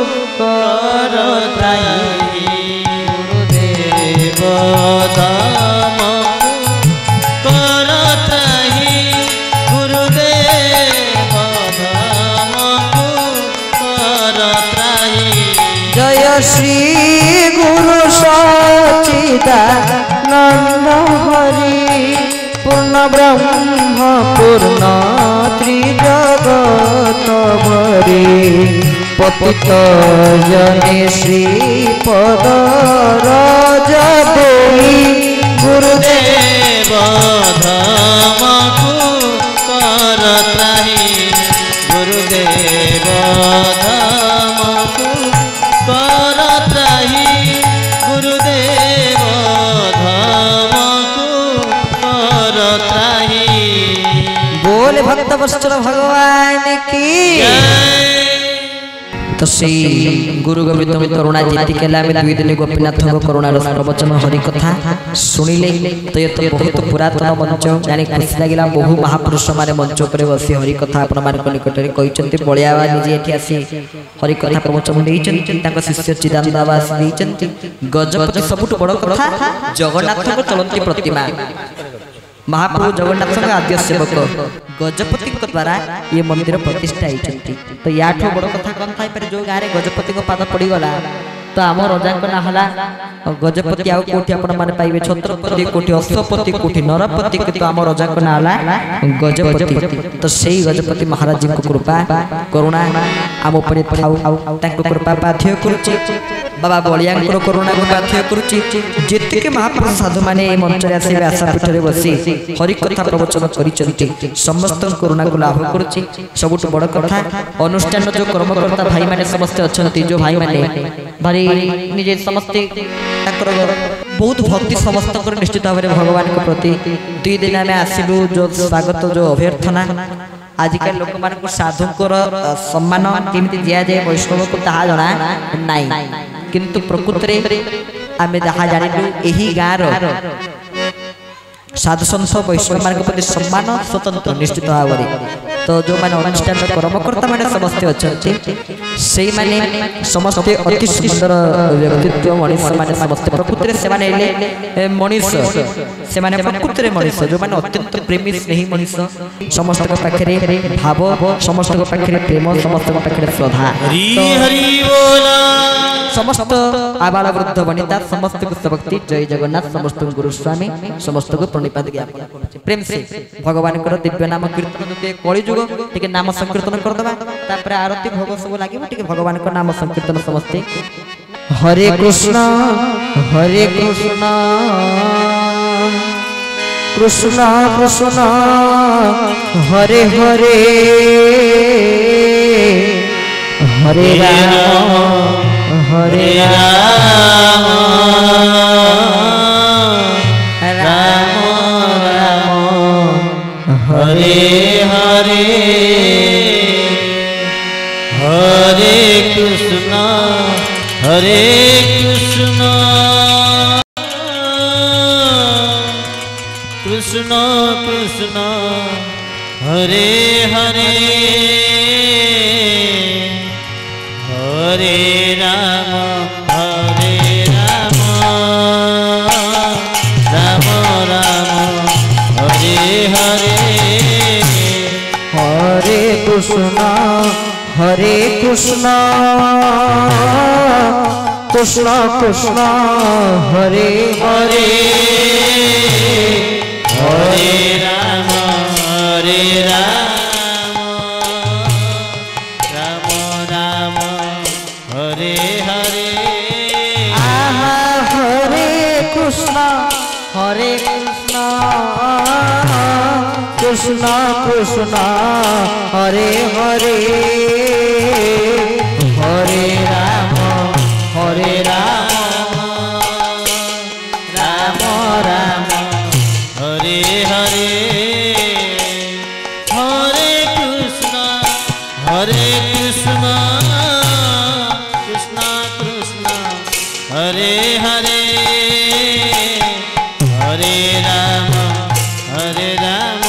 करत्राहि गुरुदेव अधमकु करत्राहि गुरुदेव अधमकु करत्राहि जय श्री गुरु सच्चिदानंद हरि पूर्ण ब्रह्म पूर्ण त्रिजगत भरी पतित जने श्री पद राज देई गुरुदेव धमकु करत्राहि गुरुदेव धमकु करत्राहि गुरुदेव धमकु करत्राहि बोल भक्त वत्सल भगवान की तो से गुरु गोविंद करुणा जीति केला में दुई दिन गोपीनाथ करुणा रस प्रवचन हरि कथा सुनिले तो ये तो बहुत पुरातन मंच जानी खुशी लागिला बहु महापुरुष माने मंच पर बसी हरि कथा आपण मान निकट रे कहिचंती बलियावा निजे एठी आसी हरि कथा प्रवचन देइचंती तांका शिष्य चिदानंद दास देइचंती गजपति सबुठ बड़ कथा जगन्नाथ को चलंती प्रतिमा महाप्रभु जगन्नाथ आद्य सेवक गजपति द्वारा ये मंदिर प्रतिष्ठा होती तो या बड़ कथा कौन थी जो गाँव में गजपति पाद पड़गला तो तो आम रजा ना हला गजपति आउ कोठी आपण माने पाइबे छत्रपति कोठी अश्वपति कोठी नरपति किंतु आम रजा ना हला गजपति तो सेही गजपति महाराज जी को कृपा करुणा आम ऊपर थाउ ताको कृपा बाध्य करूची बाबा बलियांकर करुणा को बाध्य करूची जेते के महापुरुष साधु माने ए मंच रे आसी व्यासपीठ रे बसी हरि कथा प्रवचन करिचंती समस्त करुणा को लाभ करूची सबुठ बड़ कथा अनुष्ठान जो कर्मकर्ता भाई माने समस्त अछंती जो भाई माने भारी निजे समस्त ताकर बहुत भक्ति समस्त कर निश्चित भाव में भगवान को प्रति दुई दिन आम आसलु जो स्वागत जो अभ्यर्थना आजिकल लोक मान साधुकर सम्मान केमिति दिया जाए वैष्णव को ताहा जना नाई किंतु प्रकृत रे आमे जहा जानिलु एही गाँर साधु संत वैष्णव मान प्रति सम्मान स्वतंत्र निश्चित भाव में तो जो माने अनुष्ठान कर्मकर्ता माने समस्त अच्छे से माने समस्त अति सुंदर व्यक्तित्व मनुष्य माने समस्त प्रकृति से माने मनुष्य से माने प्रकृति मनुष्य जो माने अत्यंत प्रेमी स्नेही मनुष्य समस्त के पाखरे भाव समस्त के पाखरे प्रेम समस्त के पाखरे श्रद्धा हरि हरि बोला समस्त आबाल वृद्ध वनिता समस्त को भक्ति जय जगन्नाथ समस्त गुरु स्वामी समस्त को प्रणिपात ज्ञापन करूछी प्रेम से भगवान को दिव्य नाम कीर्तन ते कली जुग टिके नाम संकीर्तन कर दबा तापर आरती भोग सब लागिबो टिके भगवान को नाम संकीर्तन समस्ते हरे कृष्ण हरे कृष्ण कृष्ण कृष्ण हरे हरे हरे राम हरे राम राम राम हरे हरे हरे कृष्ण हरे कृष्ण कृष्ण कृष्ण हरे हरे हरे राम हरे राम राम राम हरे हरे हरे कृष्ण हरे कृष्ण कृष्ण कृष्ण हरे हरे हरे राम हरे राम राम राम हरे हरे आहा हरे कृष्ण हरे कृष्ण कृष्ण कृष्ण हरे हरे हरे राम हरे राम राम राम हरे हरे हरे कृष्ण हरे कृष्ण कृष्ण कृष्ण हरे हरे हरे राम हरे राम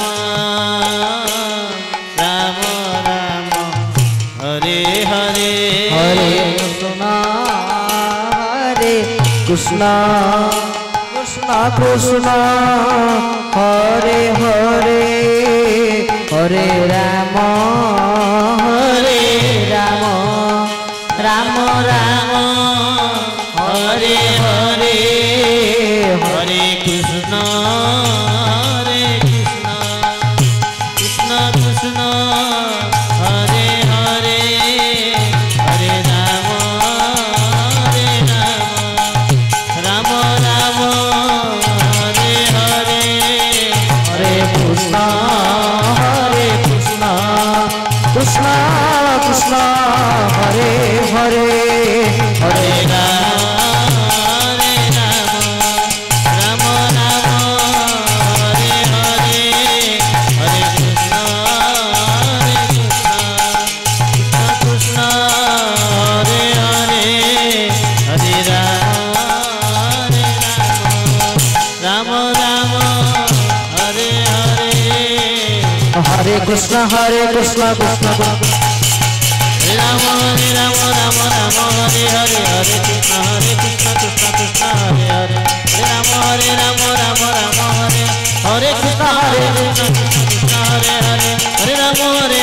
राम राम हरे हरे हरे कृष्ण हरे कृष्ण कृष्ण कृष्ण हरे हरे हरे राम हरे राम राम राम हरे हरे हरे कृष्ण हरे कृष्ण कृष्ण कृष्ण हरे हरे हरे राम हरे राम राम राम हरे हरे हरे कृष्ण हरे कृष्ण कृष्ण कृष्ण हरे हरे हरे हरे राम हरे राम राम राम हरे हरे हरे कृष्ण हरे कृष्ण कृष्ण कृष्ण हरे हरे हरे राम हरे राम राम राम हरे हरे हरे कृष्ण हरे कृष्ण कृष्ण कृष्ण हरे राम हरे राम राम राम हरे हरे हरे कृष्ण हरे कृष्ण कृष्ण कृष्ण हरे हरे हरे राम हरे राम राम राम हरे हरे कृष्ण हरे कृष्ण कृष्ण कृष्ण हरे हरे हरे राम हरे